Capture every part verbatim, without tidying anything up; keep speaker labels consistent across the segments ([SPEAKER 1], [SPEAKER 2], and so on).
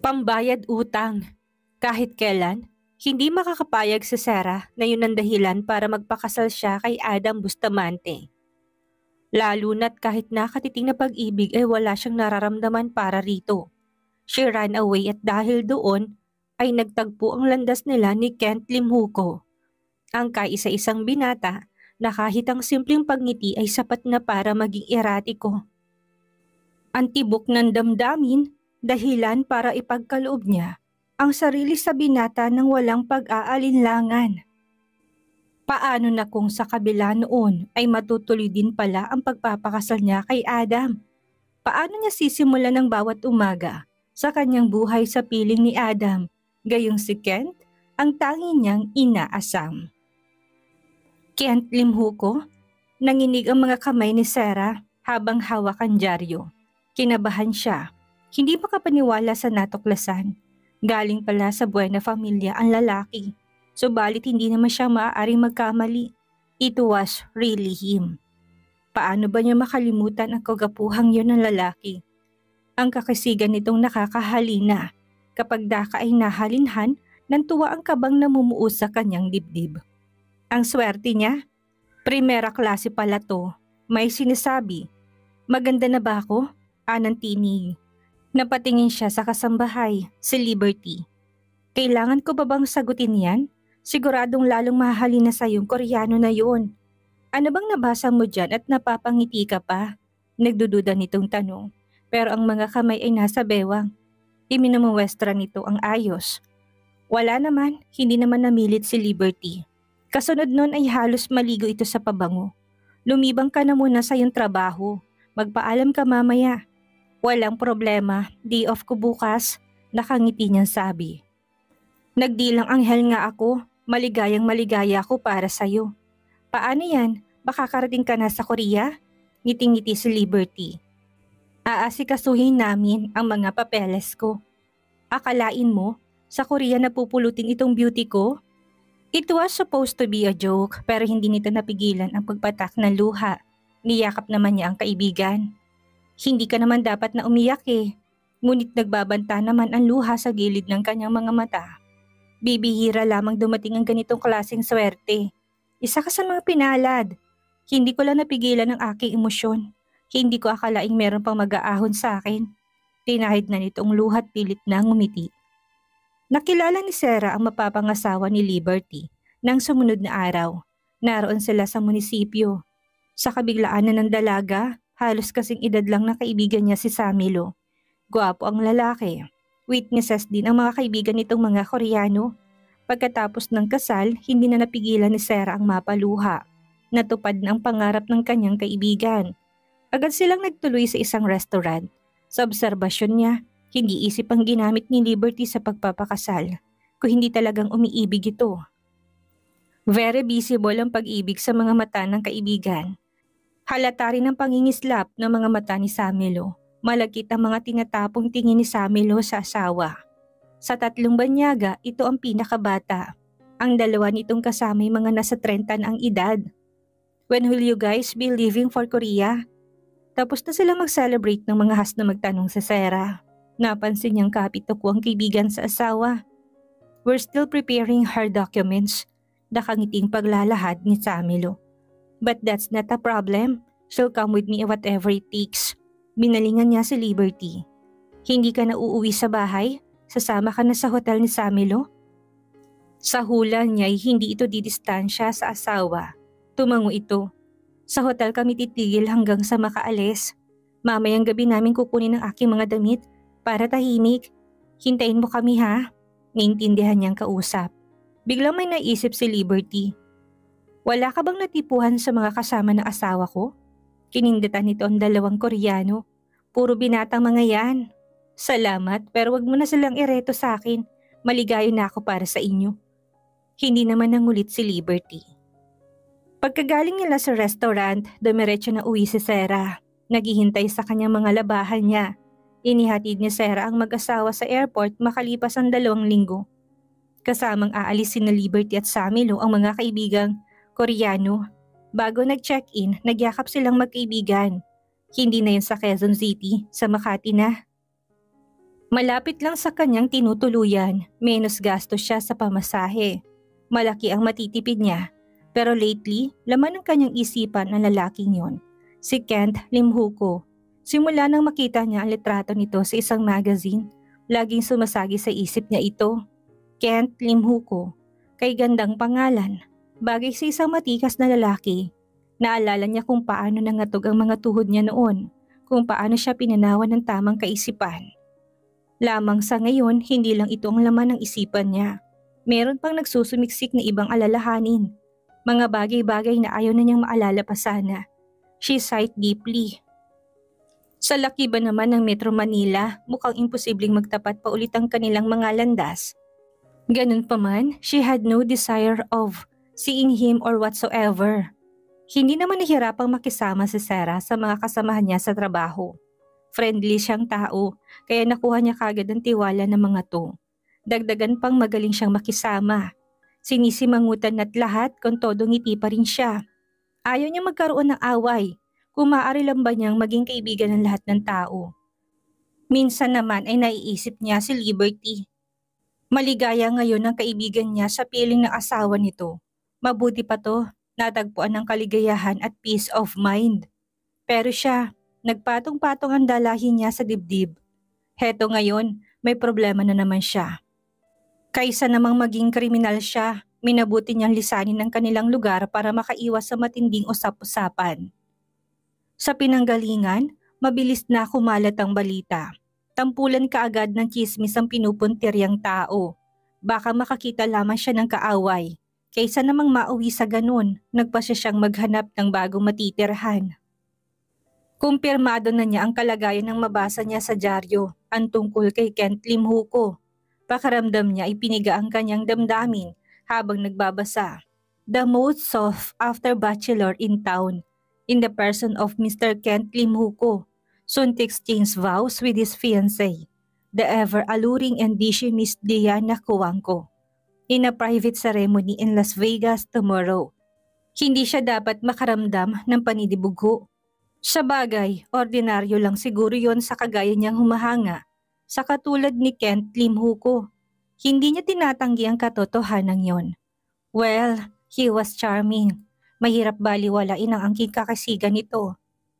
[SPEAKER 1] Pambayad utang. Kahit kailan, hindi makakapayag si Sarah na yun ang dahilan para magpakasal siya kay Adam Bustamante. Lalo na't kahit nakatiting na pag-ibig ay wala siyang nararamdaman para rito. She ran away at dahil doon ay nagtagpo ang landas nila ni Kent Limhuko. Ang kaisa-isang binata na kahit ang simpleng pagngiti ay sapat na para maging eratiko. Ang tibok ng damdamin, dahilan para ipagkaloob niya ang sarili sa binata ng walang pag-aalinlangan. Paano na kung sa kabila noon ay matutuloy din pala ang pagpapakasal niya kay Adam? Paano niya sisimulan ng bawat umaga sa kanyang buhay sa piling ni Adam, gayong si Kent ang tangi niyang inaasam? Kent Limhuko, nanginig ang mga kamay ni Sarah habang hawak ang dyaryo. Kinabahan siya, hindi makapaniwala sa natuklasan. Galing pala sa Buena Familia ang lalaki. Subalit hindi naman siya maaaring magkamali. It was really him. Paano ba niya makalimutan ang kagapuhang yun ng lalaki? Ang kakasigan nitong nakakahalina kapag daka ay nahalinhan ng tuwa ang kabang namumuo sa kanyang dibdib. Ang swerte niya, primera klase pala to. May sinasabi, maganda na ba ako? Anang tinig. Napatingin siya sa kasambahay, si Liberty. Kailangan ko ba bang sagutin yan? Siguradong lalong mahahalin na sa'yong Koreano na yun. Ano bang nabasa mo dyan at napapangiti ka pa? Nagdududa nitong tanong, pero ang mga kamay ay nasa bewang. Iminumuwestra nito ang ayos. Wala naman, hindi naman namilit si Liberty. Kasunod nun ay halos maligo ito sa pabango. Lumibang ka na muna sa iyong trabaho. Magpaalam ka mamaya. Walang problema, day off ko bukas, nakangiti niyang sabi. Nagdilang anghel nga ako, maligayang maligaya ako para sa'yo. Paano yan? Baka karating ka na sa Korea? Ngiting-ngiti si Liberty. Aasikasuhin namin ang mga papeles ko. Akalain mo, sa Korea napupulutin itong beauty ko? It was supposed to be a joke pero hindi nito napigilan ang pagpatak ng luha. Niyakap naman niya ang kaibigan. Hindi ka naman dapat na umiyak eh. Ngunit nagbabanta naman ang luha sa gilid ng kanyang mga mata. Bibihira lamang dumating ang ganitong klaseng swerte. Isa ka sa mga pinalad. Hindi ko lang napigilan ang aking emosyon. Hindi ko akalaing meron pang mag-aahon sa akin. Tinahid na nitong luhat pilit na ngumiti. Nakilala ni Sarah ang mapapangasawa ni Liberty nang sumunod na araw. Naroon sila sa munisipyo. Sa kabiglaan na ng dalaga, halos kasing edad lang ng kaibigan niya si Samilo. Gwapo ang lalaki. Witnesses din ang mga kaibigan nitong mga Koreano. Pagkatapos ng kasal, hindi na napigilan ni Sarah ang mapaluha. Natupad na ang pangarap ng kanyang kaibigan. Agad silang nagtuloy sa isang restaurant. Sa obserbasyon niya, hindi isip ang ginamit ni Liberty sa pagpapakasal, kung hindi talagang umiibig ito. Very visible ang pag-ibig sa mga mata ng kaibigan. Halata rin ang pangingislap ng mga mata ni Samilo. Malagkit ang mga tinatapong tingin ni Samilo sa asawa. Sa tatlong banyaga, ito ang pinakabata. Ang dalawa nitong kasama ay mga nasa trenta na ang edad. When will you guys be leaving for Korea? Tapos na sila mag-celebrate ng mga has na magtanong sa Sarah. Napansin niyang kapitoko ang kaibigan sa asawa. We're still preparing her documents. Nakangiting paglalahad ni Samilo. But that's not a problem. She'll come with me whatever it takes. Binalingan niya si Liberty. Hindi ka na uuwi sa bahay? Sasama ka na sa hotel ni Samilo? Sa hula niya ay hindi ito didistansya sa asawa. Tumango ito. Sa hotel kami titigil hanggang sa makaalis. Mamayang gabi namin kukunin ang aking mga damit para tahimik. Hintayin mo kami ha? Naintindihan niyang kausap. Biglang may naisip si Liberty. Wala ka bang natipuhan sa mga kasama ng asawa ko? Kinindatan nito ang dalawang Koreano. Puro binatang mga yan. Salamat pero wag mo na silang ireto sa akin. Maligayo na ako para sa inyo. Hindi naman nangulit si Liberty. Pagkagaling nila sa restaurant, dumiretso na uwi si Sarah. Naghihintay sa kanyang mga labahan niya. Inihatid ni Sarah ang mag-asawa sa airport makalipas ang dalawang linggo. Kasamang aalisin na Liberty at Samilo ang mga kaibigang Koreano. Bago nag-check-in, nagyakap silang magkaibigan. Hindi na yun sa Quezon City, sa Makati na. Malapit lang sa kanyang tinutuluyan, menos gastos siya sa pamasahe. Malaki ang matitipid niya. Pero lately, laman ng kanyang isipan ang lalaking yon. Si Kent Limhuko. Simula nang makita niya ang litrato nito sa isang magazine, laging sumasagi sa isip niya ito. Kent Limhuko. Kay gandang pangalan. Bagay sa isang matikas na lalaki. Naalala niya kung paano nangatog ang mga tuhod niya noon, kung paano siya pinanawan ng tamang kaisipan. Lamang sa ngayon, hindi lang ito ang laman ng isipan niya. Meron pang nagsusumiksik na ibang alalahanin. Mga bagay-bagay na ayaw na niyang maalala pa sana. She sighed deeply. Sa laki ba naman ng Metro Manila, mukhang imposibleng magtapat pa ulit ang kanilang mga landas. Ganun pa man, she had no desire of seeing him or whatsoever. Hindi naman nahirapang makisama si Sarah sa mga kasamahan niya sa trabaho. Friendly siyang tao, kaya nakuha niya kagad ang tiwala ng mga to. Dagdagan pang magaling siyang makisama. Sinisimangutan at lahat kung todo ngiti pa rin siya. Ayaw niya magkaroon ng away, kung maaari lang ba niyang maging kaibigan ng lahat ng tao. Minsan naman ay naiisip niya si Liberty. Maligaya ngayon ang kaibigan niya sa piling ng asawa nito. Mabuti pa to, natagpuan ng kaligayahan at peace of mind. Pero siya, nagpatong-patong ang dalahin niya sa dibdib. Heto ngayon, may problema na naman siya. Kaysa namang maging kriminal siya, minabuti niyang lisanin ang kanilang lugar para makaiwas sa matinding usap-usapan. Sa pinanggalingan, mabilis na kumalat ang balita. Tampulan kaagad ng chismis ang pinupuntiryang tao. Baka makakita lamang siya ng kaaway. Kaysa namang mauwi sa ganun, nagpasya siyang maghanap ng bagong matitirhan. Kumpirmado na niya ang kalagayan ng mabasa niya sa dyaryo, ang tungkol kay Kent Limhuko. Pakaramdam niya ipiniga ang kanyang damdamin habang nagbabasa. The most sought after bachelor in town, in the person of Mister Kent Limhuko, soon to exchange vows with his fiancée, the ever-alluring and dishy Miss Diana Cuangco, in a private ceremony in Las Vegas tomorrow. Hindi siya dapat makaramdam ng panidibugho. Sa bagay, ordinaryo lang siguro yon sa kagaya niyang humahanga. Sa katulad ni Kent Limhuko, hindi niya tinatanggi ang katotohanan yon. Well, he was charming. Mahirap baliwalain ang angking kakasigan nito.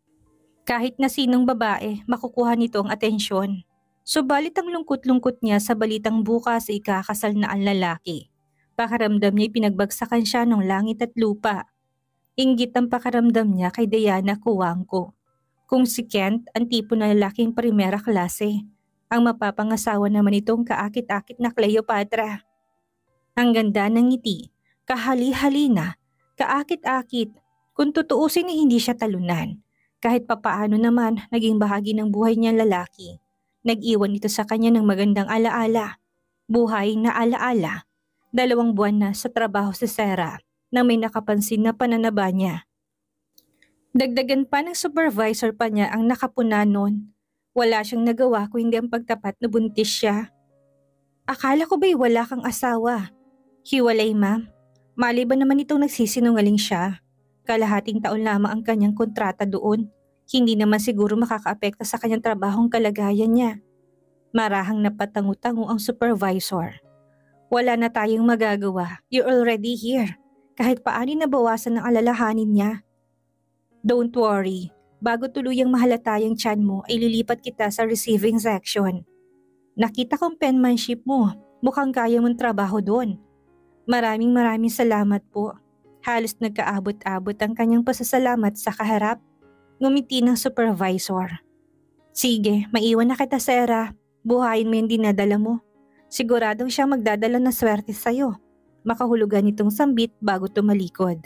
[SPEAKER 1] Kahit na sinong babae, makukuha nito ang atensyon. Subalit ang lungkot-lungkot niya sa balitang bukas ay ikakasal na ang lalaki. Pakaramdam niya pinagbagsakan siya ng langit at lupa. Inggit ang pakaramdam niya kay Diana Cuangco. Kung si Kent ang tipo na lalaking primera klase, ang mapapangasawa naman itong kaakit-akit na Cleopatra. Ang ganda ng ngiti, kahali-halina, kaakit-akit, kung tutuusin ay hindi siya talunan. Kahit papaano naman naging bahagi ng buhay niyang lalaki. Nag-iwan ito sa kanya ng magandang alaala. Buhay na alaala. Dalawang buwan na sa trabaho si Sarah na may nakapansin na pananaba niya. Dagdagan pa ng supervisor pa niya ang nakapuna noon. Wala siyang nagawa kung hindi ang pagtapat na buntis siya. Akala ko ba'y wala kang asawa? Hiwalay ma'am. Maliban naman itong nagsisinungaling siya. Kalahating taon lamang ang kanyang kontrata doon. Hindi naman siguro makakaapekto sa kanyang trabahong kalagayan niya. Marahang napatangu-tangu ang supervisor. Wala na tayong magagawa. You're already here. Kahit paano nabawasan ng alalahanin niya. Don't worry. Bago tuluyang mahalata yung tiyan mo ay lilipat kita sa receiving section. Nakita kong penmanship mo. Mukhang kaya mong trabaho doon. Maraming maraming salamat po. Halos nagkaabot-abot ang kanyang pasasalamat sa kaharap. Ngumiti ng supervisor. Sige, maiwan na kita, Sarah. Buhayin mo yung dinadala mo. Siguradong siya magdadala ng swerte sa'yo. Makahulugan itong sambit bago tumalikod.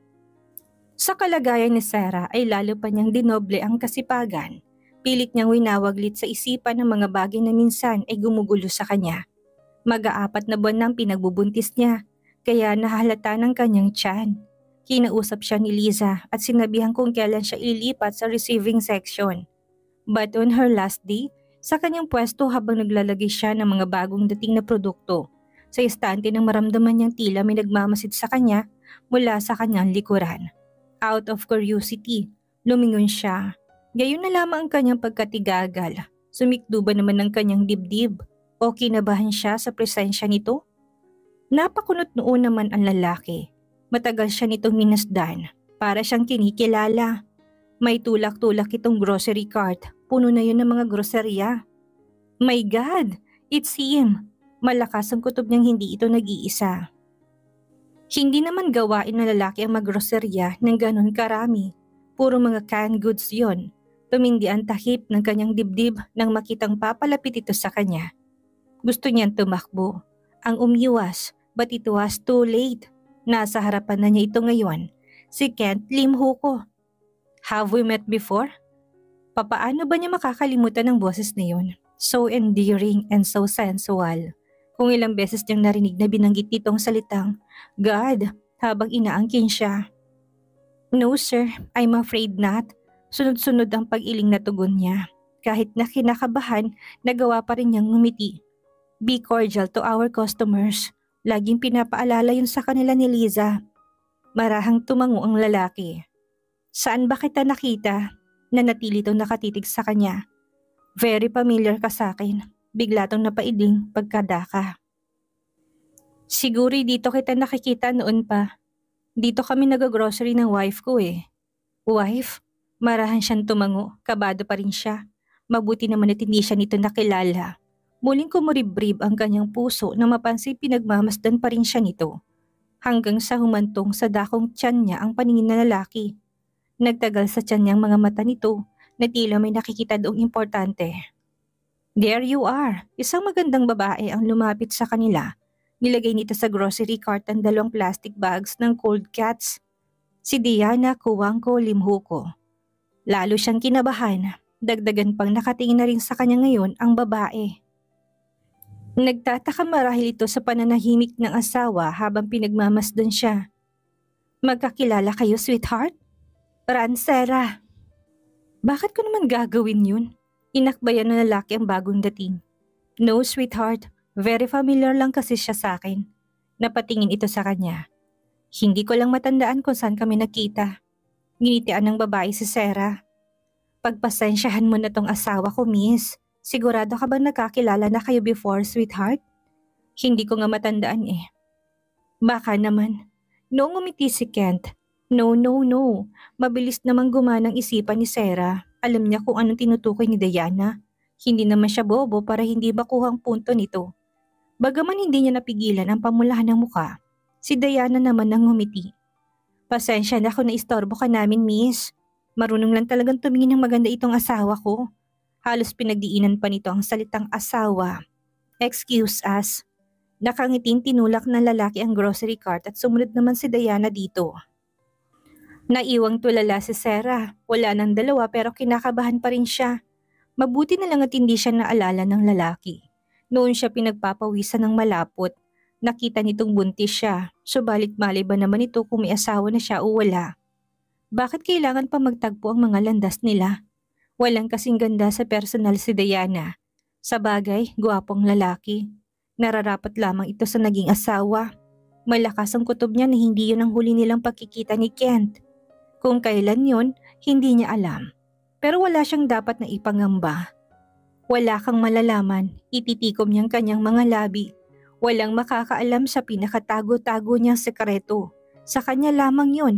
[SPEAKER 1] Sa kalagayan ni Sarah ay lalo pa niyang dinoble ang kasipagan. Pilit niyang winawaglit sa isipan ng mga bagay na minsan ay gumugulo sa kanya. Mag-aapat na buwan nang pinagbubuntis niya, kaya nahalata ng kanyang tiyan. Kinausap siya ni Liza at sinabihan kung kailan siya ililipat sa receiving section. But on her last day, sa kanyang pwesto habang naglalagay siya ng mga bagong dating na produkto, sa istante nang maramdaman niyang tila may nagmamasid sa kanya mula sa kanyang likuran. Out of curiosity, lumingon siya. Gayon na lamang ang kanyang pagkatigagal. Sumikdo ba naman ng kanyang dibdib o kinabahan siya sa presensya nito? Napakunot noon naman ang lalaki. Matagal siya nitong minasdan para siyang kinikilala. May tulak-tulak itong grocery cart. Puno na yun ng mga grocerya. My God! It's him! Malakas ang kutob niyang hindi ito nag-iisa. Hindi naman gawain ng lalaki ang maggrocerya ng ganon karami. Puro mga canned goods yon. Tumindi ang takip ng kanyang dibdib nang makitang papalapit ito sa kanya. Gusto niyang tumakbo. Ang umiwas, but it was too late. Nasa harapan na niya ito ngayon. Si Kent Lim Huko. Have we met before? Papaano ba niya makakalimutan ang boses na yun? So endearing and so sensual. Kung ilang beses niyang narinig na binanggit nitong salitang God habang inaangkin siya. No sir, I'm afraid not. Sunod-sunod ang pag-iling na tugon niya. Kahit na kinakabahan, nagawa pa rin niyang ngumiti. Be cordial to our customers. Laging pinapaalala yun sa kanila ni Liza. Marahang tumango ang lalaki. Saan ba kita nakita? Nanatili itong nakatitig sa kanya. Very familiar ka sa akin. Bigla tong napaiding pagkadaka. Siguro dito kita nakikita noon pa. Dito kami nag-grocery ng wife ko eh. Wife? Marahan siyang tumango, kabado pa rin siya. Mabuti naman at hindi siya nito nakilala. Muling kumuribrib ang kanyang puso nang mapansin pinagmamasdan pa rin siya nito. Hanggang sa humantong sa dakong tiyan niya ang paningin na lalaki. Nagtagal sa tiyan niyang mga mata nito na tila may nakikita doong importante. There you are, isang magandang babae ang lumapit sa kanila. Nilagay nito sa grocery cart ang dalawang plastic bags ng cold cats. Si Diana Kuwangko Limhuko. Lalo siyang kinabahan, dagdagan pang nakatingin na rin sa kanya ngayon ang babae. Nagtataka marahil ito sa pananahimik ng asawa habang pinagmamasdan siya. Magkakilala kayo, sweetheart? Ransera. Bakit ko naman gagawin yun? Inakbayan ng lalaki ang bagong dating. No, sweetheart. Very familiar lang kasi siya sa akin. Napatingin ito sa kanya. Hindi ko lang matandaan kung saan kami nakita. Ginitian ng babae si Sarah. Pagpasensyahan mo na tong asawa ko, miss. Sigurado ka bang nakakilala na kayo before, sweetheart? Hindi ko nga matandaan eh. Baka naman. Noong umiti si Kent. No, no, no. Mabilis namang gumanang isipan ni Sarah. Alam niya kung anong tinutukoy ni Diana. Hindi naman siya bobo para hindi makuha ang punto nito. Bagaman hindi niya napigilan ang pamulahan ng muka, si Diana naman ang ngumiti. Pasensya na kung naistorbo ka namin, miss. Marunong lang talagang tumingin ng maganda itong asawa ko. Halos pinagdiinan pa nito ang salitang asawa. Excuse us. Nakangiting tinulak ng lalaki ang grocery cart at sumunod naman si Diana dito. Naiwang tulala si Sarah. Wala nang dalawa pero kinakabahan pa rin siya. Mabuti na lang at hindi siya naalala ng lalaki. Noon siya pinagpapawisan ng malapot. Nakita nitong buntis siya. Subalit malay ba naman ito kung may asawa na siya o wala? Bakit kailangan pa magtagpo ang mga landas nila? Walang kasing ganda sa personal si Diana. Sa bagay, gwapong lalaki. Nararapat lamang ito sa naging asawa. Malakas ang kutob niya na hindi yun ang huli nilang pagkikita ni Kent. Kung kailan yun, hindi niya alam. Pero wala siyang dapat na ipangamba. Wala kang malalaman, ititikom niyang kanyang mga labi. Walang makakaalam sa pinakatago-tago niyang sekreto. Sa kanya lamang yun.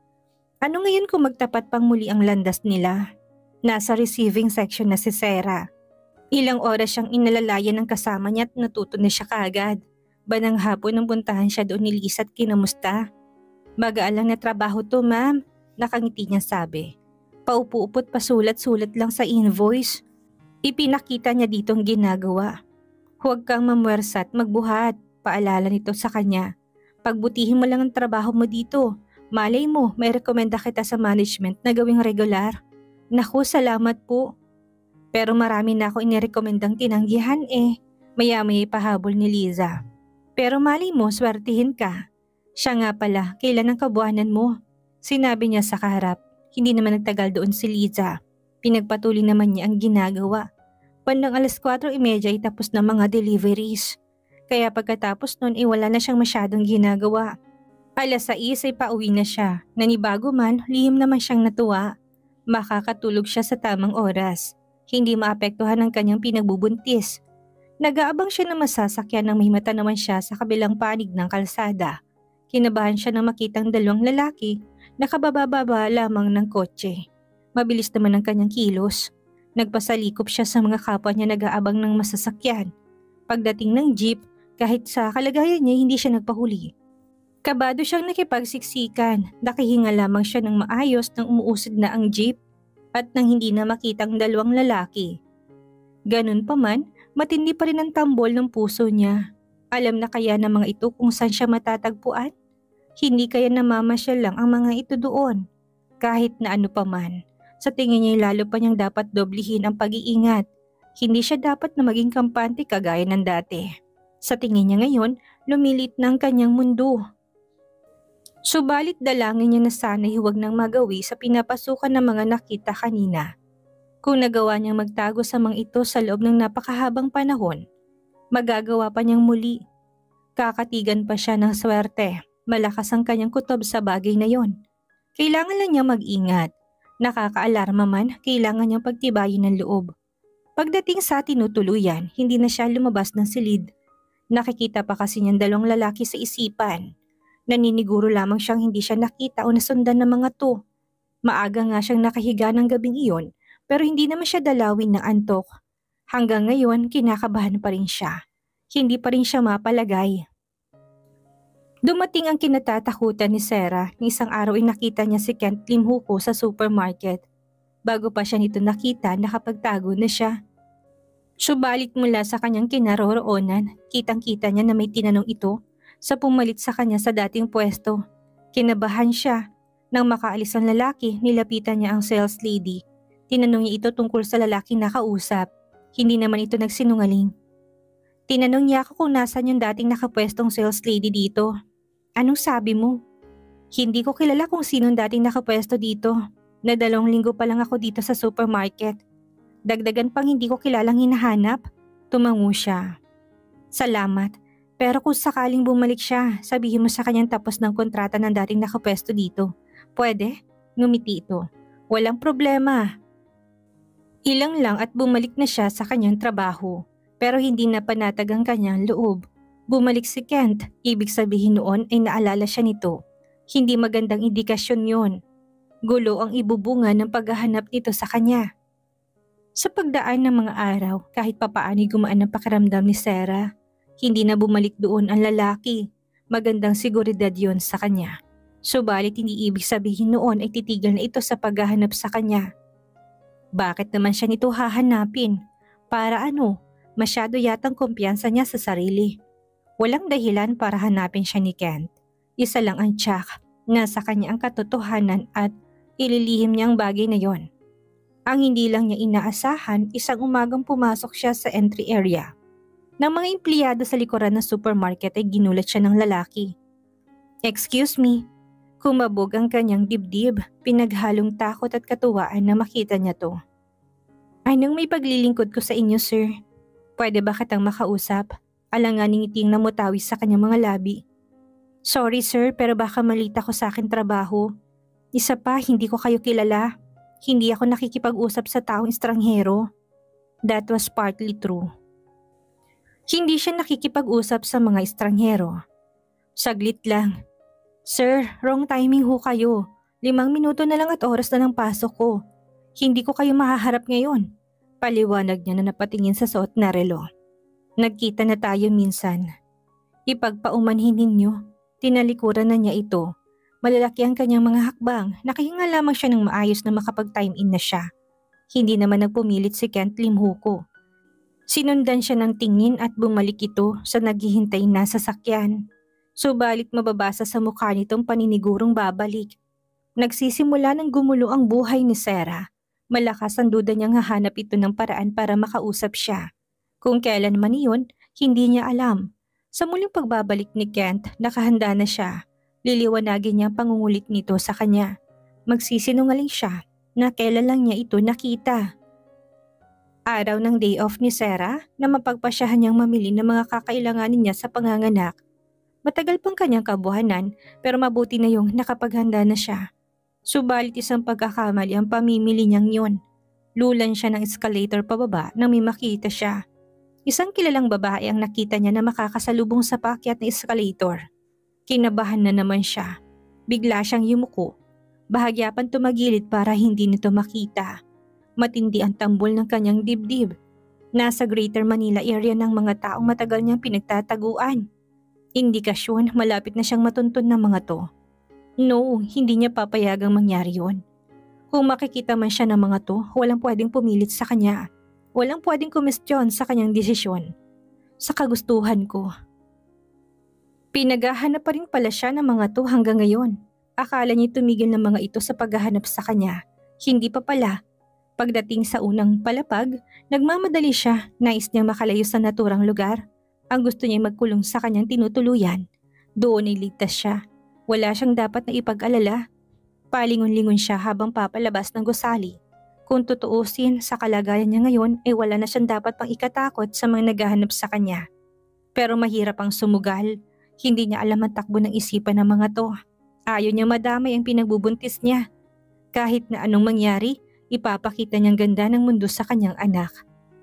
[SPEAKER 1] Ano ngayon kung magtapat pang muli ang landas nila? Nasa receiving section na si Sarah. Ilang oras siyang inalalayan ng kasama niya at natuto na siya kaagad. Banang hapon nang puntahan siya doon ni Lisa at kinamusta. Magaan lang na trabaho to, ma'am. Nakangiti niya sabi. Paupo-upot pasulat-sulat lang sa invoice. Ipinakita niya ditong ginagawa. Huwag kang mamwersa at magbuhat, paalala nito sa kanya. Pagbutihin mo lang ang trabaho mo dito. Malay mo, may rekomenda kita sa management na gawing regular. Naku, salamat po. Pero marami na ako inirekomendang tinanggihan eh. Maya-maya pahabol ni Liza. Pero malay mo, swertihin ka. Siya nga pala, kailan ang kabuhanan mo? Sinabi niya sa kaharap. Hindi naman nagtagal doon si Liza. Pinagpatuloy naman niya ang ginagawa. Bandang alas kwatro trenta ay tapos na mga deliveries. Kaya pagkatapos nun ay wala na siyang masyadong ginagawa. alas sais ay pauwi na siya. Nanibago man, lihim naman siyang natuwa. Makakatulog siya sa tamang oras. hindi maapektuhan ang kanyang pinagbubuntis. Nag-aabang siya ng masasakyan nang may mata naman siya sa kabilang panig ng kalsada. Kinabahan siya nang makitang dalawang lalaki na kabababa lamang ng kotse. Mabilis naman ang kanyang kilos. Nagpasalikop siya sa mga kapwa niya nag-aabang ng masasakyan. Pagdating ng jeep, kahit sa kalagayan niya hindi siya nagpahuli. Kabado siyang nakipagsiksikan, nakihinga lamang siya ng maayos nang umuusad na ang jeep at nang hindi na makitang dalawang lalaki. Ganun pa man, matindi pa rin ang tambol ng puso niya. Alam na kaya ng mga ito kung saan siya matatagpuan? Hindi kaya namamasyal lang ang mga ito doon. Kahit na ano pa man, sa tingin niya lalo pa niyang dapat doblihin ang pag-iingat. Hindi siya dapat na maging kampante kagaya ng dati. Sa tingin niya ngayon, lumilit na ang kanyang mundo. Subalit dalangin niya na sana'y huwag nang magawi sa pinapasukan ng mga nakita kanina. Kung nagawa niyang magtago sa mga ito sa loob ng napakahabang panahon, magagawa pa niyang muli. Kakatigan pa siya ng swerte, malakas ang kanyang kutob sa bagay na yon. Kailangan lang niya mag-ingat. Nakakaalarma man, kailangan niyang pagtibayin ng loob. Pagdating sa tinutuluyan, hindi na siya lumabas ng silid. Nakikita pa kasi niyang dalawang lalaki sa isipan. Naniniguro lamang siyang hindi siya nakita o nasundan ng mga to. Maaga nga siyang nakahiga ng gabing iyon pero hindi naman siya dalawin ng antok. Hanggang ngayon kinakabahan pa rin siya. Hindi pa rin siya mapalagay. Dumating ang kinatatakutan ni Sarah ni isang araw ay nakita niya si Kent Lim Huko sa supermarket. Bago pa siya nito nakita nakapagtago na siya. Subalit mula sa kanyang kinaroroonan, kitang-kita niya na may tinanong ito sa pumalit sa kanya sa dating pwesto. Kinabahan siya. Nang makaalis ang lalaki, nilapitan niya ang sales lady. Tinanong niya ito tungkol sa lalaking nakausap. Hindi naman ito nagsinungaling. Tinanong niya ako kung nasan yung dating nakapwestong sales lady dito. Anong sabi mo? Hindi ko kilala kung sinong dating nakapwesto dito. Na dalawang linggo pa lang ako dito sa supermarket. Dagdagan pang hindi ko kilalang hinahanap. Tumango siya. Salamat. Pero kung sakaling bumalik siya, sabihin mo sa kanyang tapos ng kontrata ng dating nakapwesto dito. Pwede? Ngumiti ito. Walang problema. Ilang lang at bumalik na siya sa kanyang trabaho. Pero hindi na panatag ang kanyang loob. Bumalik si Kent, ibig sabihin noon ay naalala siya nito. Hindi magandang indikasyon yon. Gulo ang ibubunga ng paghahanap nito sa kanya. Sa pagdaan ng mga araw, kahit papaano'y gumaan ang pakiramdam ni Sarah, hindi na bumalik doon ang lalaki. Magandang seguridad yon sa kanya. Subalit hindi ibig sabihin noon ay titigil na ito sa paghahanap sa kanya. Bakit naman siya nito hahanapin? Para ano? Masyado yatang kumpiyansa niya sa sarili. Walang dahilan para hanapin siya ni Kent. Isa lang ang tiyak. Nasa kanya ang katotohanan at ililihim niya ang bagay na yon. Ang hindi lang niya inaasahan, isang umagang pumasok siya sa entry area. Nang mga empleyado sa likuran ng supermarket ay ginulat siya ng lalaki. Excuse me. Kumabog ang kanyang dibdib, pinaghalong takot at katuwaan na makita niya to. Anong may paglilingkod ko sa inyo, sir? Pwede ba kitang makausap? Alanganing ngiting namutawi sa kanyang mga labi. Sorry sir, pero baka malita ko sa akin trabaho. Isa pa, hindi ko kayo kilala. Hindi ako nakikipag-usap sa taong estranghero. That was partly true. Hindi siya nakikipag-usap sa mga estranghero. Saglit lang. Sir, wrong timing ho kayo. Limang minuto na lang at oras na ng pasok ko. Hindi ko kayo mahaharap ngayon. Paliwanag niya na napatingin sa suot na relo. Nagkita na tayo minsan. Ipagpaumanhin ninyo. Tinalikuran na niya ito. Malalaki ang kanyang mga hakbang. Nakahinga lamang siya ng maayos na makapag-time in na siya. Hindi naman nagpumilit si Kent Lim Huko. Sinundan siya ng tingin at bumalik ito sa naghihintay na sasakyan. Subalit mababasa sa mukha nitong paninigurong babalik. Nagsisimula ng gumulo ang buhay ni Sarah. Malakas ang duda niyang hahanap ito ng paraan para makausap siya. Kung kailan man iyon, hindi niya alam. Sa muling pagbabalik ni Kent, nakahanda na siya. Liliwanagin niya ang pangungulit nito sa kanya. Magsisinungaling siya na kailan lang niya ito nakita. Araw ng day off ni Sarah na mapagpasyahan niyang mamili ng mga kakailanganin niya sa panganganak. Matagal pang kanyang kabuhanan pero mabuti na yung nakapaghanda na siya. Subalit isang pagkakamali ang pamimili niyang yun. Lulan siya ng escalator pababa nang may makita siya. Isang kilalang babae ang nakita niya na makakasalubong sa paakyat na escalator. Kinabahan na naman siya. Bigla siyang yumuko. Bahagya pang tumagilid para hindi nito makita. Matindi ang tambol ng kanyang dibdib. Nasa Greater Manila area ng mga taong matagal niyang pinagtataguan. Indikasyon malapit na siyang matuntun ng mga to. No, hindi niya papayagang mangyari yun. Kung makikita man siya ng mga to, walang pwedeng pumilit sa kanya. Walang pwedeng kumestyon sa kanyang desisyon. Sa kagustuhan ko. Pinaghahanap pa rin pala siya ng mga to hanggang ngayon. Akala niya tumigil ng mga ito sa paghahanap sa kanya. Hindi pa pala. Pagdating sa unang palapag, nagmamadali siya. Nais niyang makalayo sa naturang lugar. Ang gusto niya magkulong sa kanyang tinutuluyan. Doon ay ligtas siya. Wala siyang dapat na ipag-alala. Palingon-lingon siya habang papalabas ng gusali. Kung tutuusin sa kalagayan niya ngayon ay wala na siyang dapat pang ikatakot sa mga naghahanap sa kanya. Pero mahirap ang sumugal. Hindi niya alam ang takbo ng isipan ng mga to. Ayaw niya madamay ang pinagbubuntis niya. Kahit na anong mangyari, ipapakita niyang ganda ng mundo sa kanyang anak.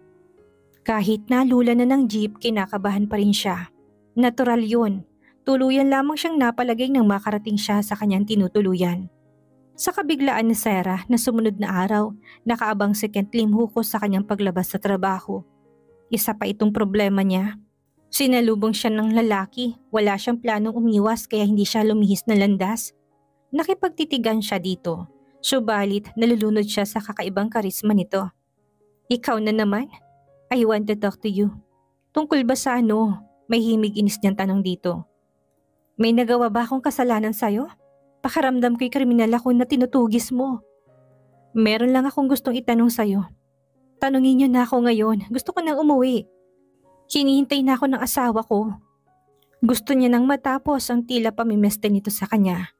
[SPEAKER 1] Kahit nalula na ng jeep, kinakabahan pa rin siya. Natural yun. Tuluyan lamang siyang napalagay nang makarating siya sa kanyang tinutuluyan. Sa kabiglaan ni Sarah na sumunod na araw, nakaabang si Kent Lim Huko sa kanyang paglabas sa trabaho. Isa pa itong problema niya. Sinalubong siya ng lalaki, wala siyang planong umiwas kaya hindi siya lumihis na landas. Nakipagtitigan siya dito, subalit nalulunod siya sa kakaibang karisma nito. Ikaw na naman? I want to talk to you. Tungkol ba sa ano? May himig inis niyang tanong dito. May nagawa ba akong kasalanan sa'yo? Pakaramdam ko'y kriminal ako na tinutugis mo. Meron lang akong gustong itanong sa'yo. Tanungin niyo na ako ngayon, gusto ko nang umuwi. Hinihintay na ako ng asawa ko. Gusto niya nang matapos ang tila pamimeste nito sa kanya.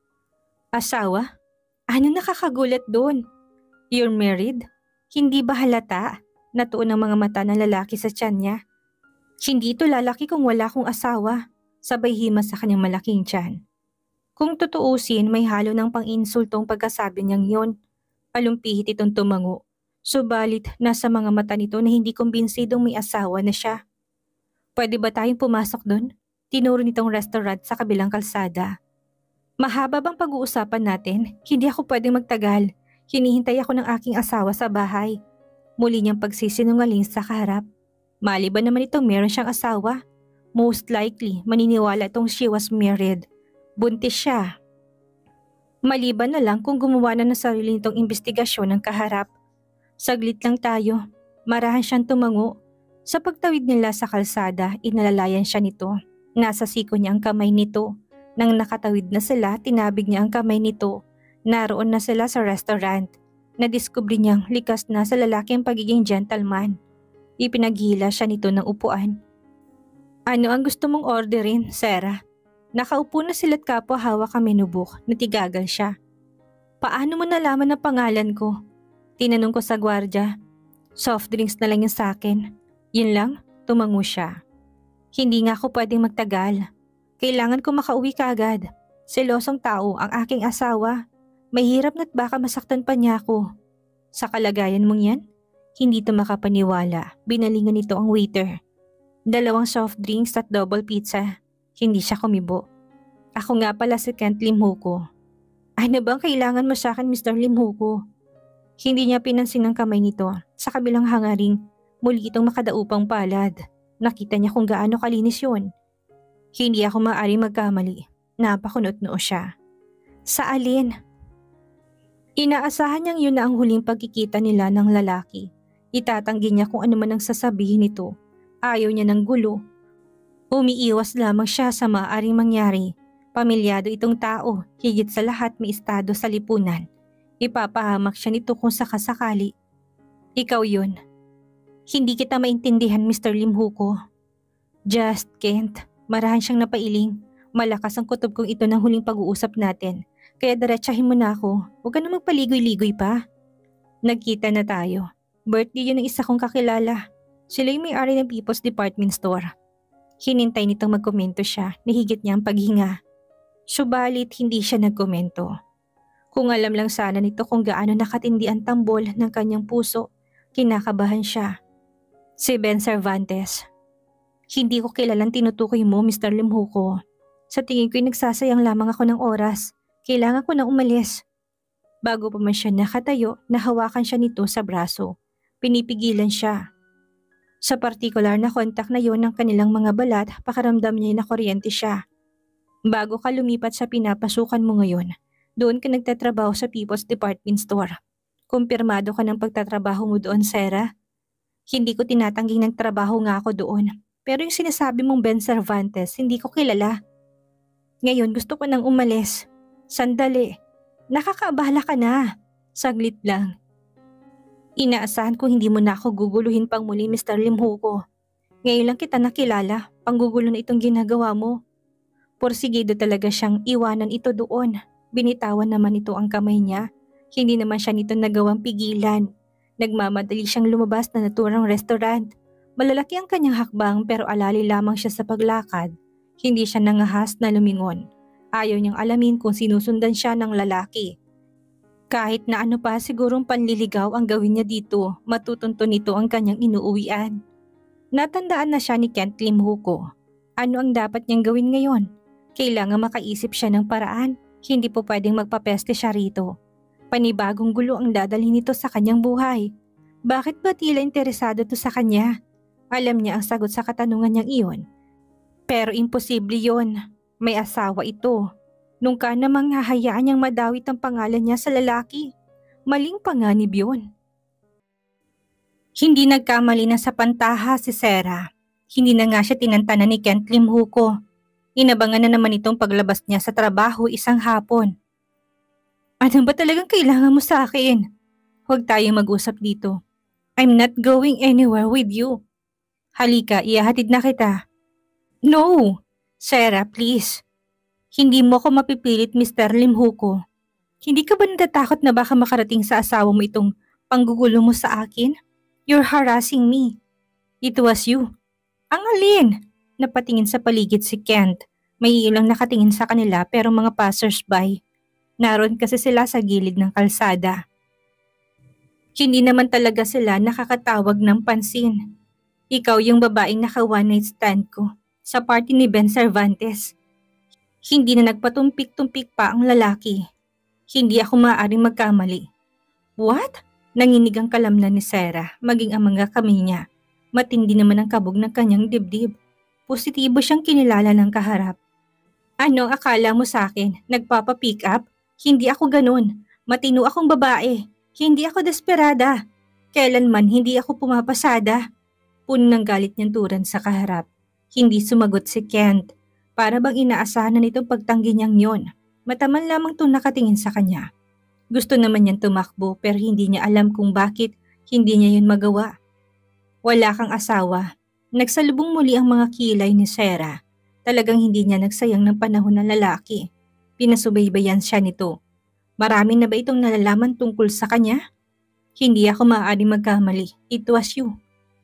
[SPEAKER 1] Asawa? Ano nakakagulat doon? You're married? Hindi ba halata? Natuon ang mga mata ng lalaki sa tiyan niya. Hindi ito lalaki kung wala akong asawa. Sabay himas sa kanyang malaking tiyan. Kung tutuusin, may halo ng pang-insultong pagkasabi niyang yon. Palumpihit itong tumango. Subalit, nasa mga mata nito na hindi kumbinsidong may asawa na siya. Pwede ba tayong pumasok doon? Tinuro nitong restaurant sa kabilang kalsada. Mahaba bang pag-uusapan natin? Hindi ako pwedeng magtagal. Hinihintay ako ng aking asawa sa bahay. Muli niyang pagsisinungaling sa kaharap. Mali ba naman itong meron siyang asawa? Most likely, maniniwala itong she was married. Buntis siya. Maliban na lang kung gumawa na ng sarili nitong investigasyon ng kaharap. Saglit lang tayo. Marahan siyang tumango. Sa pagtawid nila sa kalsada, inalalayan siya nito. Nasa siko niya ang kamay nito. Nang nakatawid na sila, tinabig niya ang kamay nito. Naroon na sila sa restaurant. Nadiskubre niyang likas na sa lalaki ang pagiging gentleman. Ipinaghila siya nito ng upuan. Ano ang gusto mong orderin, Sarah? Nakaupo na sila't kapwa hawak ang menubok, natigagal siya. Paano mo nalaman ang pangalan ko? Tinanong ko sa gwardya. Soft drinks na lang yung sa akin. Yun lang, tumango siya. Hindi nga ako pwedeng magtagal. Kailangan ko makauwi kaagad. Selosong tao ang aking asawa. Mahirap na't baka masaktan pa niya ako. Sa kalagayan mong yan? Hindi to makapaniwala. Binalingan nito ang waiter. Dalawang soft drinks at double pizza. Hindi siya kumibo. Ako nga pala si Kent Lim Huko. Ano bang kailangan mo sa akin, Mister Lim Huko? Hindi niya pinansin ang kamay nito. Sa kabilang hangaring, muli itong makadaupang palad. Nakita niya kung gaano kalinis yun. Hindi ako maaaring magkamali. Napakunot noo siya. Sa alin? Inaasahan niyang yun na ang huling pagkikita nila ng lalaki. Itatanggi niya kung ano man ang sasabihin nito. Ayaw niya ng gulo. Umiiwas lamang siya sa maaaring mangyari. Pamilyado itong tao, higit sa lahat may estado sa lipunan. Ipapahamak siya nito kung sakasakali. Ikaw yun. Hindi kita maintindihan, Mister Lim Huko. Just Kent, marahan siyang napailing. Malakas ang kutob kong ito ng huling pag-uusap natin. Kaya diretsahin mo na ako. Huwag ka na magpaligoy-ligoy pa. Nagkita na tayo. Birthday yun ng isa kong kakilala. Sila yung may-ari ng People's Department Store. Hinintay nitong magkomento siya, nahigit niya ang paghinga. Subalit hindi siya nagkomento. Kung alam lang sana nito kung gaano nakatindi ang tambol ng kanyang puso, Kinakabahan siya. Si Ben Cervantes. Hindi ko kilalang tinutukoy mo, Mister Limhuko. Sa tingin ko'y nagsasayang lamang ako ng oras. Kailangan ko nang umalis. Bago pa man siya nakatayo, nahawakan siya nito sa braso. Pinipigilan siya. Sa partikular na kontak na yon ng kanilang mga balat, pakaramdam niya na kuryente siya. Bago ka lumipat sa pinapasukan mo ngayon, doon ka nagtatrabaho sa People's Department Store. Kumpirmado ka ng pagtatrabaho mo doon, Sarah? Hindi ko tinatangging ng trabaho nga ako doon. Pero yung sinasabi mong Ben Cervantes, hindi ko kilala. Ngayon gusto ko nang umalis. Sandali. Nakakaabala ka na. Saglit lang. Inaasahan ko hindi mo na ako guguluhin pang muli, Mister Limhuko. Ngayon lang kita nakilala, panggugulo na itong ginagawa mo. Porsigido talaga siyang iwanan ito doon. Binitawan naman ito ang kamay niya. Hindi naman siya nito nagawang pigilan. Nagmamadali siyang lumabas na naturang restaurant. Malalaki ang kanyang hakbang pero alali lamang siya sa paglakad. Hindi siya nangahas na lumingon. Ayaw niyang alamin kung sinusundan siya ng lalaki. Kahit na ano pa sigurong panliligaw ang gawin niya dito, matutunto nito ang kanyang inuuwian. Natandaan na siya ni Kent Limhuko. Ano ang dapat niyang gawin ngayon? Kailangan makaisip siya ng paraan. Hindi po pwedeng magpapeste siya rito. Panibagong gulo ang dadalhin nito sa kanyang buhay. Bakit ba tila interesado to sa kanya? Alam niya ang sagot sa katanungan niyang iyon. Pero imposible yon. May asawa ito. Nung ka namang hahayaan niyang madawit ang pangalan niya sa lalaki. Maling panganib yun. Hindi nagkamali na sa pantaha si Sarah. Hindi na nga siya tinantanan ni Kent Limhuko. Inabangan na naman itong paglabas niya sa trabaho isang hapon. Ano ba talagang kailangan mo sa akin? Huwag tayong mag-usap dito. I'm not going anywhere with you. Halika, ihahatid na kita. No! Sarah, please. Hindi mo ako mapipilit, Mister Limhuko. Hindi ka ba natatakot na baka makarating sa asawa mo itong panggugulo mo sa akin? You're harassing me. It was you. Ang alin? Napatingin sa paligid si Kent. May ilang nakatingin sa kanila pero mga passers-by. Naroon kasi sila sa gilid ng kalsada. Hindi naman talaga sila nakakatawag ng pansin. Ikaw yung babaeng naka one night stand ko sa party ni Ben Cervantes. Hindi na nagpatumpik-tumpik pa ang lalaki. Hindi ako maaaring magkamali. What? Nanginig ang kalamnan ni Sarah, maging ang mga kamay niya. Matindi naman ang kabog ng kanyang dibdib. Positibo siyang kinilala ng kaharap. Ano akala mo sa akin? Nagpapa-pick up? Hindi ako ganun. Matino akong babae. Hindi ako desperada. Kailanman hindi ako pumapasada. Puno ng galit niyang turan sa kaharap. Hindi sumagot si Kent. Para bang inaasahan na nitong pagtanggi niyang yon. Mataman lamang itong nakatingin sa kanya. Gusto naman niyang tumakbo pero hindi niya alam kung bakit hindi niya yun magawa. Wala kang asawa. Nagsalubong muli ang mga kilay ni Sarah. Talagang hindi niya nagsayang ng panahon ng lalaki. Pinasubaybayan siya nito. Marami na ba itong nalalaman tungkol sa kanya? Hindi ako maaaring magkamali. It was you.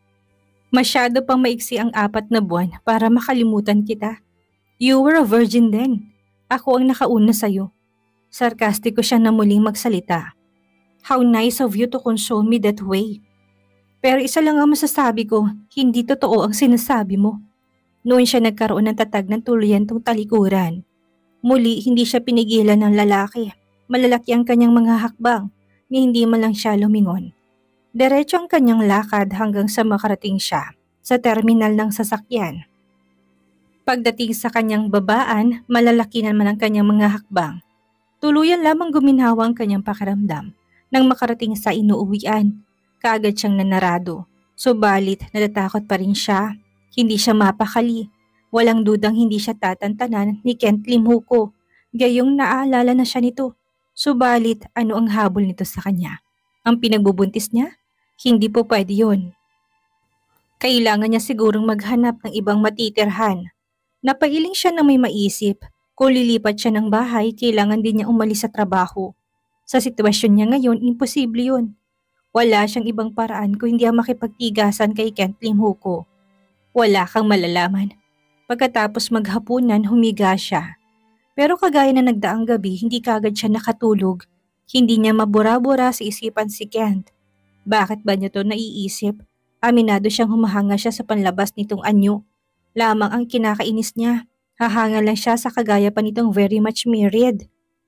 [SPEAKER 1] Masyado pang maiksi ang apat na buwan para makalimutan kita. You were a virgin then. Ako ang nakauna sa'yo. Sarkastiko siya na muling magsalita. How nice of you to console me that way. Pero isa lang ang masasabi ko, hindi totoo ang sinasabi mo. Noon siya nagkaroon ng tatag ng tuluyantong talikuran. Muli hindi siya pinigilan ng lalaki. Malalaki ang kanyang mga hakbang, ni hindi man lang siya lumingon. Diretso ang kanyang lakad hanggang sa makarating siya sa terminal ng sasakyan. Pagdating sa kanyang babaan, malalaki naman ang kanyang mga hakbang. Tuluyan lamang guminhawa ang kanyang pakiramdam nang makarating sa inuuwian. Kaagad siyang nanarado. Subalit natatakot pa rin siya. Hindi siya mapakali. Walang dudang hindi siya tatantanan ni Kent Limhuko. Gayong naaalala na siya nito. Subalit ano ang habol nito sa kanya? Ang pinagbubuntis niya? Hindi po pwede yun. Kailangan niya sigurong maghanap ng ibang matitirhan. Napailing siya na may maisip. Kung lilipat siya ng bahay, kailangan din niya umalis sa trabaho. Sa sitwasyon niya ngayon, imposible yun. Wala siyang ibang paraan kung hindi ang makipagtigasan kay Kent Limhuko. Wala kang malalaman. Pagkatapos maghapunan, humiga siya. Pero kagaya na nagdaang gabi, hindi kagad siya nakatulog. Hindi niya mabura-bura sa isipan si Kent. Bakit ba niya to naiisip? Aminado siyang humahanga siya sa panlabas nitong anyo. Lamang ang kinakainis niya. Hahanga lang siya sa kagaya pa nitong very much married.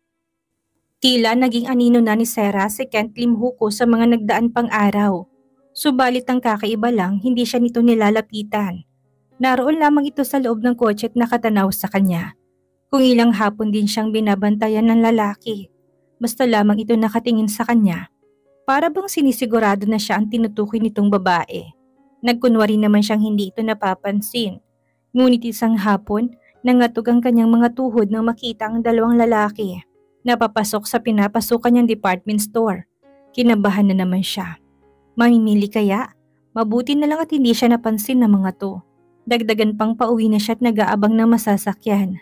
[SPEAKER 1] Tila naging anino na ni Sarah si Kent Limhuko sa mga nagdaan pang araw. Subalit ang kakaiba lang, hindi siya nito nilalapitan. Naroon lamang ito sa loob ng kotse at nakatanaw sa kanya. Kung ilang hapon din siyang binabantayan ng lalaki. Basta lamang ito nakatingin sa kanya. Para bang sinisigurado na siya ang tinutukoy nitong babae. Nagkunwari naman siyang hindi ito napapansin. Ngunit isang hapon, nangatog ang kanyang mga tuhod nang makita ang dalawang lalaki. Napapasok sa pinapasukan niyang department store. Kinabahan na naman siya. Mamimili kaya? Mabuti na lang at hindi siya napansin ng mga to. Dagdagan pang pauwi na siya at nag-aabang ng masasakyan.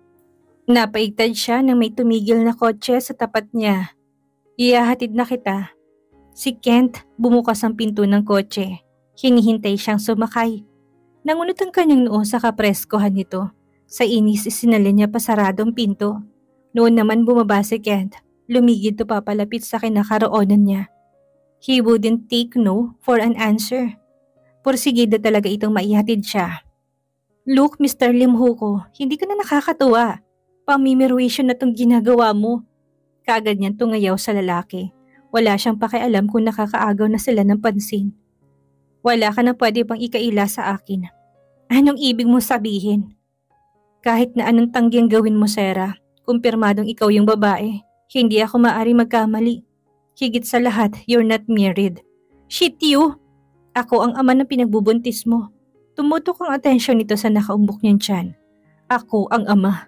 [SPEAKER 1] Napaigtad siya nang may tumigil na kotse sa tapat niya. Iyahatid na kita. Si Kent bumukas ang pinto ng kotse. Hinihintay siyang sumakay. Nangunot ang kanyang noo sa kapreskohan nito. Sa inis isinalin niya pa saradong pinto. Noon naman bumaba si Kent. Lumigid to papalapit sa kinakaroonan niya. He wouldn't take no for an answer. Porsigida talaga itong maihatid siya. Look, Mister Limhuko, hindi ka na nakakatuwa. Pamimirwisyon na tong ginagawa mo. Kaagad niyang tungayaw sa lalaki. Wala siyang pakialam kung nakakaagaw na sila ng pansin. Wala ka na pwede pang ikaila sa akin. Anong ibig mo sabihin? Kahit na anong tanggiang gawin mo, Sarah, kumpirmadong ikaw yung babae, hindi ako maari magkamali. Higit sa lahat, you're not married. Shit you! Ako ang ama na pinagbubuntis mo. Tumutok ang atensyon nito sa nakaumbok niyang tiyan. Ako ang ama.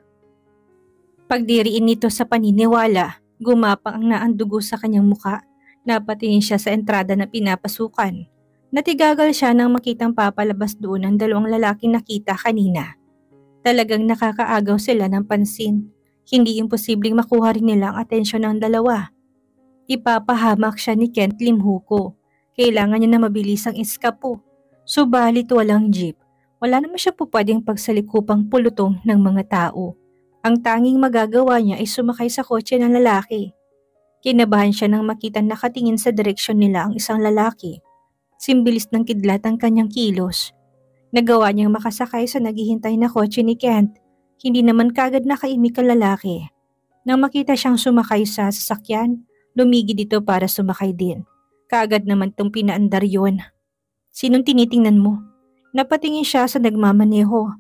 [SPEAKER 1] Pagdiriin nito sa paniniwala, gumapang ang naandugo sa kanyang muka. Napatingin siya sa entrada na pinapasukan. Natigagal siya nang makitang papalabas doon ang dalawang lalaking nakita kanina. Talagang nakakaagaw sila ng pansin. Hindi imposibleng makuha rin nila ang atensyon ng dalawa. Ipapahamak siya ni Kent Limhuko. Kailangan niya na mabilisang eskapo. Subalit walang jeep. Wala naman siya po pwedeng pagsalikupang pulutong ng mga tao. Ang tanging magagawa niya ay sumakay sa kotse ng lalaki. Kinabahan siya nang makita nakatingin sa direksyon nila ang isang lalaki. Simbilis ng kidlat ang kanyang kilos. Nagawa niyang makasakay sa naghihintay na kotse ni Kent. Hindi naman kagad nakaimik ang lalaki. Nang makita siyang sumakay sa sasakyan, lumigid dito para sumakay din. Kaagad naman tong pinaandar yun. Sinong tinitingnan mo? Napatingin siya sa nagmamaneho.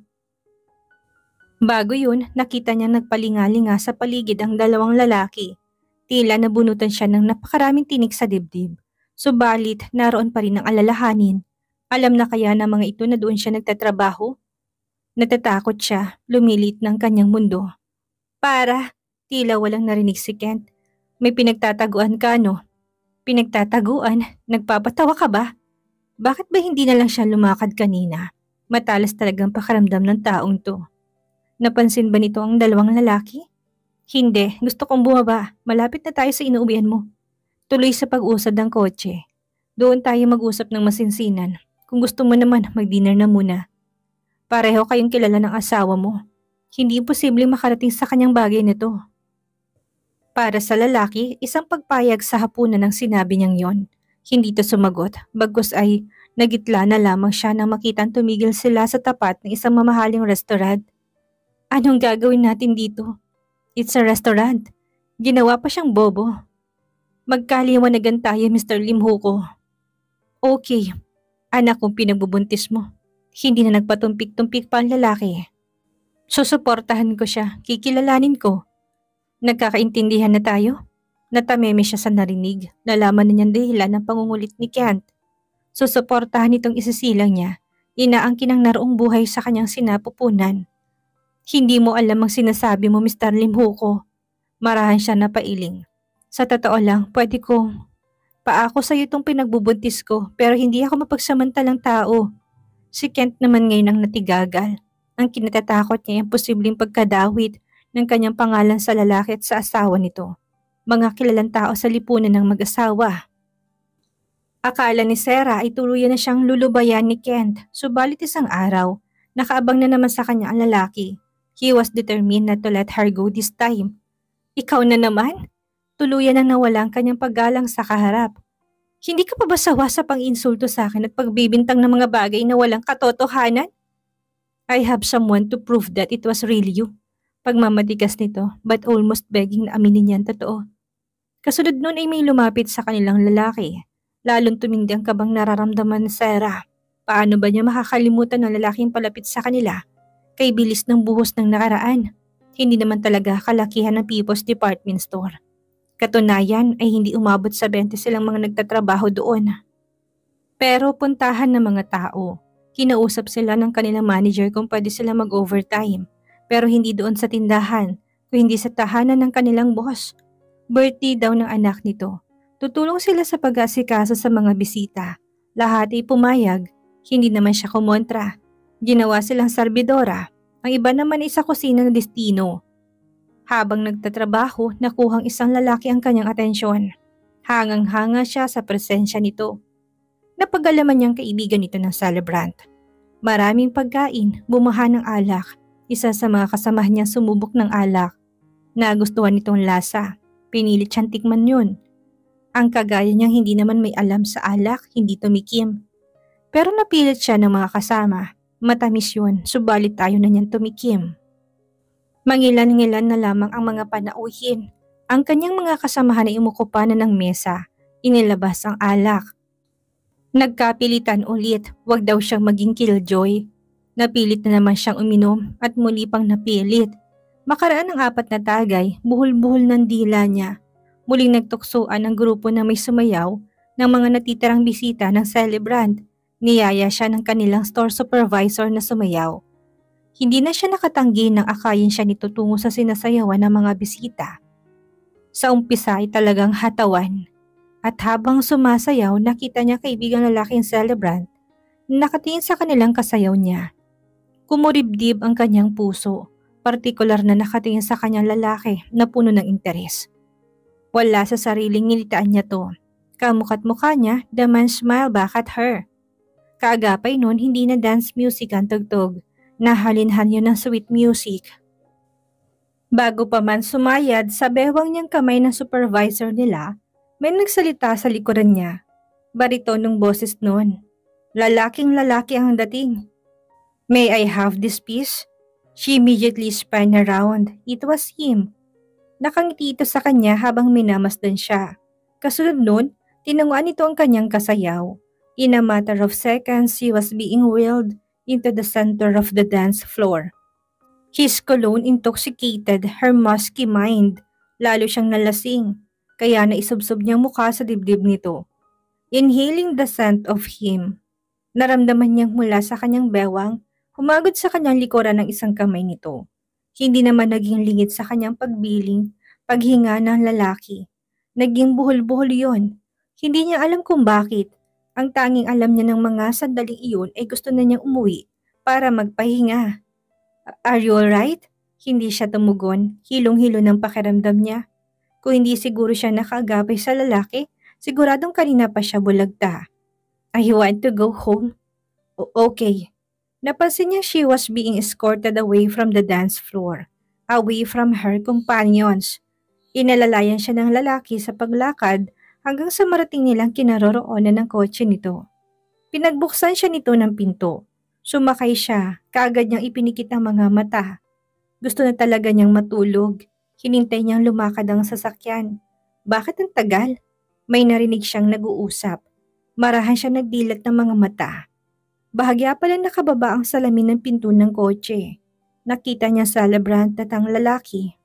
[SPEAKER 1] Bago yun, nakita niya nagpalingalinga sa paligid ang dalawang lalaki. Tila nabunutan siya ng napakaraming tinik sa dibdib. Subalit, naroon pa rin ang alalahanin. Alam na kaya ng mga ito na doon siya nagtatrabaho? Natatakot siya, lumilit ng kanyang mundo. Para, tila walang narinig si Kent. May pinagtataguan ka, no? Pinagtataguan? Nagpapatawa ka ba? Bakit ba hindi na lang siya lumakad kanina? Matalas talagang pakaramdam ng taong to. Napansin ba nito ang dalawang lalaki? Hindi, gusto kong bumaba. Malapit na tayo sa inuuwian mo. Tuloy sa pag-usad ng kotse. Doon tayo mag-usap ng masinsinan. Kung gusto mo naman, mag-dinner na muna. Pareho kayong kilala ng asawa mo. Hindi imposibleng makarating sa kanyang bagay nito. Para sa lalaki, isang pagpayag sa hapunan ng sinabi niyang yon. Hindi to sumagot, bagkus ay nagitla na lamang siya nang makitang tumigil sila sa tapat ng isang mamahaling restaurant. Anong gagawin natin dito? It's a restaurant. Ginawa pa siyang bobo. Magkaliwanagan tayo, Mister Limhuko. Okay, anak kong pinagbubuntis mo. Hindi na nagpatumpik-tumpik pa ang lalaki. Susuportahan ko siya, kikilalanin ko. Nagkakaintindihan na tayo? Natameme siya sa narinig, nalaman na niyang dahilan ng pangungulit ni Kent. Susuportahan itong isisilang niya, inaangkin ang naroong buhay sa kanyang sinapupunan. Hindi mo alam ang sinasabi mo, Mister Limhuko. Marahan siya na pailing. Sa totoo lang, pwede kong paako sa iyo itong pinagbubuntis ko pero hindi ako mapagsamantalang tao. Si Kent naman ngayon ang natigagal. Ang kinatatakot niya ay ang posibleng pagkadawit ng kanyang pangalan sa lalaki at sa asawa nito. Mga kilalang tao sa lipunan ng mag-asawa. Akala ni Sarah ay tuluyan na siyang lulubayan ni Kent, subalit isang araw, nakaabang na naman sa kanya ang lalaki. He was determined not to let her go this time. Ikaw na naman? Tuluyan ang nawala ang kanyang paggalang sa kaharap. Hindi ka pa ba sawa sa pang-insulto sa akin at pagbibintang ng mga bagay na walang katotohanan? I have someone to prove that it was really you. Pagmamatigas nito, but almost begging na aminin niyan totoo. Kasunod nun ay may lumapit sa kanilang lalaki. Lalong tumindi ang kabang nararamdaman ni Sarah. Paano ba niya makakalimutan ng lalaking palapit sa kanila? Kay bilis ng buhos ng nakaraan. Hindi naman talaga kalakihan ng People's Department Store. Katunayan ay hindi umabot sa twenty silang mga nagtatrabaho doon. Pero puntahan ng mga tao. Kinausap sila ng kanilang manager kung pwede sila mag-overtime. Pero hindi doon sa tindahan, kung hindi sa tahanan ng kanilang boss. Birthday daw ng anak nito. Tutulong sila sa pag-asikaso sa mga bisita. Lahat ay pumayag. Hindi naman siya kumontra. Ginawa silang sarbidora. Ang iba naman ay sa kusina ng destino. Habang nagtatrabaho, nakuhang isang lalaki ang kanyang atensyon. Hangang-hanga siya sa presensya nito. Napagalaman niyang kaibigan nito ng celebrant. Maraming pagkain, bumaha ng alak. Isa sa mga kasamahan niyang sumubok ng alak. Nagustuhan nitong lasa. Pinilit siyang tikman yun. Ang kagaya niyang hindi naman may alam sa alak, hindi tumikim. Pero napilit siya ng mga kasama. Matamis yun, subalit tayo na niyang tumikim. Mangilan-ngilan na lamang ang mga panauhin. Ang kanyang mga kasamahan ay umukupa na ng mesa. Inilabas ang alak. Nagkapilitan ulit, wag daw siyang maging killjoy. Napilit na naman siyang uminom at muli pang napilit. Makaraan ng apat na tagay, buhol-buhol ng dila niya. Muling nagtuksoan ang grupo na may sumayaw ng mga natitirang bisita ng celebrant. Niyaya siya ng kanilang store supervisor na sumayaw. Hindi na siya nakatanggi nang akayin siya nito tungo sa sinasayawan ng mga bisita. Sa umpisa ay talagang hatawan. At habang sumasayaw, nakita niya kaibigang lalaking celebrant na nakatingin sa kanilang kasayaw niya. Kumuribdib ang kanyang puso, partikular na nakatingin sa kanyang lalaki na puno ng interes. Wala sa sariling ngilitaan niya to. Kamukha't mukha niya, the man smiled back at her. Kaagapay nun, hindi na dance music ang tugtog. Nahalinhan yun ng sweet music. Bago pa man sumayad sa bewang niyang kamay ng supervisor nila, may nagsalita sa likuran niya. Baritonong boses nun. Lalaking lalaki ang dating. May I have this piece? She immediately spun around. It was him. Nakangiti ito sa kanya habang minamasdan siya. Kasunod nun, tinunguan ito ang kanyang kasayaw. In a matter of seconds, he was being wheeled into the center of the dance floor. His cologne intoxicated her musky mind. Lalo siyang nalasing, kaya naisubsob niyang mukha sa dibdib nito. Inhaling the scent of him, naramdaman niyang mula sa kanyang bewang, humagod sa kanyang likuran ng isang kamay nito. Hindi naman naging lingid sa kanyang pagbiling, paghinga ng lalaki. Naging buhol-buhol yon. Hindi niya alam kung bakit. Ang tanging alam niya ng mga sandaling iyon ay gusto na niyang umuwi para magpahinga. Are you alright? Hindi siya tumugon, hilong-hilo ng pakiramdam niya. Kung hindi siguro siya nakaagapay sa lalaki, siguradong kanina pa siya bulagta. I want to go home. O- okay. Napansin niya she was being escorted away from the dance floor, away from her companions. Inalalayan siya ng lalaki sa paglakad hanggang sa marating nilang kinaroroonan ng kotse nito. Pinagbuksan siya nito ng pinto. Sumakay siya, kaagad niyang ipinikit ang mga mata. Gusto na talaga niyang matulog. Hinintay niyang lumakad ang sasakyan. Bakit ang tagal? May narinig siyang nag-uusap. Marahan siya nagdilat ng mga mata. Bahagya pala nakababa ang salamin ng pinto ng kotse. Nakita niya sa celebrant at ang lalaki.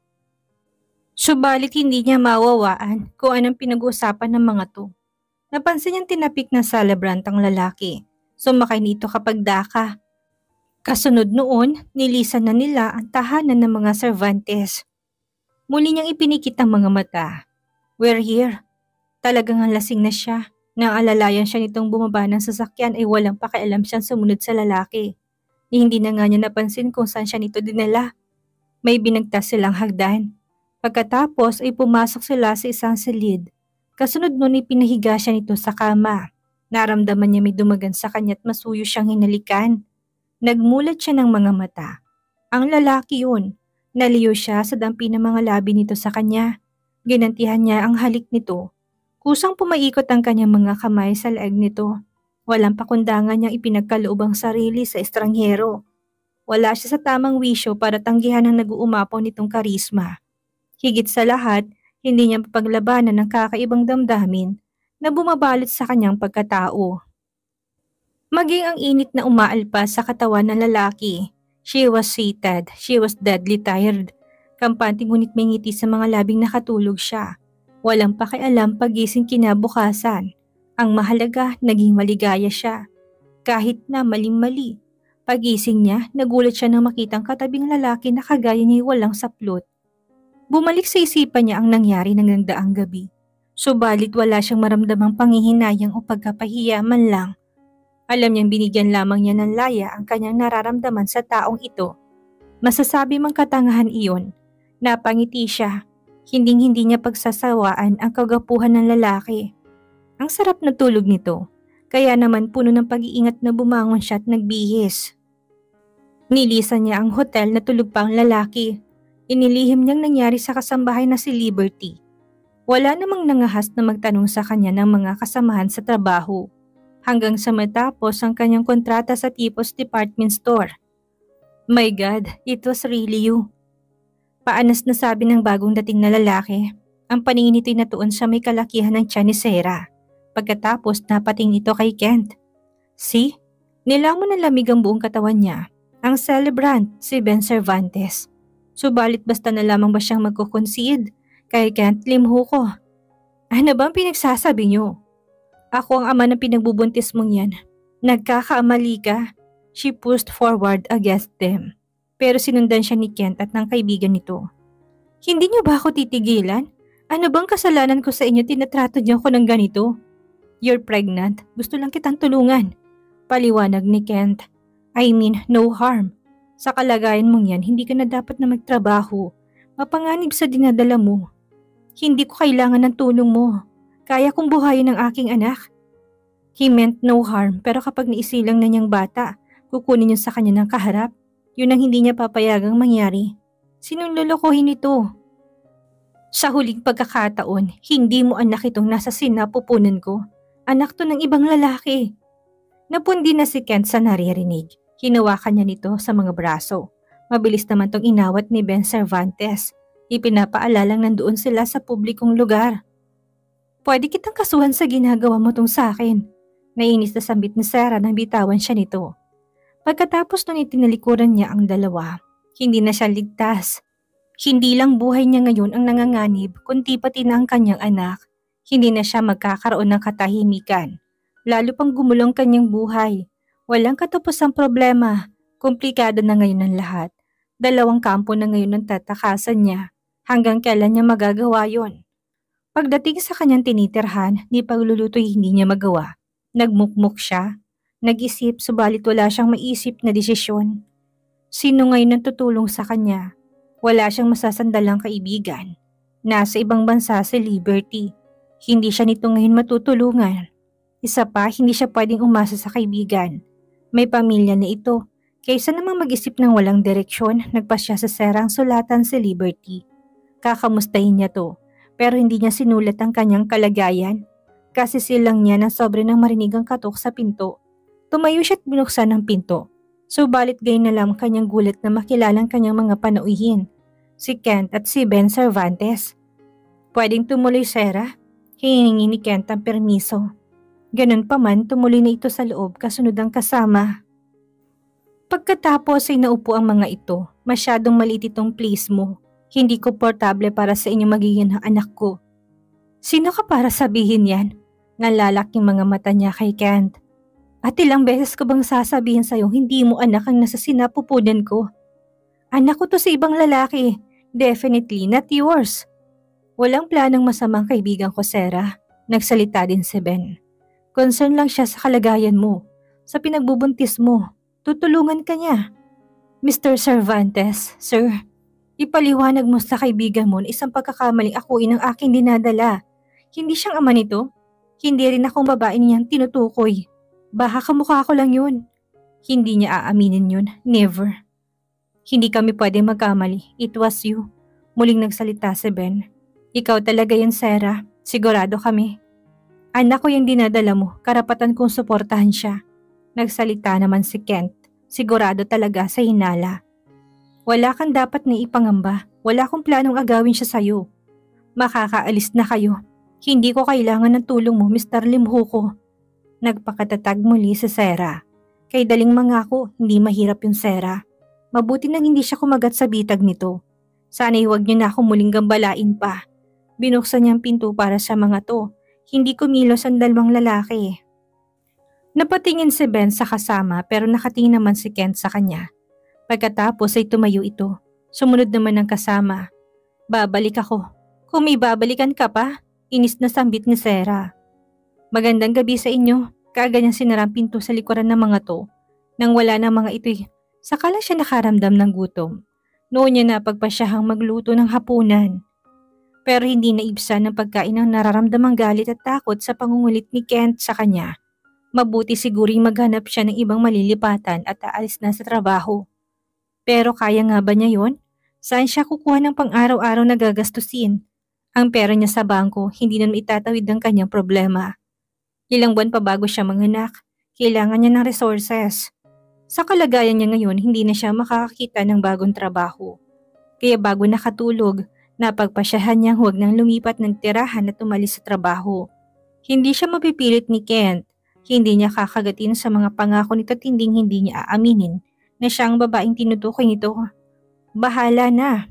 [SPEAKER 1] Subalit hindi niya mawawaan kung anong pinag-uusapan ng mga to. Napansin niyang tinapik na celebrant ang lalaki. Sumakay nito kapag daka. Kasunod noon, nilisan na nila ang tahanan ng mga Cervantes. Muli niyang ipinikit ang mga mata. We're here. Talagang ang lasing na siya. Nang alalayan siya nitong bumaba ng sasakyan ay walang pakialam siyang sumunod sa lalaki. Ni hindi na nga niya napansin kung saan siya nito dinala. May binagtas silang hagdan. Pagkatapos ay pumasok sila sa isang silid. Kasunod nun ay pinahiga siya nito sa kama. Naramdaman niya may dumagan sa kanya at masuyo siyang hinalikan. Nagmulat siya ng mga mata. Ang lalaki yun. Naliyo siya sa dampi ng mga labi nito sa kanya. Ginantihan niya ang halik nito. Kusang pumaikot ang kanyang mga kamay sa leeg nito. Walang pakundangan niyang ipinagkaloob ang sarili sa estranghero. Wala siya sa tamang wisyo para tanggihan ang nag-uumapaw nitong karisma. Higit sa lahat, hindi niya mapaglabanan ng kakaibang damdamin na bumabalot sa kanyang pagkatao. Maging ang init na umaalpas sa katawan ng lalaki. She was seated. She was deadly tired. Kampante ngunit may ngiti sa mga labing nakatulog siya. Walang pakialam pagising kinabukasan. Ang mahalaga, naging maligaya siya. Kahit na maling-mali. Pagising niya, nagulat siya nang makitang katabing lalaki na kagaya niya walang saplot. Bumalik sa isipan niya ang nangyari ng nagdaang gabi. Subalit wala siyang maramdamang panghihinayang o pagkapahiya man lang. Alam niyang binigyan lamang niya ng laya ang kanyang nararamdaman sa taong ito. Masasabi mang katangahan iyon. Napangiti siya. Hinding-hindi niya pagsasawaan ang kagapuhan ng lalaki. Ang sarap na tulog nito. Kaya naman puno ng pag-iingat na bumangon siya at nagbihis. Nilisan niya ang hotel na tulog pa ang lalaki. Inilihim niyang nangyari sa kasambahay na si Liberty. Wala namang nangahas na magtanong sa kanya ng mga kasamahan sa trabaho. Hanggang sa matapos ang kanyang kontrata sa Tipos Department Store. My God, it was really you. Paanas na sabi ng bagong dating na lalaki. Ang paningin nito'y natuon sa may kalakihan ng tiyan ni Sarah. Pagkatapos napating ito kay Kent. See? Nilamon ng lamig ang buong katawan niya. Ang celebrant, si Ben Cervantes. Subalit basta na lamang ba siyang magkukonsid kay Kent Limho ko. Ano bang pinagsasabi niyo? Ako ang ama ng pinagbubuntis mong yan. Nagkakaamali ka. She pushed forward against them. Pero sinundan siya ni Kent at ng kaibigan nito. Hindi niyo ba ako titigilan? Ano bang kasalanan ko sa inyo tinatrato niyo ako ng ganito? You're pregnant. Gusto lang kitang tulungan. Paliwanag ni Kent. I mean, no harm. Sa kalagayan mong yan, hindi ka na dapat na magtrabaho. Mapanganib sa dinadala mo. Hindi ko kailangan ng tulong mo. Kaya kong buhayin ang aking anak. He meant no harm pero kapag naisilang na niyang bata, kukunin niyo sa kanya ng kaharap. Yun ang hindi niya papayagang mangyari. Sinong lolokohin ito? Sa huling pagkakataon, hindi mo anak itong nasa sinapupunan ko. Anak to ng ibang lalaki. Napundi na si Kent sa naririnig. Hinawakan niya nito sa mga braso. Mabilis naman tong inawat ni Ben Cervantes. Ipinapaalalang nandoon sila sa publikong lugar. Pwede kitang kasuhan sa ginagawa mo tong sa akin. Nainis na sambit ni Sarah nang bitawan siya nito. Pagkatapos nun itinalikuran niya ang dalawa, hindi na siya ligtas. Hindi lang buhay niya ngayon ang nanganganib, kundi pati na ang kanyang anak. Hindi na siya magkakaroon ng katahimikan. Lalo pang gumulong kanyang buhay. Walang katapusang problema. Komplikado na ngayon ang lahat. Dalawang kampo na ngayon ang tatakasan niya. Hanggang kailan niya magagawa yon? Pagdating sa kanyang tinitirhan, ni pagluluto'y hindi niya magawa. Nagmukmuk siya. Nag-isip subalit wala siyang maisip na desisyon. Sino ngayon ang tutulong sa kanya? Wala siyang masasandalang kaibigan. Nasa ibang bansa si Liberty. Hindi siya nito ngayon matutulungan. Isa pa, hindi siya pwedeng umasa sa kaibigan. May pamilya na ito. Kaysa namang mag-isip ng walang direksyon, nagpasya sa serang sulatan si Liberty. Kakamustahin niya to, pero hindi niya sinulat ang kanyang kalagayan. Kasi silang niya na sobre nang marinig ang katok sa pinto. Tumayo siya at binuksan ang pinto. Subalit gayon na lang kanyang gulat na makilalang kanyang mga panauhin. Si Kent at si Ben Cervantes. Pwedeng tumuloy, Sarah? Hiningi ni Kent ang permiso. Ganun pa man, tumuloy na ito sa loob kasunod ang kasama. Pagkatapos ay naupo ang mga ito. Masyadong maliit itong place mo. Hindi komportable para sa inyo magiging anak ko. Sino ka para sabihin yan? Nalalaking mga mata niya kay Kent. At ilang beses ko bang sasabihin sa'yo hindi mo anak ang nasa sinapupunan ko? Anak ko to sa ibang lalaki. Definitely not yours. Walang planong masamang kaibigan ko, Sarah. Nagsalita din si Ben. Concern lang siya sa kalagayan mo. Sa pinagbubuntis mo. Tutulungan ka niya. Mister Cervantes, sir. Ipaliwanag mo sa kaibigan mo na isang pagkakamaling akuin ang aking dinadala. Hindi siyang ama nito. Hindi rin akong babae niyang tinutukoy. Baka kamukha ko lang yun. Hindi niya aaminin yun. Never. Hindi kami pwede magkamali. It was you. Muling nagsalita si Ben. Ikaw talaga yun, Sarah. Sigurado kami. Anak ko yung dinadala mo, karapatan kong suportahan siya. Nagsalita naman si Kent, sigurado talaga sa hinala. Wala kang dapat na ipangamba, wala akong planong agawin siya sa'yo. Makakaalis na kayo. Hindi ko kailangan ng tulong mo, Mister Limhuko. Nagpakatatag muli si Sarah. Kay daling mangako, hindi mahirap yung Sarah. Mabuti nang hindi siya kumagat sa bitag nito. Sana'y huwag niyo na ako muling gambalain pa. Binuksan niya ang pinto para sa mga to. Hindi kumilos ang dalawang lalaki. Napatingin si Ben sa kasama pero nakatingin naman si Kent sa kanya. Pagkatapos ay tumayo ito. Sumunod naman ang kasama. Babalik ako. Kung may babalikan ka pa, inis na sambit ni Sarah. Magandang gabi sa inyo. Kaagad niyang sinarang pinto sa likuran ng mga to. Nang wala na mga ito'y, saka lang siya nakaramdam ng gutom. Noon niya na pagpasyahang magluto ng hapunan. Pero hindi naibsan ng pagkain ng nararamdamang galit at takot sa pangungulit ni Kent sa kanya. Mabuti siguring maghanap siya ng ibang malilipatan at aalis na sa trabaho. Pero kaya nga ba niya yon? Saan siya kukuha ng pang-araw-araw na gagastusin? Ang pera niya sa bangko hindi na itatawid ang kanyang problema. Ilang buwan pa bago siya manganak, kailangan niya ng resources. Sa kalagayan niya ngayon, hindi na siya makakakita ng bagong trabaho. Kaya bago nakatulog, napagpasyahan niyang huwag nang lumipat ng tirahan at umalis sa trabaho. Hindi siya mapipilit ni Kent. Hindi niya kakagatin sa mga pangako nito at hindi hindi niya aaminin na siya ang babaeng tinutukoy nito. Bahala na.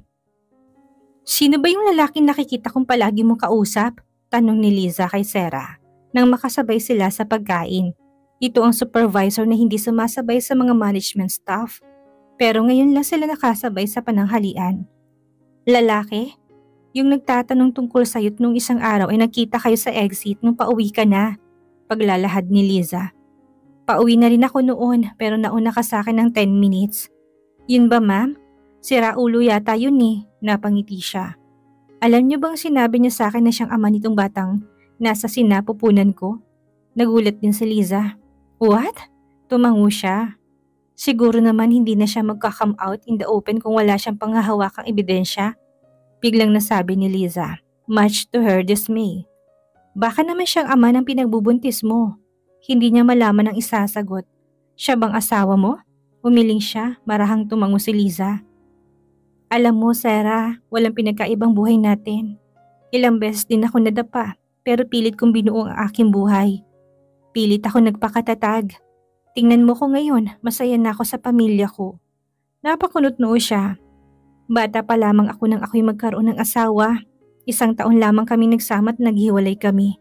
[SPEAKER 1] Sino ba yung lalaking nakikita kong palagi mong kausap? Tanong ni Liza kay Sarah nang makasabay sila sa pagkain. Ito ang supervisor na hindi sumasabay sa mga management staff. Pero ngayon lang sila nakasabay sa pananghalian. Lalaki? Yung nagtatanong tungkol sa'yo't nung isang araw ay nagkita kayo sa exit nung pauwi ka na. Paglalahad ni Liza. Pauwi na rin ako noon pero nauna ka sa akin ng ten minutes. Yun ba ma'am? Sira ulo yata yun eh. Napangiti siya. Alam niyo bang sinabi niya sa akin na siyang ama nitong batang nasa sinapupunan ko? Nagulat din si Liza. What? Tumango siya. Siguro naman hindi na siya magka-come out in the open kung wala siyang panghahawakang ebidensya. Biglang nasabi ni Liza, much to her dismay. Baka naman siyang ama ng pinagbubuntis mo. Hindi niya malaman ang isasagot. Siya bang asawa mo? Umiling siya, marahang tumango si Liza. Alam mo, Sarah, walang pinagkaibang buhay natin. Ilang beses din ako nadapa, pero pilit kong binuo ang aking buhay. Pilit ako nagpakatatag. Tingnan mo ko ngayon, masaya na ako sa pamilya ko. Napakunot noo siya. Bata pa lamang ako nang ako'y magkaroon ng asawa. Isang taon lamang kami nagsama at naghiwalay kami.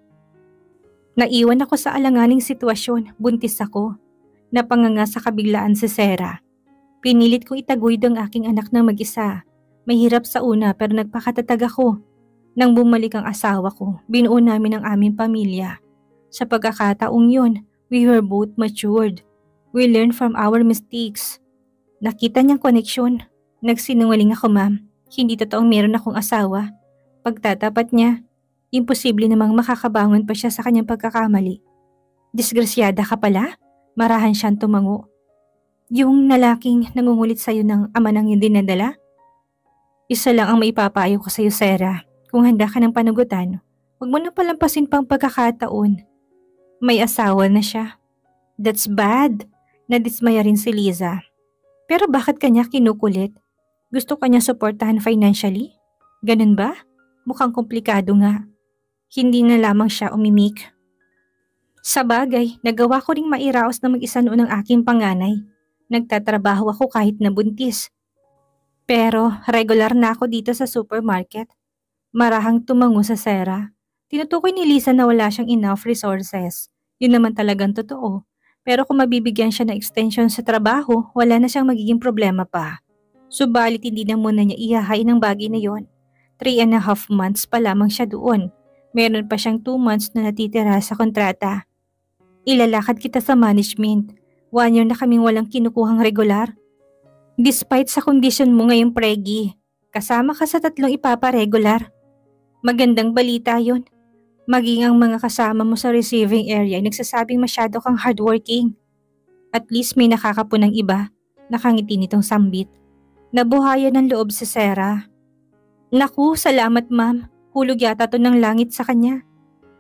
[SPEAKER 1] Naiwan ako sa alanganing sitwasyon, buntis ako. Napanganga sa kabiglaan si Sarah. Pinilit kong itaguyod ang aking anak ng mag-isa. Mahirap sa una pero nagpakatatag ako. Nang bumalik ang asawa ko, binuo namin ang aming pamilya. Sa pagkakataong yun, we were both matured. We learned from our mistakes. Nakita niyang koneksyon. Nagsinungaling ako ma'am. Hindi totoong meron akong asawa. Pagtatapat niya, imposible namang makakabangon pa siya sa kanyang pagkakamali. Disgrasyada ka pala? Marahan siyang tumango. Yung lalaking nangungulit sa'yo ng ama ng yung dinadala? Isa lang ang maipapayo ko sa'yo, Sarah. Kung handa ka ng panugutan, huwag mo na palampasin pang pagkakataon. May asawa na siya. That's bad. Nadismaya rin si Liza. Pero bakit kanya kinukulit? Gusto kanya suportahan financially? Ganun ba? Mukhang komplikado nga. Hindi na lamang siya umimik. Sa bagay, nagawa ko ring mairaos na mag-isa noon ang aking panganay. Nagtatrabaho ako kahit nabuntis. Pero regular na ako dito sa supermarket. Marahang tumango sa Sarah. Tinutukoy ni Liza na wala siyang enough resources. Yun naman talagang totoo. Pero kung mabibigyan siya ng extension sa trabaho, wala na siyang magiging problema pa. Subalit hindi na muna niya ihahain ang bagay na yon. Three and a half months pa lamang siya doon. Meron pa siyang two months na natitira sa kontrata. Ilalakad kita sa management. One year na kaming walang kinukuhang regular. Despite sa kondisyon mo ngayong pregi, kasama ka sa tatlong ipaparegular. Magandang balita yon. Maging ang mga kasama mo sa receiving area ay nagsasabing masyado kang hardworking. At least may nakakapunang iba. Nakangiti nitong sambit. Nabuhayan ng loob si Sarah. Naku, salamat ma'am. Hulog yata to ng langit sa kanya.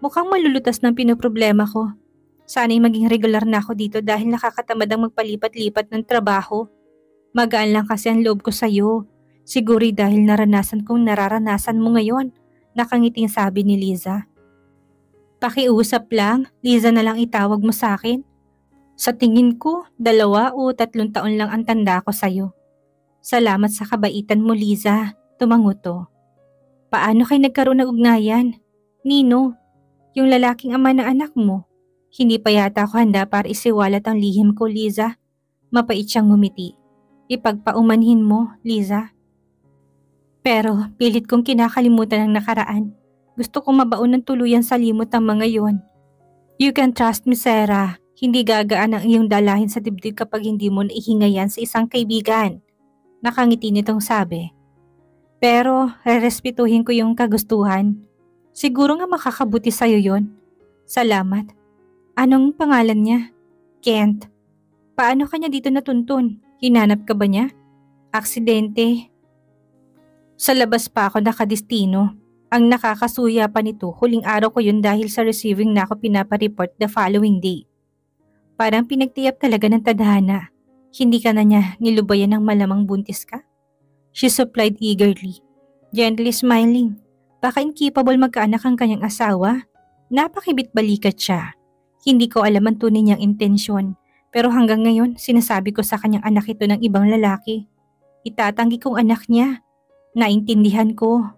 [SPEAKER 1] Mukhang malulutas ng pinoproblema ko. Sana'y maging regular na ako dito dahil nakakatamad ang magpalipat-lipat ng trabaho. Magaan lang kasi ang loob ko sa'yo. Siguro'y dahil naranasan kong nararanasan mo ngayon. Nakangiting sabi ni Liza. Pakiusap lang, Liza na lang itawag mo sa akin. Sa tingin ko, dalawa o tatlong taon lang ang tanda ko sa'yo. Salamat sa kabaitan mo, Liza. Tumanguto. Paano kayo nagkaroon ng ugnayan? Nino, yung lalaking ama ng anak mo. Hindi pa yata ako handa para isiwalat ang lihim ko, Liza. Mapait siyang ngumiti. Ipagpaumanhin mo, Liza. Pero pilit kong kinakalimutan ang nakaraan. Gusto kong mabaon ng tuluyan sa limot ang mga yon. You can trust me, Sarah. Hindi gagaan ang iyong dalahin sa dibdib kapag hindi mo naihingayan sa isang kaibigan. Nakangiti nitong sabi. Pero rerespetuhin ko yung kagustuhan. Siguro nga makakabuti sa'yo yon. Salamat. Anong pangalan niya? Kent. Paano kanya dito natuntun? Hinanap ka ba niya? Aksidente. Sa labas pa ako nakadestino. Ang nakakasuya pa nito, huling araw ko yun dahil sa receiving na ako pinapareport the following day. Parang pinagtiyap talaga ng tadhana. Hindi ka na niya nilubayan ng malamang buntis ka? She supplied eagerly, gently smiling. Baka incapable magkaanak ang kanyang asawa. Napakibit balikat siya. Hindi ko alam ang tunay niyang intensyon, pero hanggang ngayon sinasabi ko sa kanyang anak ito ng ibang lalaki. Itatanggi kong anak niya. Naintindihan ko.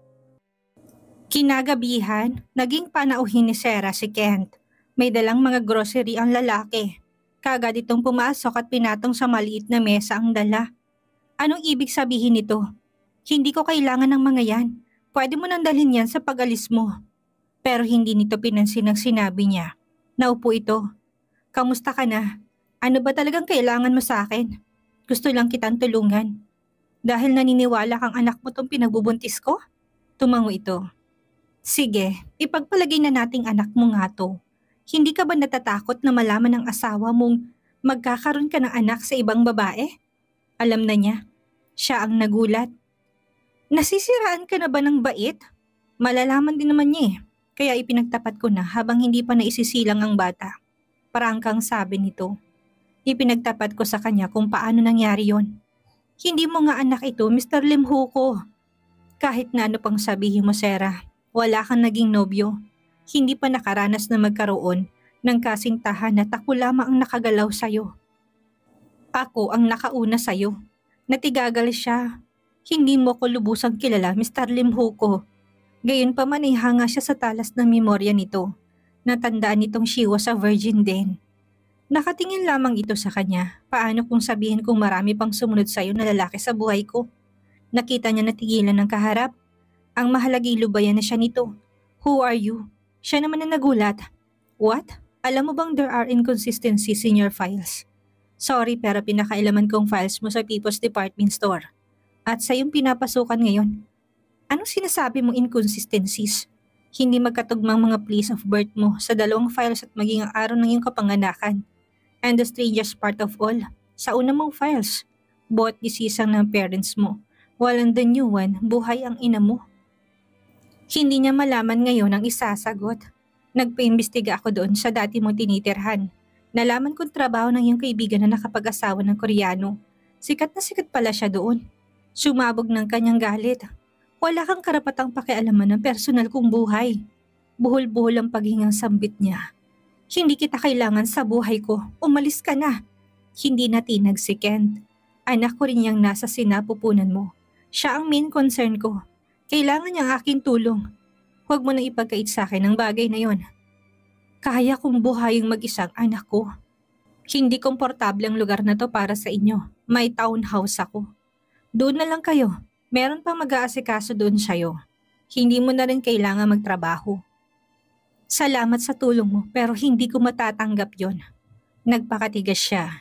[SPEAKER 1] Kinagabihan, naging panauhin ni Sarah si Kent. May dalang mga grocery ang lalaki. Kagad itong pumasok at pinatong sa maliit na mesa ang dala. Anong ibig sabihin nito? Hindi ko kailangan ng mga yan. Pwede mo nang dalhin yan sa pag-alis mo. Pero hindi nito pinansin ang sinabi niya. Naupo ito. Kamusta ka na? Ano ba talagang kailangan mo sa akin? Gusto lang kitang tulungan. Dahil naniniwala kang anak mo tong pinagbubuntis ko? Tumango ito. Sige, ipagpalagay na nating anak mo nga to. Hindi ka ba natatakot na malaman ng asawa mong magkakaroon ka ng anak sa ibang babae? Alam na niya. Siya ang nagulat. Nasisiraan ka na ba ng bait? Malalaman din naman niya eh. Kaya ipinagtapat ko na habang hindi pa naisisilang ang bata. Parangkang sabi nito. Ipinagtapat ko sa kanya kung paano nangyari yon. Hindi mo nga anak ito, Mister Limhuko. Kahit na ano pang sabihin mo, Sarah. Wala kang naging nobyo. Hindi pa nakaranas na magkaroon ng kasintahan na ako lamang ang nakagalaw sa'yo. Ako ang nakauna sa'yo. Natigagal siya. Hindi mo ko lubusang kilala, Mister Limhuko. Gayon pa man ay hanga siya sa talas ng memorya nito. Natandaan nitong she was a virgin din. Nakatingin lamang ito sa kanya. Paano kung sabihin kong marami pang sumunod sa'yo na lalaki sa buhay ko? Nakita niya natigilan ng kaharap. Ang mahalagay lubayan na siya nito. Who are you? Siya naman na nagulat. What? Alam mo bang there are inconsistencies in your files? Sorry pero pinakailaman kong files mo sa People's Department Store. At sa iyong pinapasukan ngayon. Anong sinasabi mong inconsistencies? Hindi magkatugmang mga place of birth mo sa dalawang files at maging ang araw ng iyong kapanganakan. And the strangest part of all, sa una mong files, both disisang ng parents mo. While in the new one, buhay ang ina mo. Hindi niya malaman ngayon ang isasagot. Nagpaimbestiga ako doon sa dati mong tinitirhan. Nalaman kong trabaho ng iyong kaibigan na nakapag-asawa ng Koreano. Sikat na sikat pala siya doon. Sumabog ng kanyang galit. Wala kang karapatang pakialaman ng personal kong buhay. Buhol-buhol ang paghingang sambit niya. Hindi kita kailangan sa buhay ko. Umalis ka na. Hindi natinag si Kent. Anak ko rin niyang nasa sinapupunan mo. Siya ang main concern ko. Kailangan niya ang aking tulong. Huwag mo na ipagkait sa akin ang bagay na yon. Kaya kong buhayin mag-isang anak ko. Hindi komportable ang lugar na to para sa inyo. May townhouse ako. Doon na lang kayo. Meron pang mag-aasikaso doon sa'yo. Hindi mo na rin kailangan magtrabaho. Salamat sa tulong mo pero hindi ko matatanggap yon. Nagpakatigas siya.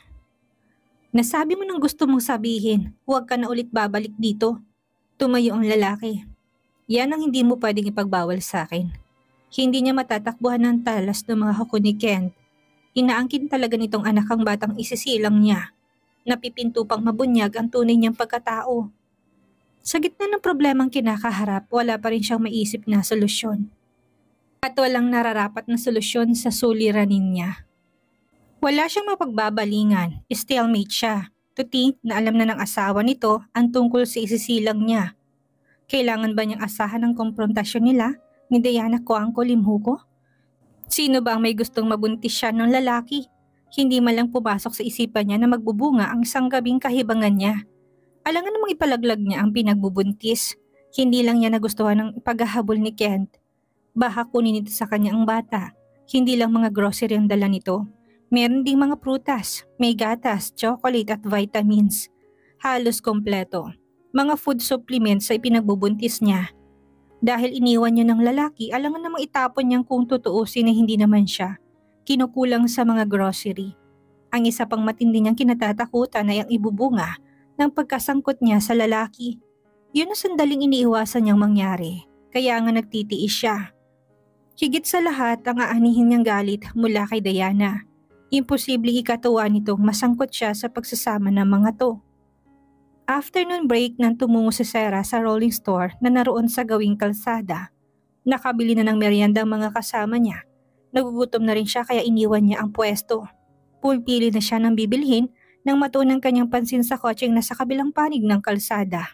[SPEAKER 1] Nasabi mo nang gusto mong sabihin, huwag ka na ulit babalik dito. Tumayo ang lalaki. Yan ang hindi mo pwedeng ipagbawal sa akin. Hindi niya matatakbuhan ng talas ng mga hukon ni Kent. Inaangkin talaga nitong anak ang batang isisilang niya. Napipinto pang mabunyag ang tunay niyang pagkatao. Sa gitna ng problemang kinakaharap, wala pa rin siyang maisip na solusyon. at walang nararapat na solusyon sa suliranin niya. Wala siyang mapagbabalingan, stalemate siya, to think na alam na ng asawa nito ang tungkol sa isisilang niya. Kailangan ba niyang asahan ang komprontasyon nila ni Diana Coangco Limjuco? Sino ba ang may gustong mabuntis siya ng lalaki? Hindi man lang pumasok sa isipan niya na magbubunga ang isang gabing kahibangan niya. Alangan namang ipalaglag niya ang pinagbubuntis. Hindi lang niya nagustuhan ng paghahabol ni Kent. Baka kunin nito sa kanya ang bata. Hindi lang mga grocery ang dala nito. Meron ding mga prutas, may gatas, chocolate at vitamins. Halos kompleto. Mga food supplements sa ipinagbubuntis niya. Dahil iniwan niya ng lalaki, alangan namang itapon niyang kung tutuusin na hindi naman siya. Kinukulang sa mga grocery. Ang isa pang matindi niyang kinatatakutan ay ang ibubunga ng pagkasangkot niya sa lalaki. Yun ang sandaling iniiwasan niyang mangyari, kaya nga nagtitiis siya. Higit sa lahat ang aanihin niyang galit mula kay Diana. Imposibleng ikatuwa nitong masangkot siya sa pagsasama ng mga to. Afternoon break nang tumungo si Sarah sa rolling store na naroon sa gawing kalsada. Nakabili na ng merienda ang mga kasama niya. Nagugutom na rin siya kaya iniwan niya ang pwesto. Pulpili na siya ng bibilhin nang matunang kanyang pansin sa kotseng nasa kabilang panig ng kalsada.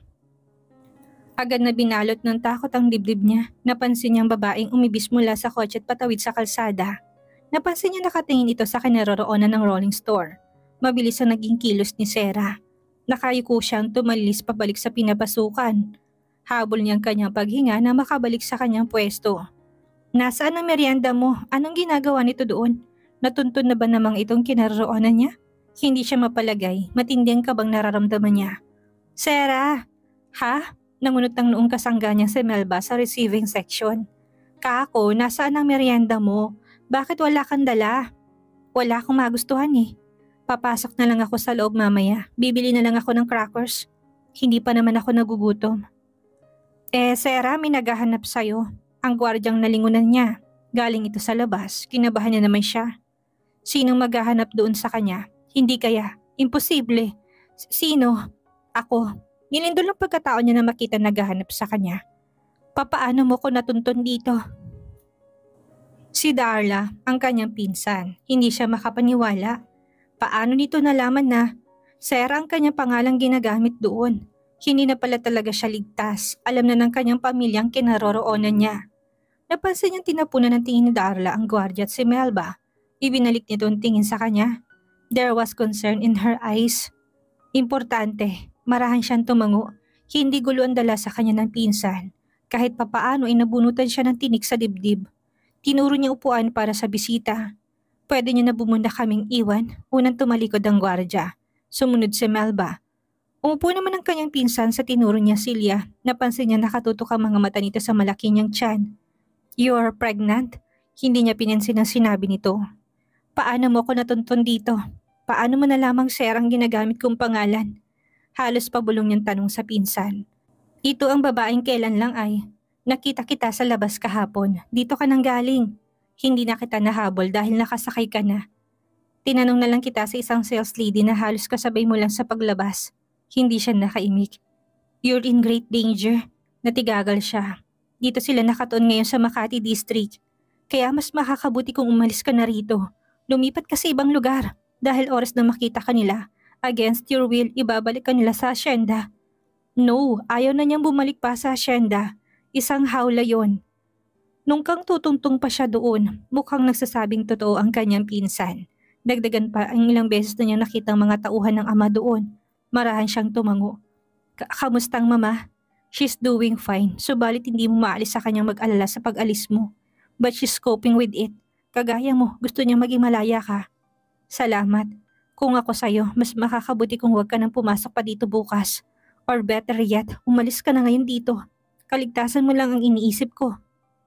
[SPEAKER 1] Agad na binalot ng takot ang dibdib niya. Napansin niyang babaeng umibis mula sa kotse at patawid sa kalsada. Napansin niya nakatingin ito sa kinaroroonan ng rolling store. Mabilis ang naging kilos ni Sarah. Nakayuko siyang tumalis pabalik sa pinapasukan. Habol niyang kanyang paghinga na makabalik sa kanyang pwesto. Nasaan ang merienda mo? Anong ginagawa nito doon? Natuntun na ba namang itong kinaroroonan niya? Hindi siya mapalagay. Matindi ang kabang nararamdaman niya. Sarah! Ha? Nangunot ang noong kasangga niya si Melba sa receiving section. Kako, nasaan ang merienda mo? Bakit wala kang dala? Wala akong magustuhan eh. Papasok na lang ako sa loob mamaya. Bibili na lang ako ng crackers. Hindi pa naman ako nagugutom. Eh, Sarah, may naghahanap sa'yo. Ang gwardyang nalingunan niya. Galing ito sa labas. Kinabahan niya naman siya. Sinong maghahanap doon sa kanya? Hindi kaya. Imposible. S- Sino? Ako. Nilindol ang pagkatao niya na makita naghahanap sa kanya. Papaano mo ko natuntun dito? Si Darla, ang kanyang pinsan. Hindi siya makapaniwala. Paano nito nalaman na Sarah ang kanyang pangalang ginagamit doon? Hindi na pala talaga siya ligtas. Alam na ng kanyang pamilyang kinaroroonan niya. Napansin niyang tinapunan ng tingin ni Darla ang gwardiya at si Melba. Ibinalik nito ang tingin sa kanya. There was concern in her eyes. Importante, marahan siyang tumango. Hindi gulo ang dala sa kanya ng pinsan. Kahit papaano ay nabunutan siya ng tinik sa dibdib. Tinuro niya upuan para sa bisita. Pwede niya na bumunda kaming iwan. Unang tumalikod ang gwardiya. Sumunod si Melba. Umupo naman ang kanyang pinsan sa tinuro niya Celia. Napansin niya nakatutok ang mga mata nito sa malaki niyang tiyan. You're pregnant? Hindi niya pinansin ang sinabi nito. Paano mo ko natuntun dito? Paano mo nalamang Sarah ang ginagamit kong pangalan? Halos pabulong niyang tanong sa pinsan. Ito ang babaeng kailan lang ay. Nakita kita sa labas kahapon. Dito ka nang galing. Hindi na kita nahabol dahil nakasakay ka na. Tinanong na lang kita sa isang sales lady na halos kasabay mo lang sa paglabas. Hindi siya nakaimik. You're in great danger. Natigagal siya. Dito sila nakatuon ngayon sa Makati District. Kaya mas makakabuti kung umalis ka na rito. Lumipat ka sa ibang lugar. Dahil oras na makita ka nila, against your will, ibabalik ka nila sa asyenda. No, ayaw na niyang bumalik pa sa asyenda. Isang hawla yon. Nung kang tutungtong pa siya doon, mukhang nagsasabing totoo ang kanyang pinsan. Dagdagan pa ang ilang beses na niya nakita ang mga tauhan ng ama doon. Marahan siyang tumango. Kamustang mama? She's doing fine, subalit hindi mo maalis sa kanyang mag-alala sa pag-alis mo. But she's coping with it. Kagaya mo, gusto niya maging malaya ka. Salamat. Kung ako sa'yo, mas makakabuti kung huwag ka nang pumasok pa dito bukas. Or better yet, umalis ka na ngayon dito. Kaligtasan mo lang ang iniisip ko.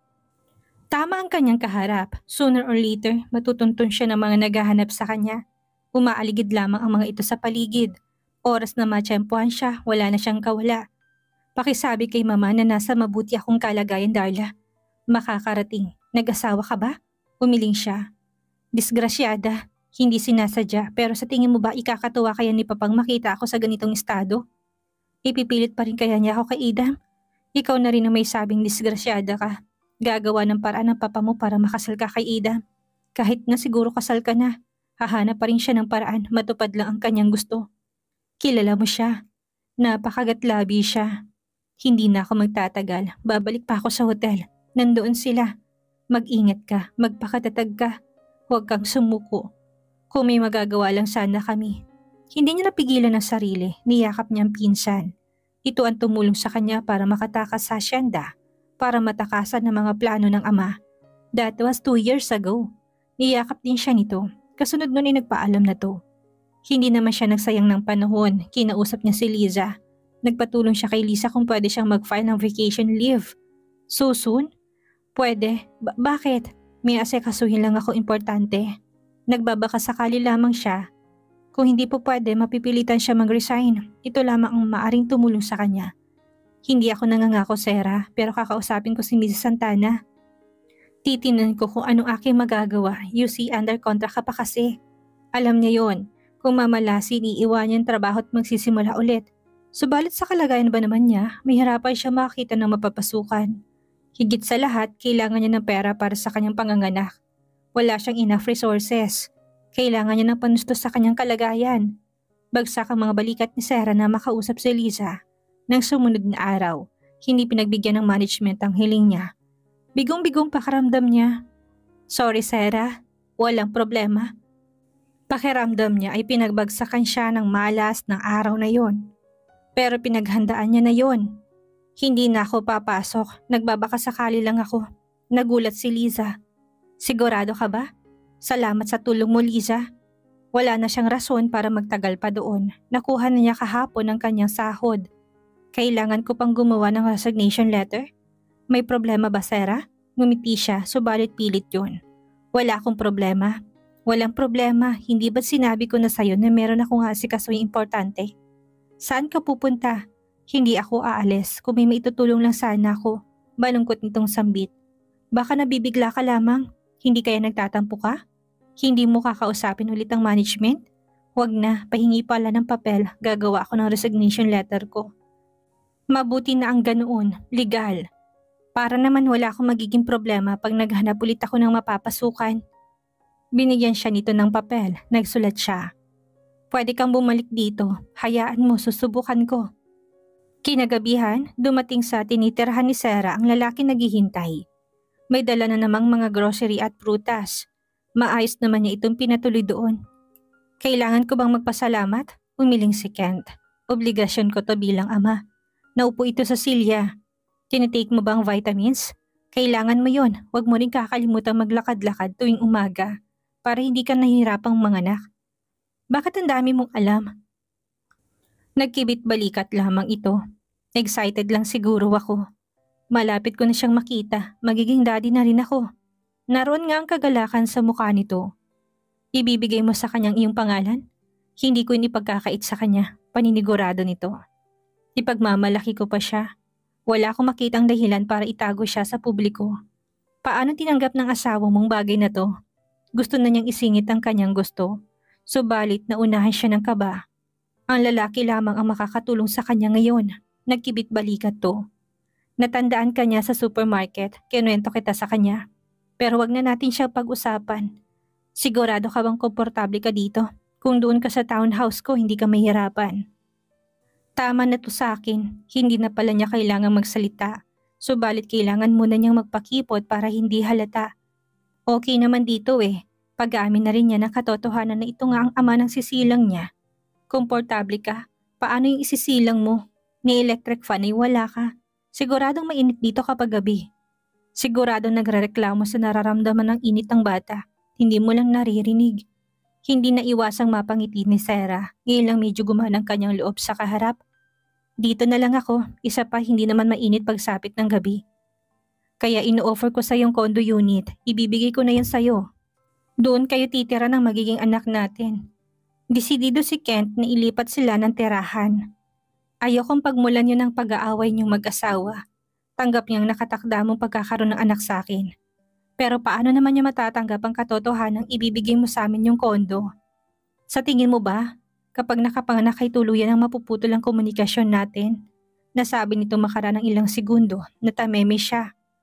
[SPEAKER 1] Tama ang kanyang kaharap. Sooner or later, matutuntun siya ng mga naghahanap sa kanya. Umaaligid lamang ang mga ito sa paligid. Oras na matsyempohan siya, wala na siyang kawala. Pakisabi kay mama na nasa mabuti akong kalagayan, Darla. Makakarating. Nag-asawa ka ba? Umiling siya. Disgrasyada. Hindi sinasadya, pero sa tingin mo ba ikakatuwa kaya ni Papang makita ako sa ganitong estado? Ipipilit pa rin kaya niya ako kay Idam? Ikaw na rin ang may sabing disgrasyada ka. Gagawa ng paraan ng papa mo para makasal ka kay Ida. Kahit na siguro kasal ka na, hahanap pa rin siya ng paraan matupad lang ang kanyang gusto. Kilala mo siya. Napakagatlabi siya. Hindi na ako magtatagal. Babalik pa ako sa hotel. Nandoon sila. Mag-ingat ka, magpakatatag ka. Huwag kang sumuko. Kung may magagawa lang sana kami. Hindi niya napigilan ang sarili, niyakap niyang pinsan. Ito ang tumulong sa kanya para makatakas sa asyenda, para matakasan ng mga plano ng ama. That was two years ago. Niyakap din siya nito, kasunod nun ay nagpaalam na to. Hindi naman siya nagsayang ng panahon, kinausap niya si Liza. Nagpatulong siya kay Lisa kung pwede siyang mag-file ng vacation leave. So soon? Pwede. Ba- bakit? May asekasuhin lang ako importante. Nagbabaka sakali lamang siya. Kung hindi po pwede, mapipilitan siya mag-resign. Ito lamang ang maaring tumulong sa kanya. Hindi ako nangangako, Sarah, pero kakausapin ko si Missus Santana. Titinan ko kung anong aking magagawa. You see, under contract ka pa kasi. Alam niya yon. Kung mamalasin, iiwan niya ang trabaho at magsisimula ulit. Subalit sa kalagayan ba naman niya, may hirapan siya makakita ng mapapasukan. Higit sa lahat, kailangan niya ng pera para sa kanyang panganganak. Wala siyang enough resources. Kailangan niya ng panustos sa kanyang kalagayan. Bagsak ang mga balikat ni Sarah na makausap si Liza. Nang sumunod na araw, hindi pinagbigyan ng management ang hiling niya. Bigong-bigong pakaramdam niya. Sorry Sarah, walang problema. Pakiramdam niya ay pinagbagsakan siya ng malas ng araw na yon. Pero pinaghandaan niya na yon. Hindi na ako papasok, nagbabaka sakali lang ako. Nagulat si Liza. Sigurado ka ba? Salamat sa tulong mo, Liza. Wala na siyang rason para magtagal pa doon. Nakuha na niya kahapon ang kanyang sahod. Kailangan ko pang gumawa ng resignation letter? May problema ba, Sarah? Ngumiti siya, subalit pilit yun. Wala akong problema. Walang problema, hindi ba't sinabi ko na sa'yo na meron akong asikasuing importante? Saan ka pupunta? Hindi ako aalis kung may maitutulong lang sana ako. Balungkot nitong sambit. Baka nabibigla ka lamang. Hindi kaya nagtatampo ka? Hindi mo kakausapin ulit ang management? Huwag na, pahingi pala ng papel, gagawa ako ng resignation letter ko. Mabuti na ang ganoon, legal. Para naman wala akong magiging problema pag naghanap ulit ako ng mapapasukan. Binigyan siya nito ng papel, nagsulat siya. Pwede kang bumalik dito, hayaan mo, susubukan ko. Kinagabihan, dumating sa tinitirhan ni Sarah ang lalaki naghihintay. May dala na namang mga grocery at prutas. Maayos naman niya itong pinatuloy doon. Kailangan ko bang magpasalamat? Umiling si Kent. Obligasyon ko to bilang ama. Naupo ito sa silya. Tinitake mo ba ang vitamins? Kailangan mo yon. Huwag mo rin kakalimutan maglakad-lakad tuwing umaga para hindi ka nahihirapang manganak. Bakit ang dami mong alam? Nagkibit balikat lamang ito. Excited lang siguro ako. Malapit ko na siyang makita, magiging daddy na rin ako. Naroon nga ang kagalakan sa mukha nito. Ibibigay mo sa kanyang iyong pangalan? Hindi ko inipagkakait sa kanya, paninigurado nito. Ipagmamalaki ko pa siya. Wala akong makitang dahilan para itago siya sa publiko. Paano tinanggap ng asawa mong bagay na to? Gusto na niyang isingit ang kanyang gusto. Subalit naunahan siya ng kaba. Ang lalaki lamang ang makakatulong sa kanya ngayon. Nagkibit balikat to. Natandaan ka niya sa supermarket, kinuwento kita sa kanya. Pero wag na natin siya pag-usapan. Sigurado ka bang komportable ka dito? Kung doon ka sa townhouse ko, hindi ka mahirapan. Tama na to sa akin, hindi na pala niya kailangang magsalita. Subalit kailangan muna niyang magpakipot para hindi halata. Okay naman dito eh, pag-aamin na rin niya ng katotohanan na ito nga ang ama ng sisilang niya. Komportable ka? Paano yung isisilang mo? Ni electric fan ay wala ka. Siguradong mainit dito kapag gabi. Siguradong nagrereklamo sa nararamdaman ng init ng bata. Hindi mo lang naririnig. Hindi na iwasang mapangiti ni Sarah. Ngayon lang medyo gumaan ang kanyang loob sa kaharap. Dito na lang ako. Isa pa hindi naman mainit pagsapit ng gabi. Kaya ino-offer ko sa yung condo unit. Ibibigay ko na yan sa'yo. Doon kayo titira ng magiging anak natin. Desidido si Kent na ilipat sila ng tirahan. Ayokong pagmulan yun ng pag-aaway niyong mag-asawa. Tanggap niyang nakatakda mong pagkakaroon ng anak sa akin. Pero paano naman niya matatanggap ang katotohanang ibibigay mo sa amin yung kondo? Sa tingin mo ba, kapag nakapanganak ay tuluyan ang mapuputol ang komunikasyon natin? Nasabi nito makaraan ng ilang segundo na tameme siya.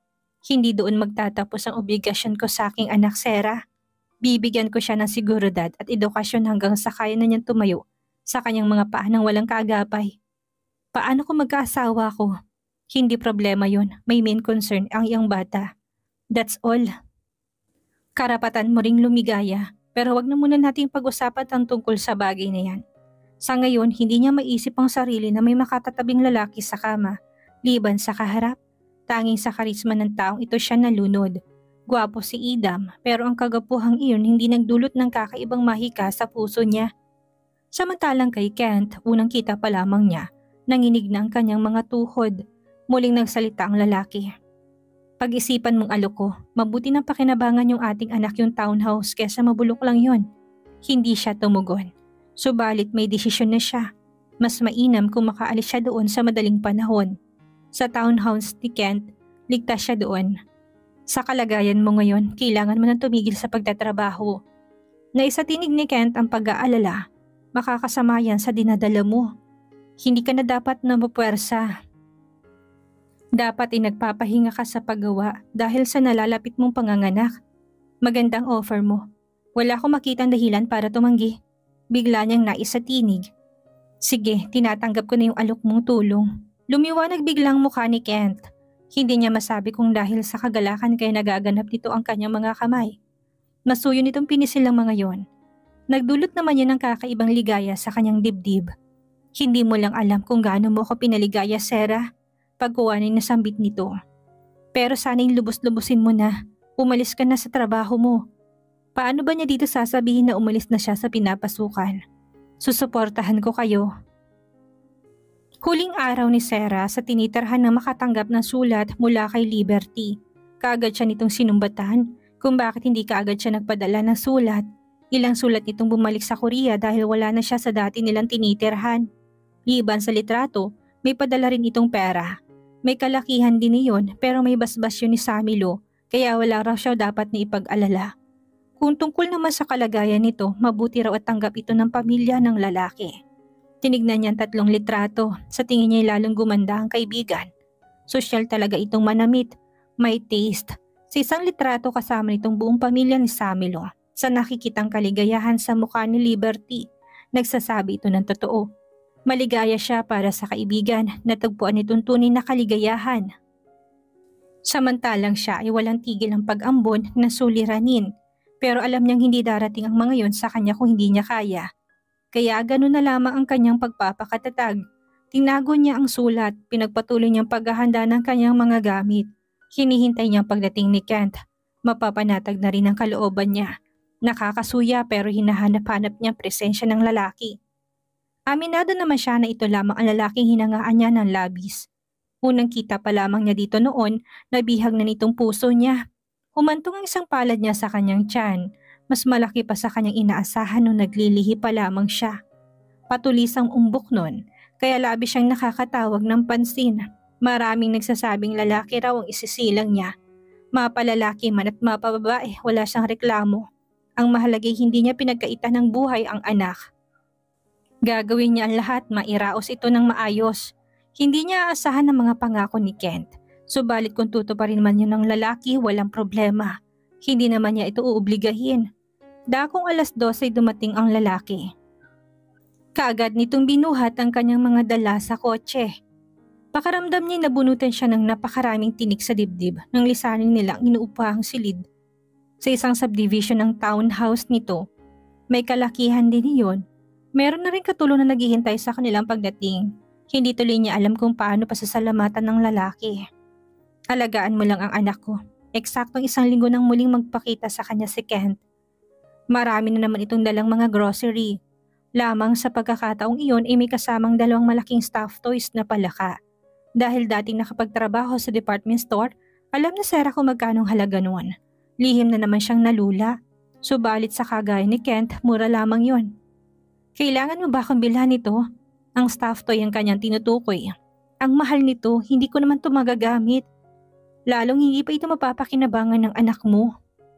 [SPEAKER 1] Hindi doon magtatapos ang obligasyon ko sa aking anak, Sarah. Bibigyan ko siya ng seguridad at edukasyon hanggang sa kaya na niyang tumayo sa kanyang mga paa nang walang kaagapay. Paano kung magkaasawa ko? Hindi problema yun. May main concern ang iyong bata. That's all. Karapatan mo ring lumigaya, pero wag na muna nating pag-usapan ang tungkol sa bagay na yan. Sa ngayon, hindi niya maisip ang sarili na may makatatabing lalaki sa kama, liban sa kaharap. Tanging sa karisma ng taong ito siya nalunod. Gwapo si Idam, pero ang kagapuhang iyon hindi nagdulot ng kakaibang mahika sa puso niya. Samantalang kay Kent, unang kita pa lamang niya, nanginig na ang kanyang mga tuhod. Muling nagsalita ang lalaki. Pag-isipan mong aloko, mabuti nang pakinabangan yung ating anak yung townhouse kesa mabulok lang yon. Hindi siya tumugon. Subalit may desisyon na siya. Mas mainam kung makaalis siya doon sa madaling panahon. Sa townhouse ni Kent, ligtas siya doon. Sa kalagayan mo ngayon, kailangan mo nang tumigil sa pagtatrabaho. Naisatinig ni Kent ang pag-aalala. Makakasama yan sa dinadala mo. Hindi ka na dapat na mapuwersa. Dapat ay nagpapahinga ka sa paggawa dahil sa nalalapit mong panganganak. Magandang offer mo. Wala akong makitang dahilan para tumanggi. Bigla niyang naisatinig. Sige, tinatanggap ko na yung alok mong tulong. Lumiwanag biglang mukha ni Kent. Hindi niya masabi kung dahil sa kagalakan kaya nagaganap nito ang kanyang mga kamay. Masuyo nitong pinisil ang mga yon. Nagdulot naman yan ng kakaibang ligaya sa kanyang dibdib. Hindi mo lang alam kung gaano mo ako pinaligaya, Sarah, pagkuhanin na sambit nito. Pero sana'y lubos-lubusin mo na. Umalis ka na sa trabaho mo. Paano ba niya dito sasabihin na umalis na siya sa pinapasukan? Susuportahan ko kayo. Huling araw ni Sarah sa tinitirhan na makatanggap ng sulat mula kay Liberty. Kaagad siya nitong sinumbatan kung bakit hindi kaagad siya nagpadala ng sulat. Ilang sulat nitong bumalik sa Korea dahil wala na siya sa dati nilang tinitirhan. Liban sa litrato, may padala rin itong pera. May kalakihan din iyon pero may basbas yun ni Samilo kaya wala raw siya dapat na ipag-alala. Kung tungkol naman sa kalagayan nito, mabuti raw at tanggap ito ng pamilya ng lalaki. Tinignan niya ang tatlong litrato. Sa tingin niya lalong gumanda ang kaibigan. Sosyal talaga itong manamit. May taste. Sa isang litrato kasama nitong buong pamilya ni Samilo. Sa nakikitang kaligayahan sa mukha ni Liberty, nagsasabi ito ng totoo. Maligaya siya para sa kaibigan. Natagpuan nitong tunay na kaligayahan. Samantalang siya ay walang tigil ang pag-ambon na suliranin. Pero alam niyang hindi darating ang mga yon sa kanya kung hindi niya kaya. Kaya gano'n na lamang ang kanyang pagpapakatatag. Tinago niya ang sulat, pinagpatuloy niyang paghahanda ng kanyang mga gamit. Hinihintay niyang pagdating ni Kent. Mapapanatag na rin ang kalooban niya. Nakakasuya pero hinahanap-hanap niya ang presensya ng lalaki. Aminado naman siya na ito lamang ang lalaking hinangaan niya ng labis. Unang kita pa lamang niya dito noon, nabihag na nitong puso niya. Humantong ang isang palad niya sa kanyang tiyan. Mas malaki pa sa kanyang inaasahan nung naglilihi pa lamang siya. Patulis ang umbok nun, kaya labis siyang nakakatawag ng pansin. Maraming nagsasabing lalaki raw ang isisilang niya. Mapalalaki man at mapababae, wala siyang reklamo. Ang mahalagay hindi niya pinagkaitan ng buhay ang anak. Gagawin niya ang lahat, mairaos ito ng maayos. Hindi niya aasahan ang mga pangako ni Kent. Subalit kung tutuparin man yun ng lalaki, walang problema. Hindi naman niya ito uobligahin. Dakong alas dose ay dumating ang lalaki. Kaagad nitong binuhat ang kanyang mga dala sa kotse. Pakaramdam niya nabunutan siya ng napakaraming tinik sa dibdib nang lisanin nilang inuupahang silid. Sa isang subdivision ng townhouse nito, may kalakihan din iyon. Meron na rin katulong na naghihintay sa kanilang pagdating. Hindi tuloy niya alam kung paano pasasalamatan ng lalaki. Alagaan mo lang ang anak ko. Eksaktong isang linggo nang muling magpakita sa kanya si Kent. Marami na naman itong dalang mga grocery. Lamang sa pagkakataong iyon ay may kasamang dalawang malaking stuffed toys na palaka. Dahil dating nakapagtrabaho sa department store, alam na Sarah kung magkanong halaga noon. Lihim na naman siyang nalula. Subalit sa kagaya ni Kent, mura lamang yon. Kailangan mo ba akong bilhan ito? Ang stuffed toy ang kanyang tinutukoy. Ang mahal nito, hindi ko naman ito magagamit. Lalong hindi pa ito mapapakinabangan ng anak mo.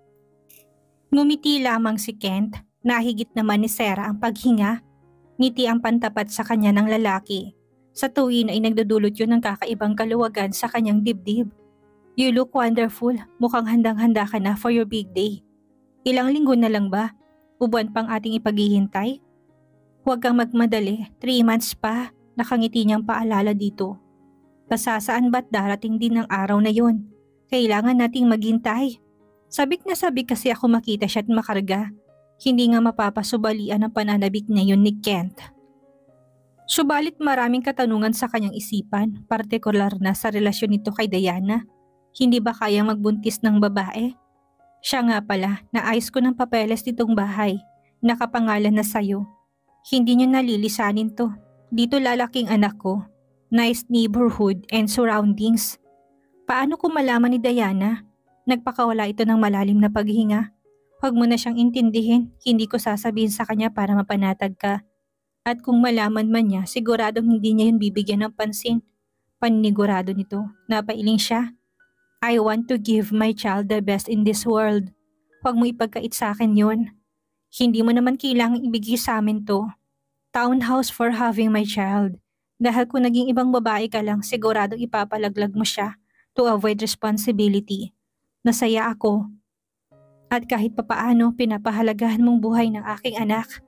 [SPEAKER 1] Ngumiti lamang si Kent, nahigit naman ni Sarah ang paghinga. Ngiti ang pantapat sa kanya ng lalaki. Sa tuwin ay nagdudulot yun ng kakaibang kaluwagan sa kanyang dibdib. You look wonderful. Mukhang handang-handa ka na for your big day. Ilang linggo na lang ba? Ubuan pang ating ipaghihintay? Huwag kang magmadali. Three months pa. Nakangiti niyang paalala dito. Pasasaan ba't darating din ang araw na yon? Kailangan nating maghintay. Sabik na sabik kasi ako makita siya at makarga. Hindi nga mapapasubalian ang pananabik na yun ni Kent. Subalit maraming katanungan sa kanyang isipan, partikular na sa relasyon nito kay Diana. Hindi ba kayang magbuntis ng babae? Siya nga pala, naayos ko ng papeles nitong bahay. Nakapangalan na sayo. Hindi niyo nalilisanin to. Dito lalaking anak ko. Nice neighborhood and surroundings. Paano ko malaman ni Diana? Nagpakawala ito ng malalim na paghinga. Huwag mo na siyang intindihin. Hindi ko sasabihin sa kanya para mapanatag ka. At kung malaman man niya, siguradong hindi niya yun bibigyan ng pansin. Paninigurado nito. Napailing siya. I want to give my child the best in this world. Huwag mo ipagkait sa akin yun. Hindi mo naman kailangang ibigay sa amin to. Townhouse for having my child. Dahil kung naging ibang babae ka lang, siguradong ipapalaglag mo siya to avoid responsibility. Nasaya ako. At kahit papaano, pinapahalagahan mong buhay ng aking anak.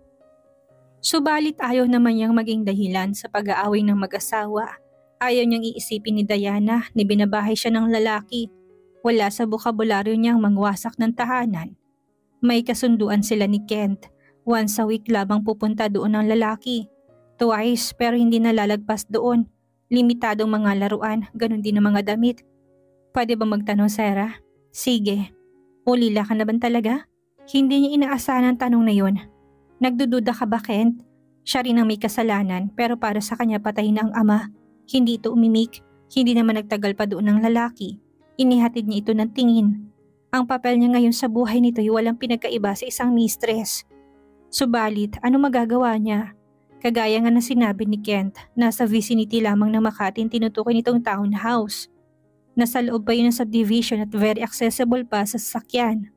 [SPEAKER 1] Subalit ayaw naman niyang maging dahilan sa pag-aaway ng mag-asawa. Ayaw niyang iisipin ni Diana na binabahay siya ng lalaki. Wala sa bukabularyo niyang mangwasak ng tahanan. May kasunduan sila ni Kent. Once a week labang pupunta doon ang lalaki. Twice pero hindi nalalagpas doon. Limitadong mga laruan, ganun din ang mga damit. Pwede ba magtanong, Sarah? Sige. Ulila ka na ba talaga? Hindi niya inaasahan ang tanong na yun. Nagdududa ka ba, Kent? Siya rin ang may kasalanan pero para sa kanya patay na ang ama. Hindi ito umimik. Hindi naman nagtagal pa doon ng lalaki. Inihatid niya ito ng tingin. Ang papel niya ngayon sa buhay nito ay walang pinagkaiba sa isang mistress. Subalit, ano magagawa niya? Kagaya nga na sinabi ni Kent, nasa vicinity lamang ng Makati tinutukoy nitong townhouse. Nasa loob pa yun ng subdivision at very accessible pa sa sasakyan.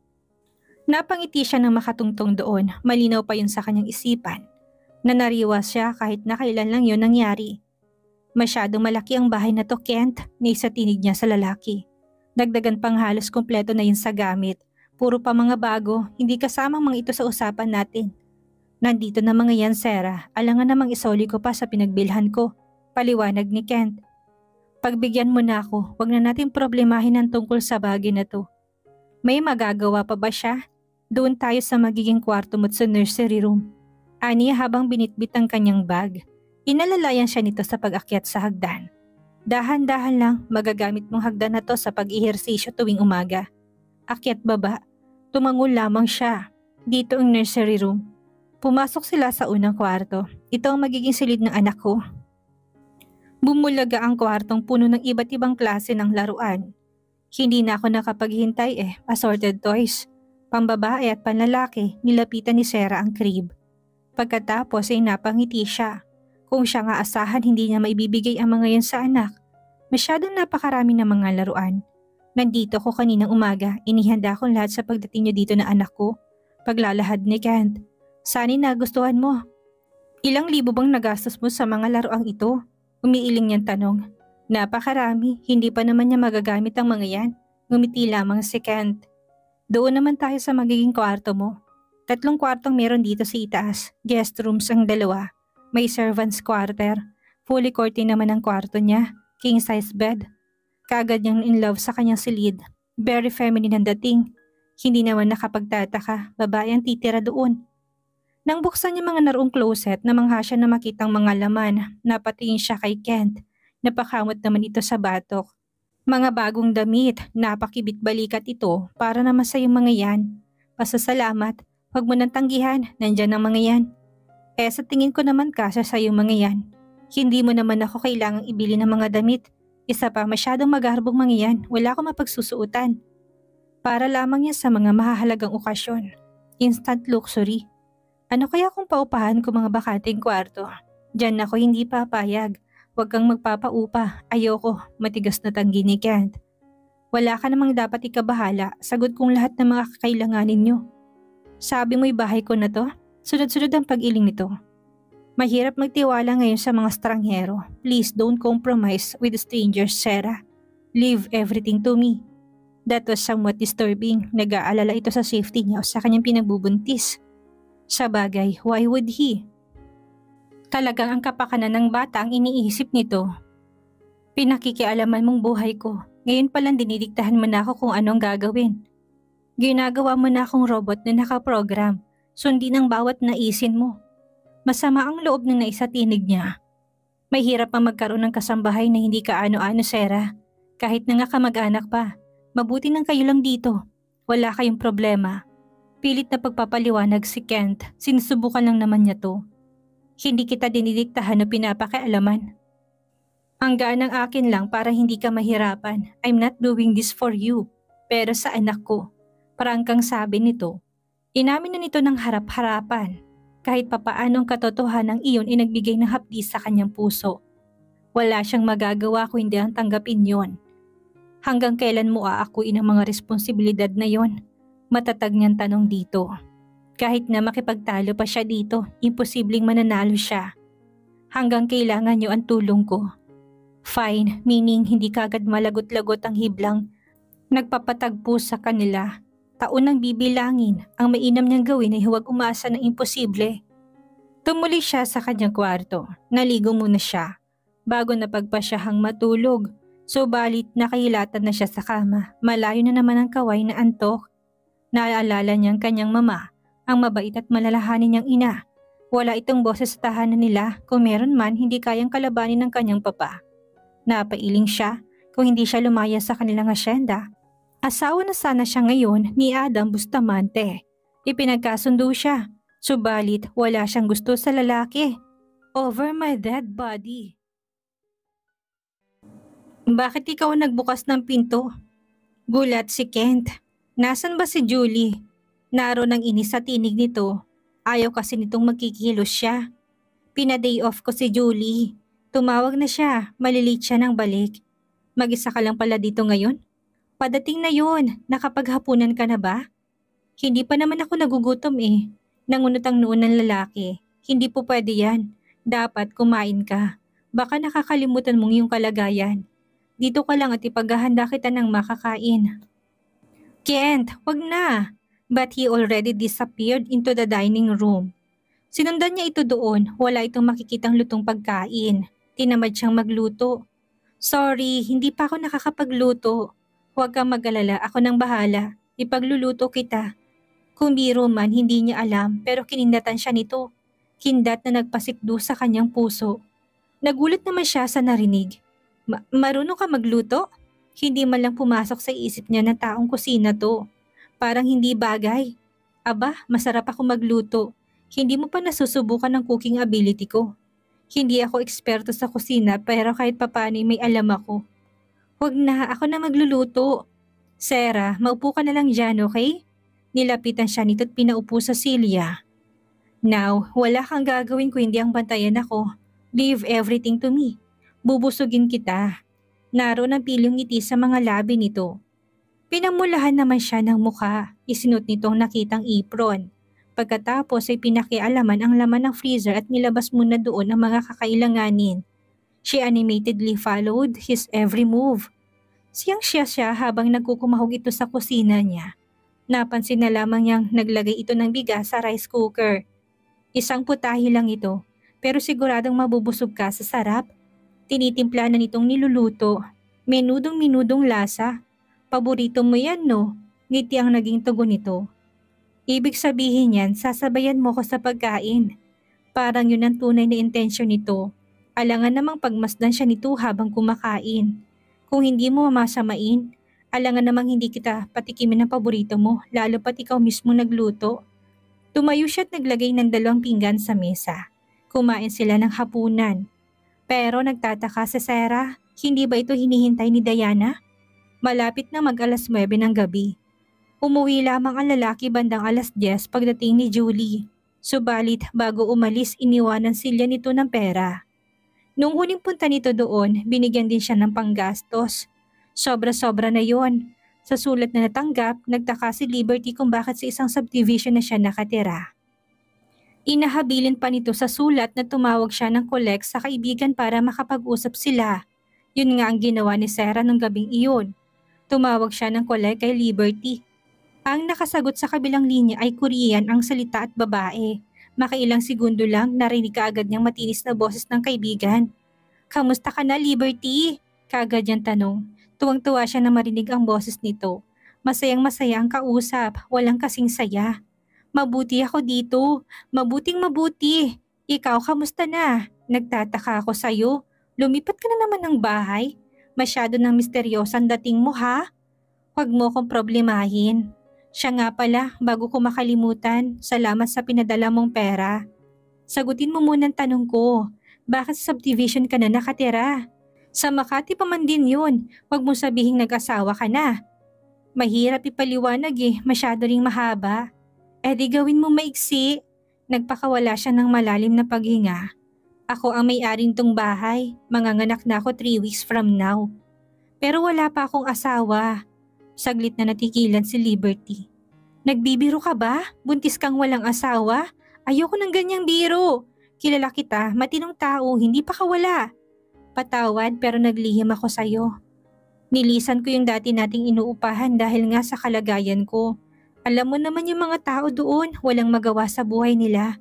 [SPEAKER 1] Napangiti siya ng makatungtong doon, malinaw pa yun sa kanyang isipan. Nanariwas siya kahit na kailan lang yun nangyari. Masyadong malaki ang bahay na to, Kent, naisa tinig niya sa lalaki. Dagdagan pang halos kumpleto na yun sa gamit. Puro pa mga bago, hindi kasamang mga ito sa usapan natin. Nandito na mga yan, Sarah. Alangan namang isoli ko pa sa pinagbilhan ko. Paliwanag ni Kent. Pagbigyan mo na ako, wag na natin problemahin ang tungkol sa bagay na to. May magagawa pa ba siya? Doon tayo sa magiging kwarto mo't sa nursery room. Ani habang binitbit ang kanyang bag. Inalalayan siya nito sa pag-akyat sa hagdan. Dahan-dahan lang magagamit mong hagdan na to sa pag-ihersisyo tuwing umaga. Akyat baba, tumangon lamang siya. Dito ang nursery room. Pumasok sila sa unang kwarto. Ito ang magiging silid ng anak ko. Bumulaga ang kwartong puno ng iba't ibang klase ng laruan. Hindi na ako nakapaghintay eh, assorted toys. Pambabae at panlalaki, nilapitan ni Sarah ang crib. Pagkatapos ay napangiti siya. Kung siya nga asahan hindi niya maibibigay ang mga yan sa anak. Masyadong napakarami ng mga laruan. Nandito ko kaninang umaga, inihanda ko lahat sa pagdating niyo dito na anak ko. Paglalahad ni Kent. Sana'y nagustuhan mo. Ilang libo bang nagastos mo sa mga laruang ito? Umiiling niyang tanong. Napakarami, hindi pa naman niya magagamit ang mga yan. Ngumiti lamang si Kent. Doon naman tayo sa magiging kwarto mo. Tatlong kwartong meron dito sa itaas. Guest rooms ang dalawa. May servants quarter. Fully curtain naman ang kwarto niya. King size bed. Kaagad niyang in love sa kanyang silid. Very feminine ang dating. Hindi naman nakapagtataka. Babae ang titira doon. Nang buksan niya mga naroong closet, namangha siya na makitang mga laman. Napatingin siya kay Kent. Napakamot naman ito sa batok. Mga bagong damit, napakibit balikat ito para naman sa yung mga yan. Pasasalamat, huwag mo nang tanggihan, nandyan ang mga yan. Eh sa tingin ko naman kasya sa yung mga yan. Hindi mo naman ako kailangang ibili ng mga damit. Isa pa masyadong magaharbong mga yan, wala akong mapagsusuotan. Para lamang yan sa mga mahahalagang okasyon. Instant luxury. Ano kaya kung paupahan ko mga bakating kwarto? Diyan ako hindi papayag. Huwag kang magpapaupa. Ayoko, matigas na tanggi ni Kent. Wala ka namang dapat ikabahala. Sagot kong lahat ng mga kakailanganin nyo. Sabi mo'y bahay ko na to? Sunod-sunod ang pag-iling nito. Mahirap magtiwala ngayon sa mga stranghero. Please don't compromise with strangers, Sarah. Leave everything to me. That was somewhat disturbing. Nag-aalala ito sa safety niya o sa kanyang pinagbubuntis. Sa bagay, why would he? Talagang ang kapakanan ng bata ang iniisip nito. Pinakikialaman mong buhay ko. Ngayon palang dinidiktahan mo na ako kung anong gagawin. Ginagawa mo na akong robot na nakaprogram. Sundin ang bawat naisin mo. Masama ang loob ng naisatinig niya. May hirap pa magkaroon ng kasambahay na hindi ka ano-ano, Sarah. Kahit na nga kamag-anak pa. Mabuti nang kayo lang dito. Wala kayong problema. Pilit na pagpapaliwanag si Kent. Sinusubukan lang naman niya to. Hindi kita dinidiktahan o pinapakialaman. Ang gaan ng akin lang para hindi ka mahirapan. I'm not doing this for you. Pero sa anak ko. Parang kang sabi nito. Inamin na nito ng harap-harapan. Kahit papaanong katotohanan ng iyon ay nagbigay ng hapdi sa kanyang puso. Wala siyang magagawa kung hindi ang tanggapin yon. Hanggang kailan mo aakuin ang mga responsibilidad na yon? Matatag niyang tanong dito. Kahit na makipagtalo pa siya dito, imposibleng mananalo siya. Hanggang kailangan niyo ang tulong ko. Fine, meaning hindi kagad malagot-lagot ang hiblang. Nagpapatagpo sa kanila. Taon ang bibilangin, ang mainam niyang gawin ay huwag umasa ng imposible. Tumuli siya sa kanyang kwarto. Naligo muna siya. Bago na pagpasyahang matulog. Subalit nakahilatan na siya sa kama. Malayo na naman ang kaway na antok. Naalala niyang kanyang mama, ang mabait at malalahanin niyang ina. Wala itong boses sa tahanan nila, kung meron man hindi kayang kalabanin ng kanyang papa. Napailing siya kung hindi siya lumaya sa kanilang asyenda. Asawa na sana siya ngayon ni Adam Bustamante. Ipinagkasundo siya, subalit wala siyang gusto sa lalaki. Over my dead body. Bakit ikaw nagbukas ng pinto? Gulat si Kent. Nasaan ba si Julie? Naroon ang inis sa tinig nito. Ayaw kasi nitong magkikilos siya. Pina-day off ko si Julie. Tumawag na siya, malilate siya ng balik. Mag-isa ka lang pala dito ngayon? Padating na yon, nakapaghapunan ka na ba? Hindi pa naman ako nagugutom eh. Nangunot ang noon ng lalaki. Hindi po pwede yan. Dapat kumain ka. Baka nakakalimutan mong iyong kalagayan. Dito ka lang at ipaghahanda kita ng makakain. Kent, wag na. But he already disappeared into the dining room. Sinundan niya ito doon, wala itong makikitang lutong pagkain. Tinamad siyang magluto. Sorry, hindi pa ako nakakapagluto. Huwag kang mag-alala, ako nang bahala. Ipagluluto kita. Kung biro man, hindi niya alam pero kinindatan siya nito. Kindat na nagpasikdo sa kanyang puso. Nagulat naman siya sa narinig. Ma- marunong ka magluto? Hindi man lang pumasok sa isip niya na taong kusina to. Parang hindi bagay. Aba, masarap ako magluto. Hindi mo pa nasusubukan ng cooking ability ko. Hindi ako eksperto sa kusina pero kahit papani may alam ako. Huwag na, ako na magluluto. Sarah, maupo ka na lang dyan, okay? Nilapitan siya nito at pinaupo sa silya. Now, wala kang gagawin kung hindi ang bantayan ako. Leave everything to me. Bubusugin kita. Naroon ang pilyong ngiti sa mga labi nito. Pinamulahan naman siya ng mukha. Isinot nitong nakitang apron. Pagkatapos ay pinakialaman ang laman ng freezer at nilabas muna doon ang mga kakailanganin. She animatedly followed his every move. Siyang siya siya habang nagkukumahog ito sa kusina niya. Napansin na lamang niyang naglagay ito ng bigas sa rice cooker. Isang putahe lang ito, pero siguradong mabubusog ka sa sarap. Tinitimpla na nitong niluluto. Menudong-minudong lasa. Paborito mo yan, no? Ngiti ang naging tugon nito. Ibig sabihin yan, sasabayan mo ko sa pagkain. Parang yun ang tunay na intensyon nito. Alangan namang pagmasdan siya nito habang kumakain. Kung hindi mo mamasamain, alangan namang hindi kita patikimin ng paborito mo, lalo pat ikaw mismo nagluto. Tumayo siya at naglagay ng dalawang pinggan sa mesa. Kumain sila ng hapunan. Pero nagtataka si Sarah, hindi ba ito hinihintay ni Diana? Malapit na mag alas nuwebe ng gabi. Umuwi lamang ang lalaki bandang alas diyes pagdating ni Julie. Subalit bago umalis iniwanan sila nito ng pera. Nung huling punta nito doon, binigyan din siya ng panggastos. Sobra-sobra na yon. Sa sulat na natanggap, nagtaka si Liberty kung bakit sa isang subdivision na siya nakatira. Inahabilin pa nito sa sulat na tumawag siya ng collect sa kaibigan para makapag-usap sila. Yun nga ang ginawa ni Sarah nung gabing iyon. Tumawag siya ng kolay kay Liberty. Ang nakasagot sa kabilang linya ay Korean ang salita at babae. Makailang segundo lang narinig kaagad niyang matinis na boses ng kaibigan. "Kamusta ka na, Liberty?" Kaagad niyang tanong. Tuwang-tuwa siya na marinig ang boses nito. Masayang masaya ang kausap, walang kasing saya. "Mabuti ako dito, mabuting mabuti. Ikaw kamusta na? Nagtataka ako sa'yo. Lumipat ka na naman ng bahay. Masyado ng misteryosang dating mo ha? Huwag mo kong problemahin. Siya nga pala, bago ko makalimutan, salamat sa pinadala mong pera. Sagutin mo muna ang tanong ko. Bakit sa subdivision ka na nakatira? Sa Makati pa man din yun. Huwag mo sabihing nag-asawa ka na. Mahirap ipaliwanag eh, masyado ring mahaba. Eh di gawin mo maiksi." Nagpakawala siya ng malalim na paghinga. "Ako ang may-ari nitong bahay. Manganganak na ako three weeks from now. Pero wala pa akong asawa." Saglit na natigilan si Liberty. "Nagbibiro ka ba? Buntis kang walang asawa? Ayoko ng ganyang biro. Kilala kita, matinong tao, hindi pa kawala. Patawad pero naglihim ako sa'yo. Nilisan ko yung dati nating inuupahan dahil nga sa kalagayan ko. Alam mo naman yung mga tao doon, walang magawa sa buhay nila.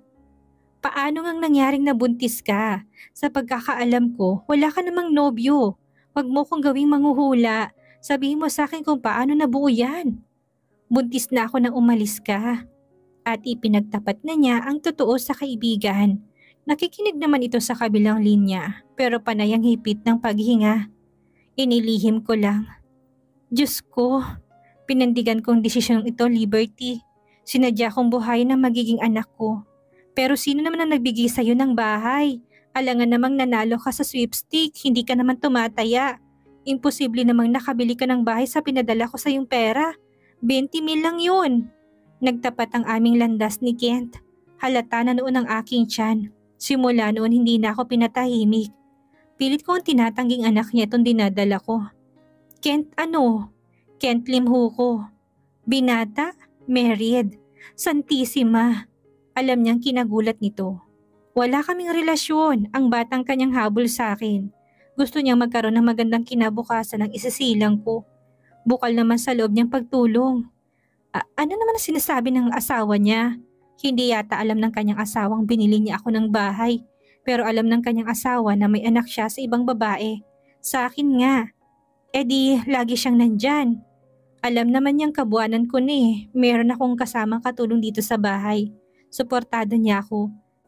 [SPEAKER 1] Paano ngang nangyaring nabuntis ka? Sa pagkakaalam ko, wala ka namang nobyo. Huwag mo kong gawing manghuhula. Sabihin mo sa akin kung paano nabuo yan. Buntis na ako nang umalis ka." At ipinagtapat na niya ang totoo sa kaibigan. Nakikinig naman ito sa kabilang linya, pero panay ang hipit ng paghinga. "Inilihim ko lang. Diyos ko, pinandigan kong desisyong ito, Liberty. Sinadya kong buhay na magiging anak ko. Pero sino naman ang nagbigay sa'yo ng bahay? Alangan namang nanalo ka sa sweepstake, hindi ka naman tumataya. Imposible namang nakabili ka ng bahay sa pinadala ko sa yung pera. twenty mil lang yun." Nagtapat ang aming landas ni Kent. Halata na noon ang aking tiyan. Simula noon hindi na ako pinatahimik. Pilit ko ang tinatangging anak niya itong dinadala ko. Kent ano? Kent Limho ko. Binata? Married? Santissima. Alam niyang kinagulat nito. Wala kaming relasyon, ang batang kanyang habol sa akin. Gusto niyang magkaroon ng magandang kinabukasan ng isisilang ko. Bukal naman sa loob niyang pagtulong. A- ano naman ang sinasabi ng asawa niya? Hindi yata alam ng kanyang asawang binili niya ako ng bahay. Pero alam ng kanyang asawa na may anak siya sa ibang babae. Sa akin nga. E di, lagi siyang nandyan. Alam naman niyang kabuanan ko na eh. Meron akong kasamang katulong dito sa bahay. Suportado niya ako.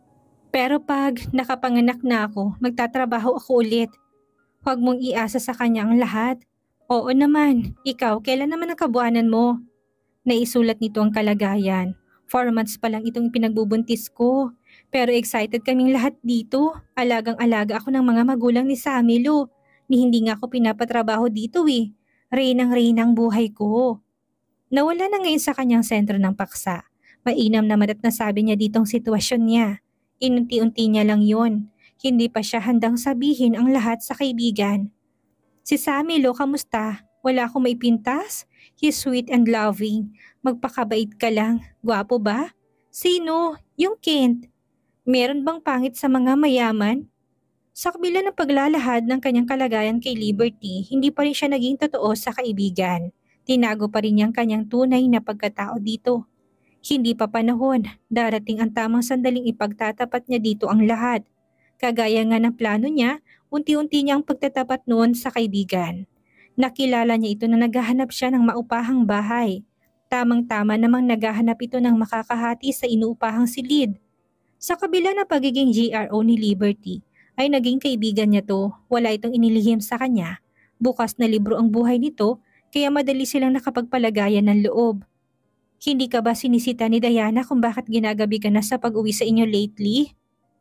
[SPEAKER 1] Pero pag nakapanganak na ako, magtatrabaho ako ulit. Huwag mong iasa sa kanya ang lahat. Oo naman, ikaw, kailan naman ang kabuanan mo? Naisulat nito ang kalagayan. Four months pa lang itong pinagbubuntis ko. Pero excited kaming lahat dito. Alagang-alaga ako ng mga magulang ni Samilo. Ni hindi nga ako pinapatrabaho dito eh. Reynang-reynang buhay ko. Nawala na ngayon sa kanyang sentro ng paksa. Mainam naman at nasabi niya ditong sitwasyon niya. Inunti-unti niya lang yon. Hindi pa siya handang sabihin ang lahat sa kaibigan. Si Samilo, kamusta? Wala akong maipintas? He's sweet and loving. Magpakabait ka lang. Gwapo ba? Sino? Yung Kent. Meron bang pangit sa mga mayaman? Sa kabila ng paglalahad ng kanyang kalagayan kay Liberty, hindi pa rin siya naging totoo sa kaibigan. Tinago pa rin niyang kanyang tunay na pagkatao dito. Hindi pa panahon, darating ang tamang sandaling ipagtatapat niya dito ang lahat. Kagaya nga ng plano niya, unti-unti niyang pagtatapat noon sa kaibigan. Nakilala niya ito na naghahanap siya ng maupahang bahay. Tamang-tama namang naghahanap ito ng makakahati sa inuupahang silid. Sa kabila ng pagiging G R O ni Liberty, ay naging kaibigan niya to. Wala itong inilihim sa kanya. Bukas na libro ang buhay nito, kaya madali silang nakapagpalagayan ng loob. Hindi ka ba sinisita ni Diana kung bakit ginagabi ka na sa pag-uwi sa inyo lately?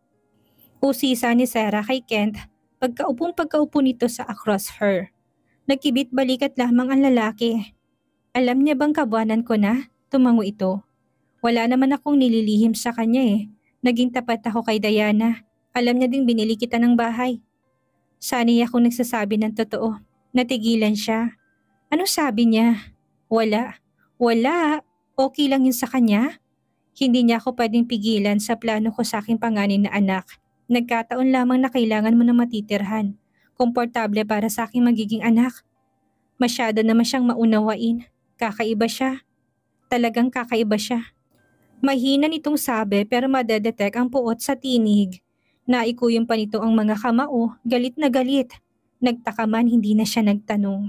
[SPEAKER 1] Usisa ni Sarah kay Kent pagkaupong pagkaupo nito sa across her. Nagkibit balikat lamang ang lalaki. Alam niya bang kabuanan ko na? Tumango ito. Wala naman akong nililihim sa kanya eh. Naging tapat ako kay Diana. Alam niya ding binili kita ng bahay. Sanay akong nagsasabi ng totoo. Natigilan siya. Ano sabi niya? Wala. Wala. Okay lang yun sa kanya? Hindi niya ako pwedeng pigilan sa plano ko sa aking panganay na anak. Nagkataon lamang na kailangan mo na matitirhan. komportable para sa aking magiging anak. Masyado naman siyang maunawain. Kakaiba siya. Talagang kakaiba siya. Mahina nitong sabi pero madedetect ang puot sa tinig. Naikuyon pa nito ang mga kamao, galit na galit. Nagtaka man hindi na siya nagtanong.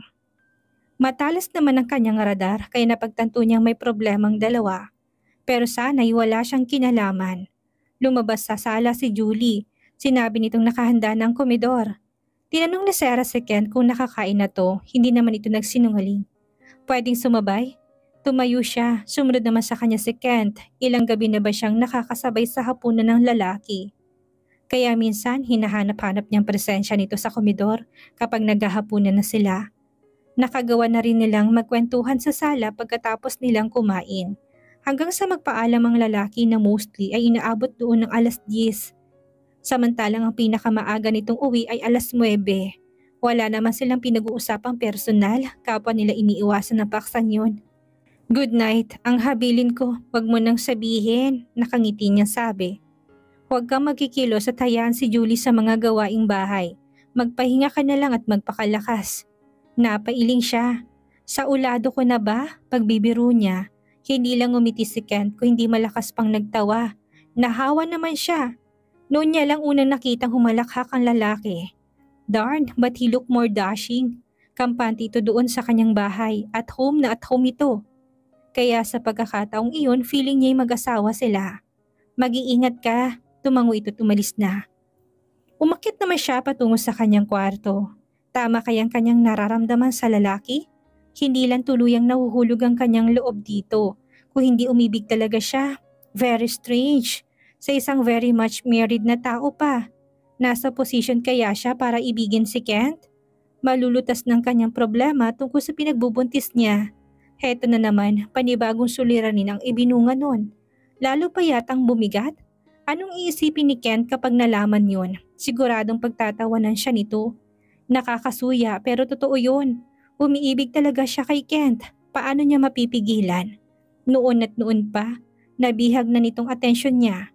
[SPEAKER 1] Matalas naman ang kanyang radar kaya napagtanto niyang may problemang dalawa. Pero sana'y wala siyang kinalaman. Lumabas sa sala si Julie. Sinabi nitong nakahanda ng komedor. Tinanong ni Sarah si Kent kung nakakain na to, hindi naman ito nagsinungaling. Pwedeng sumabay? Tumayo siya, sumunod naman sa kanya si Kent. Ilang gabi na ba siyang nakakasabay sa hapunan ng lalaki? Kaya minsan hinahanap-hanap niyang presensya nito sa komedor kapag naghahapunan na sila. Nakagawa na rin nilang magkwentuhan sa sala pagkatapos nilang kumain. Hanggang sa magpaalam ang lalaki na mostly ay inaabot doon ng alas diyes. Samantalang ang pinakamaaga nitong uwi ay alas nuwebe. Wala naman silang pinag-uusapang personal, kapwa nila iniiwasan ng paksan yun. Good night, ang habilin ko, wag mo nang sabihin, nakangiti niya sabi. Huwag kang magkikilos at hayaan si Julie sa mga gawaing bahay. Magpahinga ka na lang at magpakalakas. Napailing siya. Sa ulado ko na ba? Pagbibiro niya. Hindi lang umiti si Kent kung hindi malakas pang nagtawa. Nahawa naman siya. Noon niya lang unang nakitang humalakhak ang lalaki. Darn, but he look more dashing. Kampante ito doon sa kanyang bahay. At home na at home ito. Kaya sa pagkakataong iyon, feeling niya'y mag-asawa sila. Mag-iingat ka. Tumango ito tumalis na. Umakyat naman siya patungo sa kanyang kwarto. Tama kayang kanyang nararamdaman sa lalaki? Hindi lang tuluyang nahuhulog ang kanyang loob dito. Kung hindi umibig talaga siya. Very strange. Sa isang very much married na tao pa. Nasa posisyon kaya siya para ibigin si Kent? Malulutas ng kanyang problema tungkol sa pinagbubuntis niya. Heto na naman, panibagong suliranin ang ibinunga nun. Lalo pa yatang bumigat? Anong iisipin ni Kent kapag nalaman yun? Siguradong pagtatawanan siya nito. Nakakasuya pero totoo yun. Umiibig talaga siya kay Kent. Paano niya mapipigilan? Noon at noon pa, nabihag na nitong atensyon niya.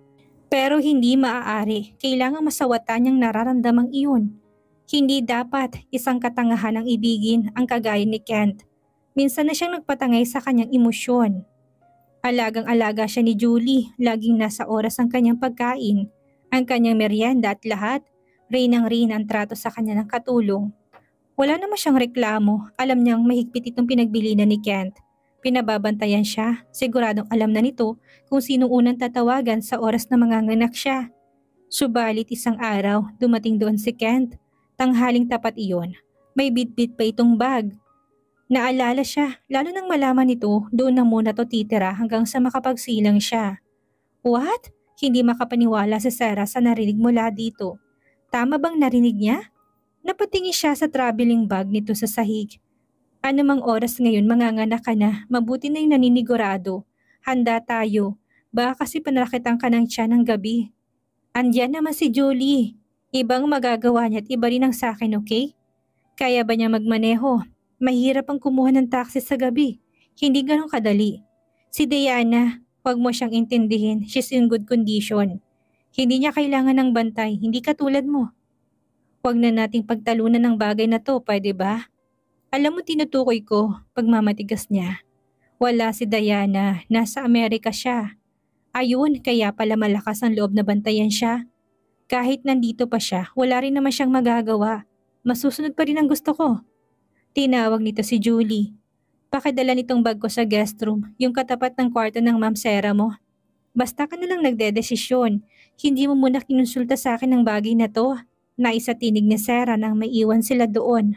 [SPEAKER 1] Pero hindi maaari. Kailangang masawatan niyang nararamdamang iyon. Hindi dapat isang katangahan ang ibigin ang kagaya ni Kent. Minsan na siyang nagpatangay sa kanyang emosyon. Alagang-alaga siya ni Julie, laging nasa oras ang kanyang pagkain, ang kanyang merienda at lahat, reynang-reyn ang trato sa kanya ng katulong. Wala naman siyang reklamo, alam niyang mahigpit itong pinagbilinan ni Kent. Pinababantayan siya, siguradong alam na nito kung sino unang tatawagan sa oras na manganganak siya. Subalit isang araw, dumating doon si Kent. Tanghaling tapat iyon, may bitbit pa itong bag. Naalala siya, lalo nang malaman nito, doon na muna to titira hanggang sa makapagsilang siya. What? Hindi makapaniwala si Sarah sa narinig mula dito. Tama bang narinig niya? Napatingin siya sa traveling bag nito sa sahig. Anumang oras ngayon manganganak ka na, mabuti na yung naninigurado. Handa tayo, baka kasi panarakitan ka ng tiyan ng gabi. Andyan naman si Julie. Ibang magagawa niya at iba rin ang sakin, okay? Kaya ba niya magmaneho? Mahirap ang kumuha ng taxi sa gabi. Hindi ganun kadali. Si Diana, huwag mo siyang intindihin. She's in good condition. Hindi niya kailangan ng bantay, hindi katulad mo. Huwag na nating pagtalunan ng bagay na to, pwede ba? Alam mo tinutukoy ko, pagmamatigas niya. Wala si Diana, nasa Amerika siya. Ayun, kaya pala malakas ang loob na bantayan siya. Kahit nandito pa siya, wala rin naman siyang magagawa. Masusunod pa rin ang gusto ko. Tinawag nito si Julie. Pakidala nitong bag ko sa guest room, yung katapat ng kwarto ng Ma'am Sarah mo. Basta ka na lang nagdedesisyon. Hindi mo muna kinonsulta sa akin ng bagay na to. Naisatinig ni Sarah nang maiwan sila doon.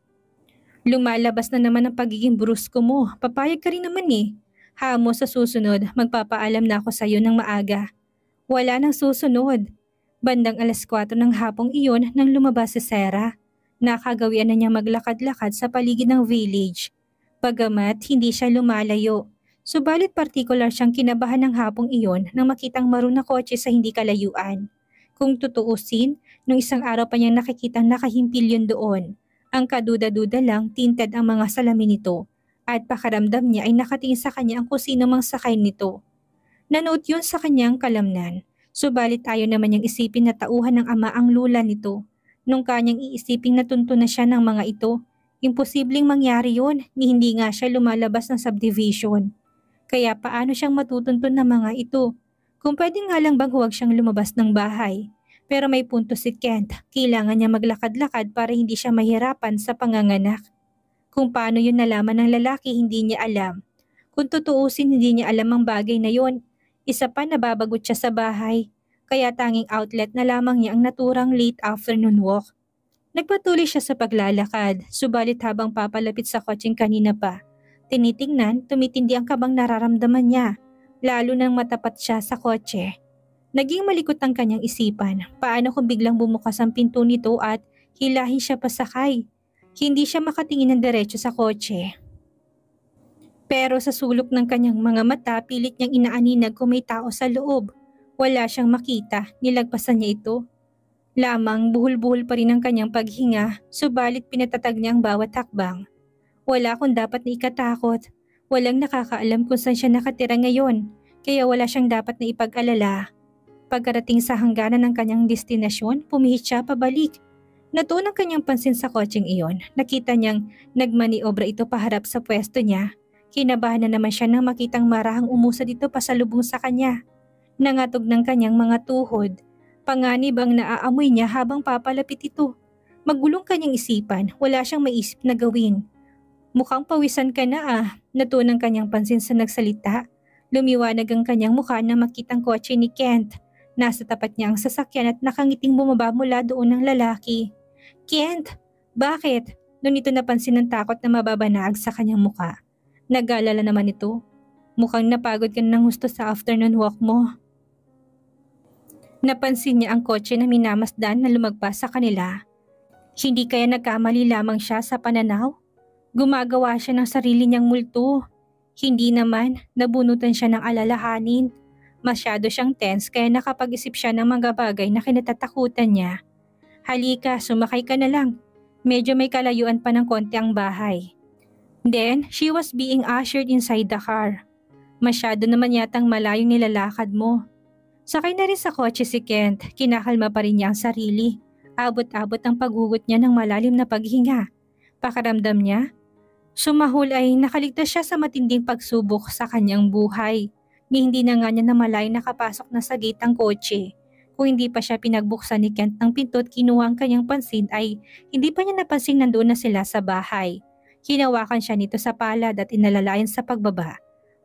[SPEAKER 1] Lumalabas na naman ang pagiging brusko mo. Papayag ka rin naman eh. Hamo sa susunod, magpapaalam na ako sa iyo ng maaga. Wala nang susunod. Bandang alas kwatro ng hapong iyon nang lumabas si Sarah. Nakagawian na niya maglakad-lakad sa paligid ng village. Bagamat hindi siya lumalayo, subalit partikular siyang kinabahan ng hapong iyon nang makitang maroon na kotse sa hindi kalayuan. Kung tutuusin, nung isang araw pa niyang nakikitang nakahimpil yun doon. Ang kaduda-duda lang tinted ang mga salamin nito at pakaramdam niya ay nakatingin sa kanya ang kusino mang sakay nito. Nanood yun sa kanyang kalamnan, subalit ayaw naman niyang isipin na tauhan ng ama ang lula nito. Nung kanyang iisiping natunto na siya ng mga ito, imposibleng mangyari yun ni hindi nga siya lumalabas ng subdivision. Kaya paano siyang matutuntun ng mga ito? Kung pwede nga lang bang huwag siyang lumabas ng bahay. Pero may punto si Kent, kailangan niya maglakad-lakad para hindi siya mahirapan sa panganganak. Kung paano yun nalaman ng lalaki hindi niya alam. Kung tutuusin hindi niya alam ang bagay na yun. Isa pa nababagot siya sa bahay. Kaya tanging outlet na lamang niya ang naturang late afternoon walk. Nagpatuloy siya sa paglalakad, subalit habang papalapit sa kotseng kanina pa. Tinitingnan, tumitindi ang kabang nararamdaman niya, lalo nang matapat siya sa kotse. Naging malikot ang kanyang isipan, paano kung biglang bumukas ang pinto nito at hilahin siya pasakay. Hindi siya makatingin ng diretso sa kotse. Pero sa sulok ng kanyang mga mata, pilit niyang inaaninag kung may tao sa loob. Wala siyang makita, nilagpasan niya ito. Lamang buhol-buhol pa rin ang kanyang paghinga, subalit pinatatag niya ang bawat hakbang. Wala kung dapat na ikatakot. Walang nakakaalam kung saan siya nakatira ngayon, kaya wala siyang dapat na ipag-alala. Pagkarating sa hangganan ng kanyang destinasyon, pumihit siya pabalik. Natuon ang kanyang pansin sa kotseng iyon. Nakita niyang nagmaniobra ito paharap sa pwesto niya. Kinabahan na naman siya nang makitang marahang umusad ito pasalubong sa kanya. Nangatog ng kanyang mga tuhod. Panganib ang naaamoy niya habang papalapit ito. Magulong kanyang isipan, wala siyang maisip na gawin. Mukhang pawisan ka na ah, natuon ang kanyang pansin sa nagsalita. Lumiwanag ang kanyang mukha na makitang kotse ni Kent. Nasa tapat niya ang sasakyan at nakangiting bumaba mula doon ng lalaki. Kent, bakit? Noon ito napansin ng takot na mababanaag sa kanyang mukha. Nag-aalala naman ito. Mukhang napagod ka na ng husto sa afternoon walk mo. Napansin niya ang kotse na minamasdan na lumagpas sa kanila. Hindi kaya nagkamali lamang siya sa pananaw? Gumagawa siya ng sarili niyang multo. Hindi naman, nabunutan siya ng alalahanin. Masyado siyang tense kaya nakapag-isip siya ng mga bagay na kinatatakutan niya. Halika, sumakay ka na lang. Medyo may kalayuan pa ng konti ang bahay. Then, she was being ushered inside the car. Masyado naman yatang malayong nilalakad mo. Sakay na rin sa kotse si Kent, kinakalma pa rin niya ang sarili. Abot-abot ang paghugot niya ng malalim na paghinga. Pakaramdam niya, sumahol ay nakaligtas siya sa matinding pagsubok sa kanyang buhay. Ni hindi na nga niya namalay nakapasok na sa gate ang kotse. Kung hindi pa siya pinagbuksan ni Kent ng pinto at kinuha ang kanyang pansin ay hindi pa niya napansin nandoon na sila sa bahay. Hinawakan siya nito sa palad at inalalayan sa pagbaba.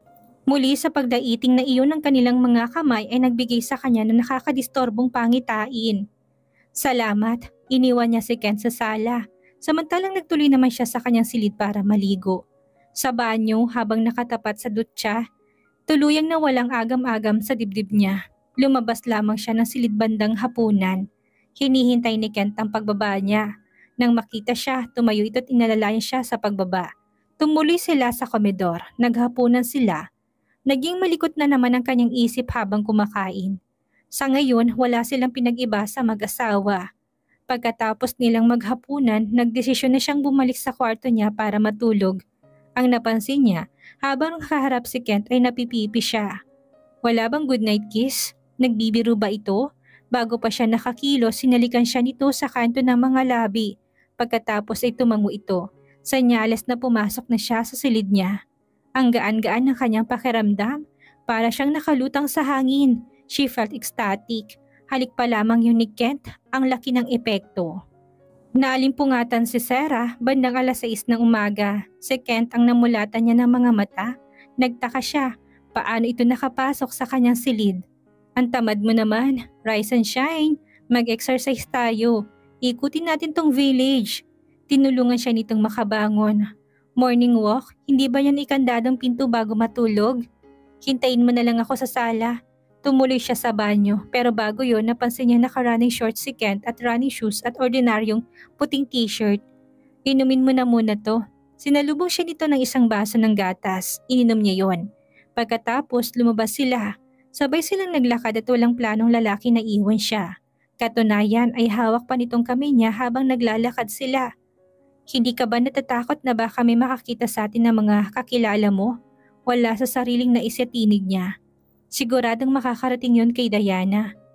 [SPEAKER 1] Muli sa pagdaiting na iyon ng kanilang mga kamay ay nagbigay sa kanya ng nakakadistorbong pangitain. Salamat, iniwan niya si Kent sa sala. Samantalang nagtuloy naman siya sa kanyang silid para maligo. Sa banyo habang nakatapat sa dutya, tuluyang nawalang agam-agam sa dibdib niya. Lumabas lamang siya ng silid bandang hapunan. Hinihintay ni Kent ang pagbaba niya. Nang makita siya, tumayo ito't inalalayan siya sa pagbaba. Tumuloy sila sa komedor, naghapunan sila. Naging malikot na naman ang kanyang isip habang kumakain. Sa ngayon, wala silang pinag-iba sa mag-asawa. Pagkatapos nilang maghapunan, nagdesisyon na siyang bumalik sa kwarto niya para matulog. Ang napansin niya, habang nakaharap si Kent ay napipipi siya. Wala bang goodnight kiss? Nagbibiro ba ito? Bago pa siya nakakilo, sinalikan siya nito sa kanto ng mga labi. Pagkatapos ay tumango ito. Senyales na pumasok na siya sa silid niya. Ang gaan-gaan ng kanyang pakiramdam, para siyang nakalutang sa hangin. She felt ecstatic. Halik pa lamang yun ni Kent, ang laki ng epekto. Naalimpungatan si Sarah bandang alas sais ng umaga. Si Kent ang namulatan niya ng mga mata. Nagtaka siya, paano ito nakapasok sa kanyang silid. Ang tamad mo naman, rise and shine, mag-exercise tayo. Ikutin natin tong village. Tinulungan siya nitong makabangon. Morning walk, hindi ba yan ikandadong pinto bago matulog? Hintayin mo na lang ako sa sala. Tumuloy siya sa banyo, pero bago yon napansin niya naka-running shorts si Kent at running shoes at ordinaryong puting t-shirt. Inumin mo na muna to. Sinalubong siya nito ng isang baso ng gatas. Ininom niya yon. Pagkatapos lumabas sila. Sabay silang naglakad at walang planong lalaki na iwan siya. Katunayan ay hawak pa nitong kamay niya habang naglalakad sila. Hindi ka ba natatakot na baka may makakita sa atin ng mga kakilala mo? Wala sa sariling naisitinig niya. Siguradong makakarating yon kay Diana.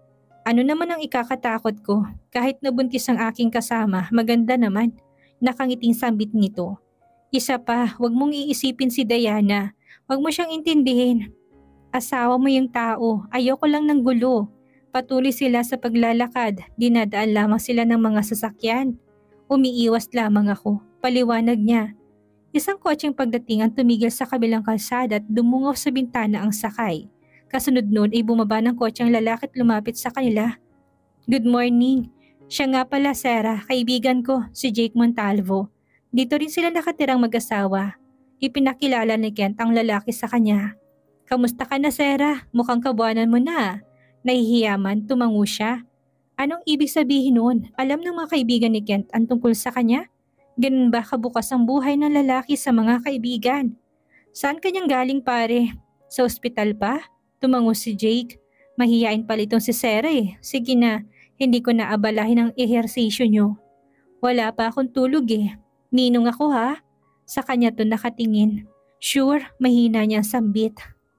[SPEAKER 1] Ano naman ang ikakatakot ko? Kahit nabuntis ang aking kasama, maganda naman. Nakangiting sambit nito. Isa pa, wag mong iisipin si Diana. Wag mo siyang intindihin. Asawa mo yung tao, ayoko lang ng gulo. Patuloy sila sa paglalakad, dinadaan lamang sila ng mga sasakyan. Umiiwas lamang ako, paliwanag niya. Isang kotseng pagdating ang tumigil sa kabilang kalsada at dumungaw sa bintana ang sakay. Kasunod nun ay bumaba ng kotse ang lalaki at lumapit sa kanila. Good morning. Siya nga pala, Sarah, kaibigan ko, si Jake Montalvo. Dito rin sila nakatirang mag-asawa. Ipinakilala ni Kent ang lalaki sa kanya. Kamusta ka na, Sarah? Mukhang kabuanan mo na. Nahihiyaman, tumango siya. Anong ibig sabihin nun? Alam ng mga kaibigan ni Kent ang tungkol sa kanya? Ganun ba kabukas ang buhay ng lalaki sa mga kaibigan? Saan kanyang galing pare? Sa ospital pa? Tumango si Jake. Mahihain pala itong si Sarah eh. Sige na, hindi ko na abalahin ang ehersisyo nyo. Wala pa akong tulog eh. Ninong ako ha? Sa kanya to nakatingin. Sure, mahina niyang sambit.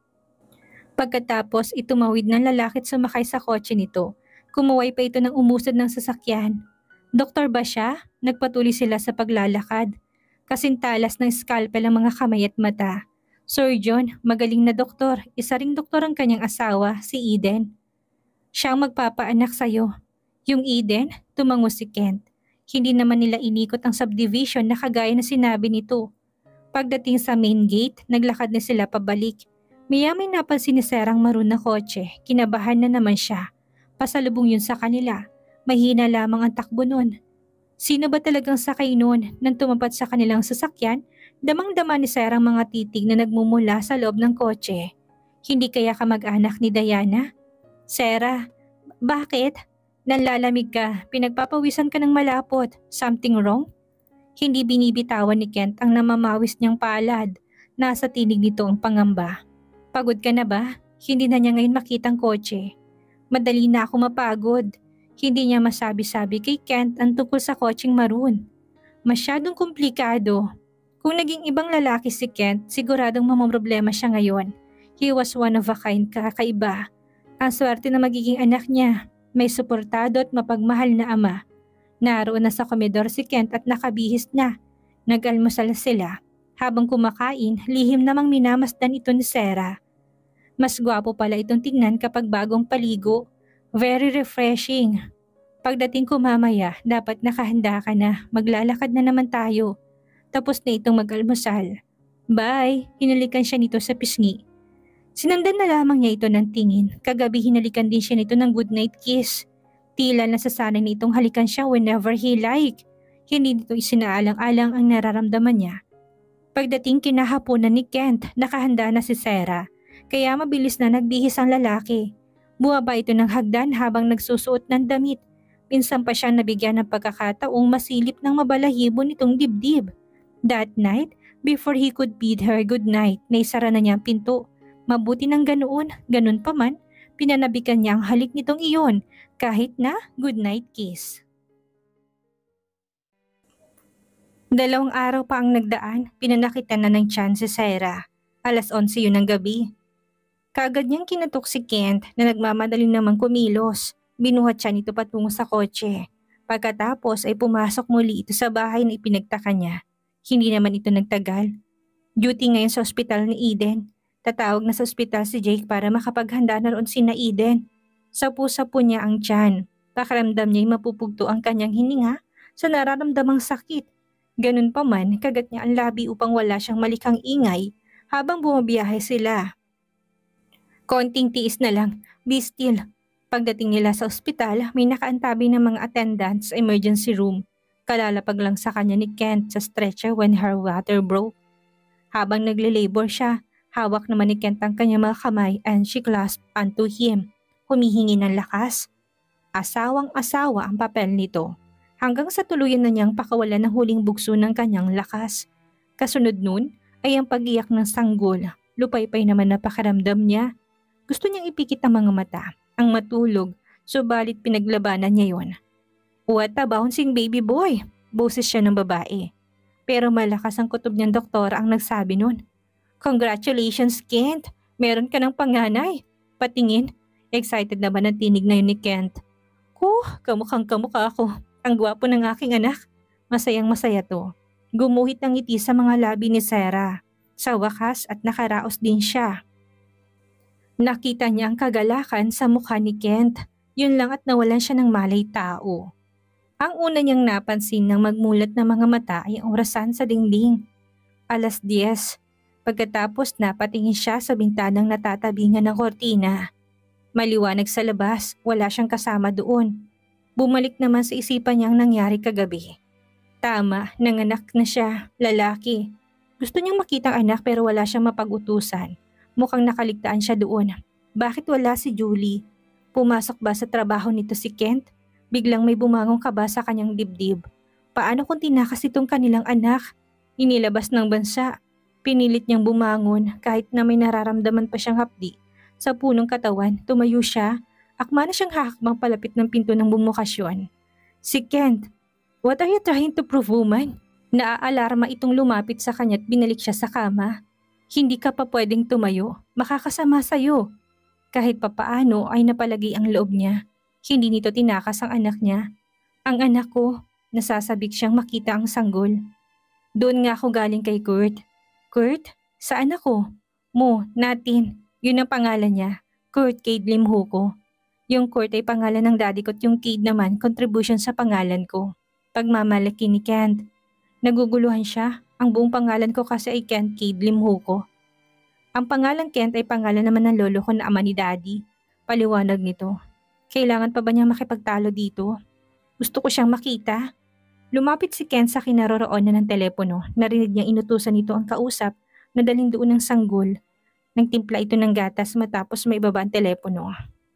[SPEAKER 1] Pagkatapos itumawid ng lalaki at sumakay sa kotse nito. Kumuway pa ito ng umusad ng sasakyan. Doktor ba siya? Nagpatuloy sila sa paglalakad. Kasintalas ng scalpel ang mga kamay at mata. Surgeon, magaling na doktor. Isa ring doktor ang kanyang asawa, si Eden. Siya ang magpapaanak sa'yo. Yung Eden, tumango si Kent. Hindi naman nila inikot ang subdivision na kagaya na sinabi nito. Pagdating sa main gate, naglakad na sila pabalik. Maya may napansin ni Sarah ang maroon na kotse. Kinabahan na naman siya. Pasalubong yun sa kanila. Mahina lamang ang takbo nun. Sino ba talagang sakay nun nang tumapat sa kanilang sasakyan? Damang-dama ni Sarah ang mga titig na nagmumula sa loob ng kotse. Hindi kaya kamag-anak ni Diana? Sarah, bakit? Nanlalamig ka, pinagpapawisan ka ng malapot. Something wrong? Hindi binibitawan ni Kent ang namamawis niyang palad. Nasa tinig nito ang pangamba. Pagod ka na ba? Hindi na niya ngayon makitang kotse. Madali na ako mapagod. Hindi niya masabi-sabi kay Kent ang tungkol sa kotseng maroon. Masyadong komplikado. Kung naging ibang lalaki si Kent, siguradong mamamroblema siya ngayon. He was one of a kind, kakaiba. Ang swerte na magiging anak niya. May suportado at mapagmahal na ama. Naroon na sa komedor si Kent at nakabihis na. Nag-almusal sila. Habang kumakain, lihim namang minamasdan ito ni Sarah. Mas gwapo pala itong tingnan kapag bagong paligo. Very refreshing. Pagdating ko mamaya, dapat nakahanda ka na. Maglalakad na naman tayo. Tapos na itong mag-almusal. Bye! Hinalikan siya nito sa pisngi. Sinandan na lamang niya ito ng tingin. Kagabi hinalikan din siya nito ng goodnight kiss. Tila nasasanay na itong halikan siya whenever he like. Hindi nito isinaalang-alang ang nararamdaman niya. Pagdating kinahaponan ni Kent, nakahanda na si Sarah. Kaya mabilis na nagbihis ang lalaki. Buwaba ito ng hagdan habang nagsusuot ng damit. Minsan pa siya nabigyan ng pagkakataong masilip ng mabalahibo nitong dibdib. That night, before he could bid her good night, naisara na niya ang pinto. Mabuti ng ganoon, ganun pa man, pinanabikan niya ang halik nitong iyon kahit na good night kiss. Dalawang araw pa ang nagdaan, pinanakitan na ng tiyan si Sarah. alas onse yun ng gabi. Kaagad niyang kinatok si Kent na nagmamadali namang kumilos. Binuhat siya nito patungo sa kotse. Pagkatapos ay pumasok muli ito sa bahay na ipinagtaka niya. Hindi naman ito nagtagal. Duty ngayon sa ospital ni Eden. Tatawag na sa ospital si Jake para makapaghanda na roon si na Eden. Sapu-sapu niya ang tiyan. Pakiramdam niya'y mapupugto ang kanyang hininga sa nararamdamang sakit. Ganun pa man, kagat niya ang labi upang wala siyang malikang ingay habang bumabiyahe sila. Konting tiis na lang, be still. Pagdating nila sa ospital, may nakaantabi ng mga attendants sa emergency room. Kalalapag lang sa kanya ni Kent sa stretcher when her water broke. Habang nagle-labor siya, hawak naman ni Kent ang kanyang mga kamay and she clasped onto him. Humihingi ng lakas. Asawang-asawa ang papel nito. Hanggang sa tuluyan na niyang pakawalan ng huling bugso ng kanyang lakas. Kasunod nun ay ang pag-iyak ng sanggol. Lupay-pay naman na pakiramdam niya. Gusto niyang ipikit ang mga mata, ang matulog, subalit pinaglabanan niya yon. What a bouncing baby boy! Boses siya ng babae. Pero malakas ang kutob niyang doktora ang nagsabi nun. Congratulations, Kent! Meron ka ng panganay. Patingin, Excited naman ang tinig na yun ni Kent. Ko, kamukhang kamukha ako. Ang gwapo ng aking anak. Masayang masaya to. Gumuhit ng ngiti sa mga labi ni Sarah. Sa wakas at nakaraos din siya. Nakita niya ang kagalakan sa mukha ni Kent. Yun lang at nawalan siya ng malay tao. Ang una niyang napansin nang magmulat ng mga mata ay ang orasan sa dingding. Alas diyes. Pagkatapos napatingin siya sa bintanang natatabingan ng kortina. Maliwanag sa labas, wala siyang kasama doon. Bumalik naman sa isipan niya ang nangyari kagabi. Tama, nanganak na siya, lalaki. Gusto niyang makita ang anak pero wala siyang mapag-utusan. Mukhang nakaligtaan siya doon. Bakit wala si Julie? Pumasok ba sa trabaho nito si Kent? Biglang may bumangong kaba sa kanyang dibdib. Paano kung tinakas itong kanilang anak? Inilabas ng bansa. Pinilit niyang bumangon kahit na may nararamdaman pa siyang hapdi. Sa punong katawan, tumayo siya. Akma na siyang hahakbang palapit ng pinto ng bumukasyon. Si Kent, what are you trying to prove, woman? Naaalarma itong lumapit sa kanya at binalik siya sa kama. Hindi ka pa pwedeng tumayo, makakasama sa'yo. Kahit papaano ay napalagi ang loob niya. Hindi nito tinakas ang anak niya. Ang anak ko, nasasabik siyang makita ang sanggol. Doon nga ako galing kay Kurt. Kurt? Saan ako? Mo, natin. Yun ang pangalan niya. Kurt Cade Lim Huko. Yung Kurt ay pangalan ng daddy ko at yung Cade naman contribution sa pangalan ko. Pagmamalaki ni Kent. Naguguluhan siya. Ang buong pangalan ko kasi ay Kent Cade Lim Huko. Ang pangalan Kent ay pangalan naman ng lolo ko na ama ni daddy. Paliwanag nito. Kailangan pa ba niya makipagtalo dito? Gusto ko siyang makita. Lumapit si Kent sa kinaroroonan ng telepono. Narinig niyang inutusan nito ang kausap na dalhin doon ng sanggol. Nagtimpla ito ng gatas matapos may ibaba ang telepono.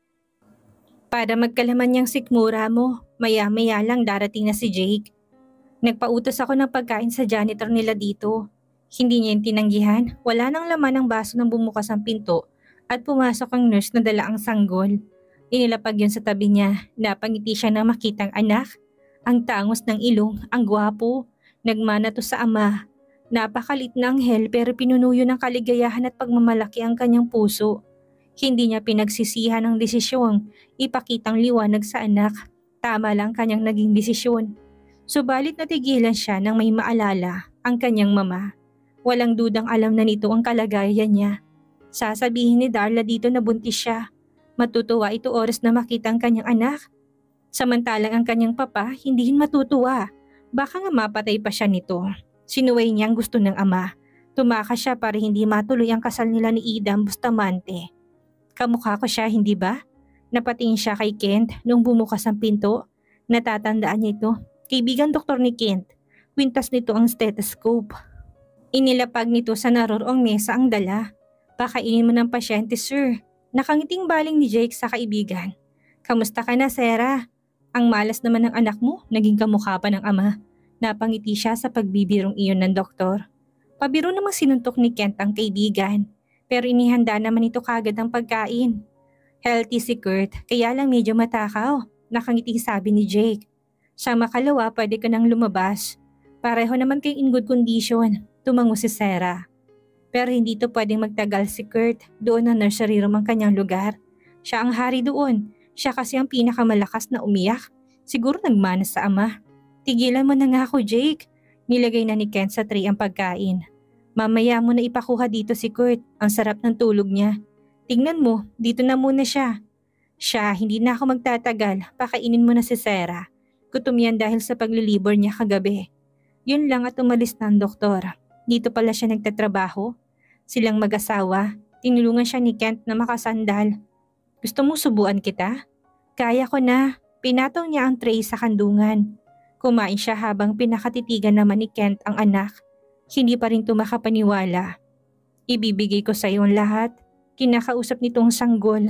[SPEAKER 1] Para magkalaman niyang sikmura mo, maya-maya lang darating na si Jake. Nagpautos ako ng pagkain sa janitor nila dito. Hindi niya yung tinanggihan. Wala nang laman ng baso nang bumukas ang pinto at pumasok ang nurse na dala ang sanggol. Inilapag yun sa tabi niya. Napangiti siya na makitang anak. Ang tangos ng ilong, ang gwapo. Nagmana to sa ama. Napakalit na anghel pero pinuno yun ng kaligayahan at pagmamalaki ang kanyang puso. Hindi niya pinagsisihan ang desisyong ipakitang liwanag sa anak. Tama lang kanyang naging desisyon. Subalit natigilan siya nang may maalala ang kanyang mama. Walang dudang alam na nito ang kalagayan niya. Sasabihin ni Darla dito na buntis siya. Matutuwa ito oras na makita ang kanyang anak. Samantalang ang kanyang papa hindi rin matutuwa. Baka nga mapatay pa siya nito. Sinuway niya ang gusto ng ama. Tumakas siya para hindi matuloy ang kasal nila ni Idam Bustamante. Kamukha ko siya, hindi ba? Napatingin siya kay Kent nung bumukas ang pinto. Natatandaan niya ito. Kaibigan doktor ni Kent. Wintas nito ang stethoscope. Inilapag nito sa naroroong mesa ang dala. Pakainin mo ng pasyente, sir. Nakangiting baling ni Jake sa kaibigan. Kamusta ka na, Sarah? Ang malas naman ng anak mo, naging kamukha pa ng ama. Napangiti siya sa pagbibirong iyon ng doktor. Pabiro namang sinuntok ni Kent ang kaibigan. Pero inihanda naman ito kagad ang pagkain. Healthy si Kurt, kaya lang medyo matakaw. Nakangiting sabi ni Jake. Sa makalawa, pwede ka nang lumabas. Pareho naman kay in good condition. Tumango si Sarah. Pero hindi to pwedeng magtagal si Kurt. Doon na nursery room ang kanyang lugar. Siya ang hari doon. Siya kasi ang pinakamalakas na umiyak. Siguro nagmana sa ama. Tigilan mo na nga ako, Jake. Nilagay na ni Kent sa tray ang pagkain. Mamaya mo na ipakuha dito si Kurt. Ang sarap ng tulog niya. Tingnan mo, dito na muna siya. Siya, hindi na ako magtatagal. Pakainin mo na si Sarah. Gutom yan dahil sa paglilibor niya kagabi. Yun lang at umalis na ang doktor. Dito pala siya nagtatrabaho. Silang mag-asawa. Tinulungan siya ni Kent na makasandal. Gusto mo subuan kita? Kaya ko na. Pinataw niya ang tray sa kandungan. Kumain siya habang pinakatitigan naman ni Kent ang anak. Hindi pa rin tumakapaniwala. Ibibigay ko sa iyo ang lahat. Kinakausap nitong sanggol.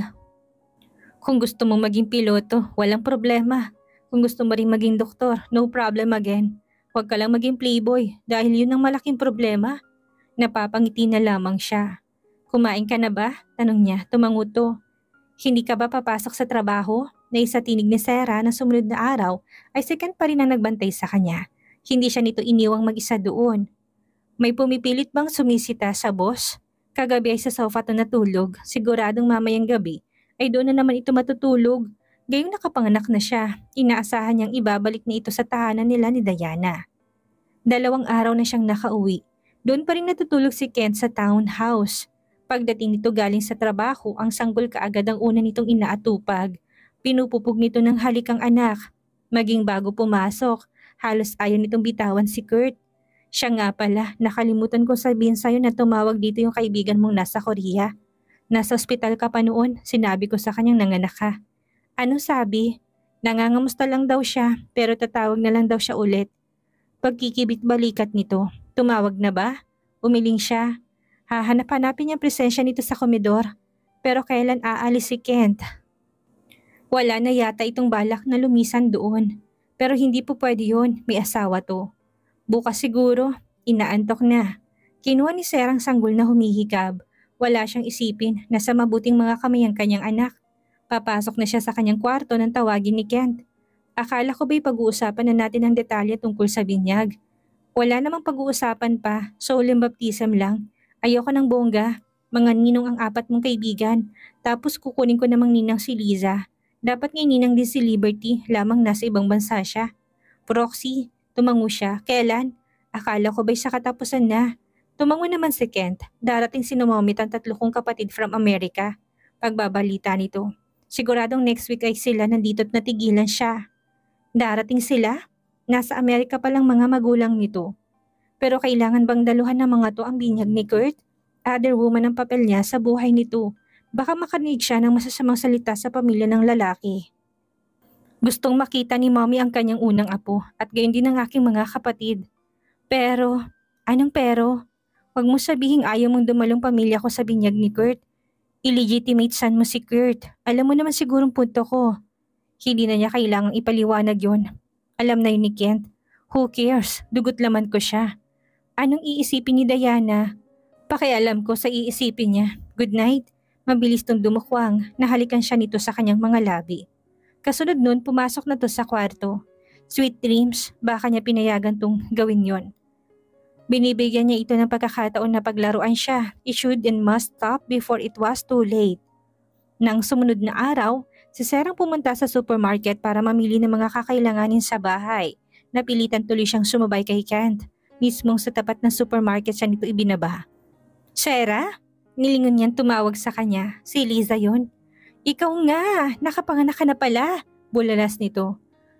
[SPEAKER 1] Kung gusto mo maging piloto, walang problema. Kung gusto mo rin maging doktor, no problem again. Huwag ka lang maging playboy dahil yun ang malaking problema. Napapangiti na lamang siya. Kumain ka na ba? Tanong niya, tumanguto. Hindi ka ba papasok sa trabaho? Na isa tinig ni Sarah na sumunod na araw ay si Kent pa rin ang nagbantay sa kanya. Hindi siya nito iniwang mag-isa doon. May pumipilit bang sumisita sa boss? Kagabi ay sa sofa to natulog, siguradong mamayang gabi ay doon na naman ito matutulog. Gayong nakapanganak na siya, inaasahan niyang ibabalik na ito sa tahanan nila ni Diana. Dalawang araw na siyang nakauwi. Doon pa rin natutulog si Kent sa townhouse. Pagdating nito galing sa trabaho, ang sanggol kaagad ang una nitong inaatupag. Pinupupog nito ng halikang anak. Maging bago pumasok, halos ayaw nitong bitawan si Kurt. Siya nga pala, nakalimutan ko sabihin sa'yo na tumawag dito yung kaibigan mong nasa Korea. Nasa ospital ka pa noon, sinabi ko sa kanyang nanganak ka. Ano sabi? Nangangamusta lang daw siya, pero tatawag na lang daw siya ulit. Pagkikibit balikat nito, tumawag na ba? Umiling siya. Hahanap-hanapin niyang presensya nito sa komedor. Pero kailan aalis si Kent? Wala na yata itong balak na lumisan doon. Pero hindi po pwede yun, may asawa to. Bukas siguro, inaantok na. Kinuha ni Serang sanggol na humihikab. Wala siyang isipin na sa mabuting mga kamay ang kanyang anak. Papasok na siya sa kanyang kwarto nang tawagin ni Kent. Akala ko ba'y pag-uusapan na natin ang detalye tungkol sa binyag? Wala namang pag-uusapan pa, solemn baptism lang. Ayoko ng bongga, mga ninong ang apat mong kaibigan. Tapos kukunin ko namang ninang si Liza. Dapat ngay ninang din si Liberty, lamang nasa ibang bansa siya. Proxy, tumango siya. Kailan? Akala ko ba'y sa katapusan na? Tumango naman si Kent. Darating si Momit ang tatlo kong kapatid from America. Pagbabalita nito. Siguradong next week ay sila nandito at natigilan siya. Darating sila? Nasa Amerika pa lang mga magulang nito. Pero kailangan bang daluhan ng mga to ang binyag ni Kurt? Other woman ang papel niya sa buhay nito. Baka makarinig siya ng masasamang salita sa pamilya ng lalaki. Gustong makita ni Mommy ang kanyang unang apo at gayon din ang aking mga kapatid. Pero, anong pero? Huwag mo sabihing ayaw mong dumalong pamilya ko sa binyag ni Kurt. Illegitimate son mo si Kurt. Alam mo naman sigurong punto ko. Hindi na niya kailangang ipaliwanag yon. Alam na yun ni Kent. Who cares? Dugot laman ko siya. Anong iisipin ni Diana? Pakialam ko sa iisipin niya. Good night. Mabilis tong dumukwang. Nahalikan siya nito sa kanyang mga labi. Kasunod nun, pumasok na to sa kwarto. Sweet dreams, baka niya pinayagan tong gawin yon. Binibigyan niya ito ng pagkakataon na paglaruan siya. It should and must stop before it was too late. Nang sumunod na araw, si Serang pumunta sa supermarket para mamili ng mga kakailanganin sa bahay. Napilitan tuloy siyang sumabay kay Kent. Mismong sa tapat ng supermarket siya nito ibinaba. Sarah? Nilingon niyan tumawag sa kanya. Si Liza yon. Ikaw nga, nakapanganak ka na pala. Bulalas nito.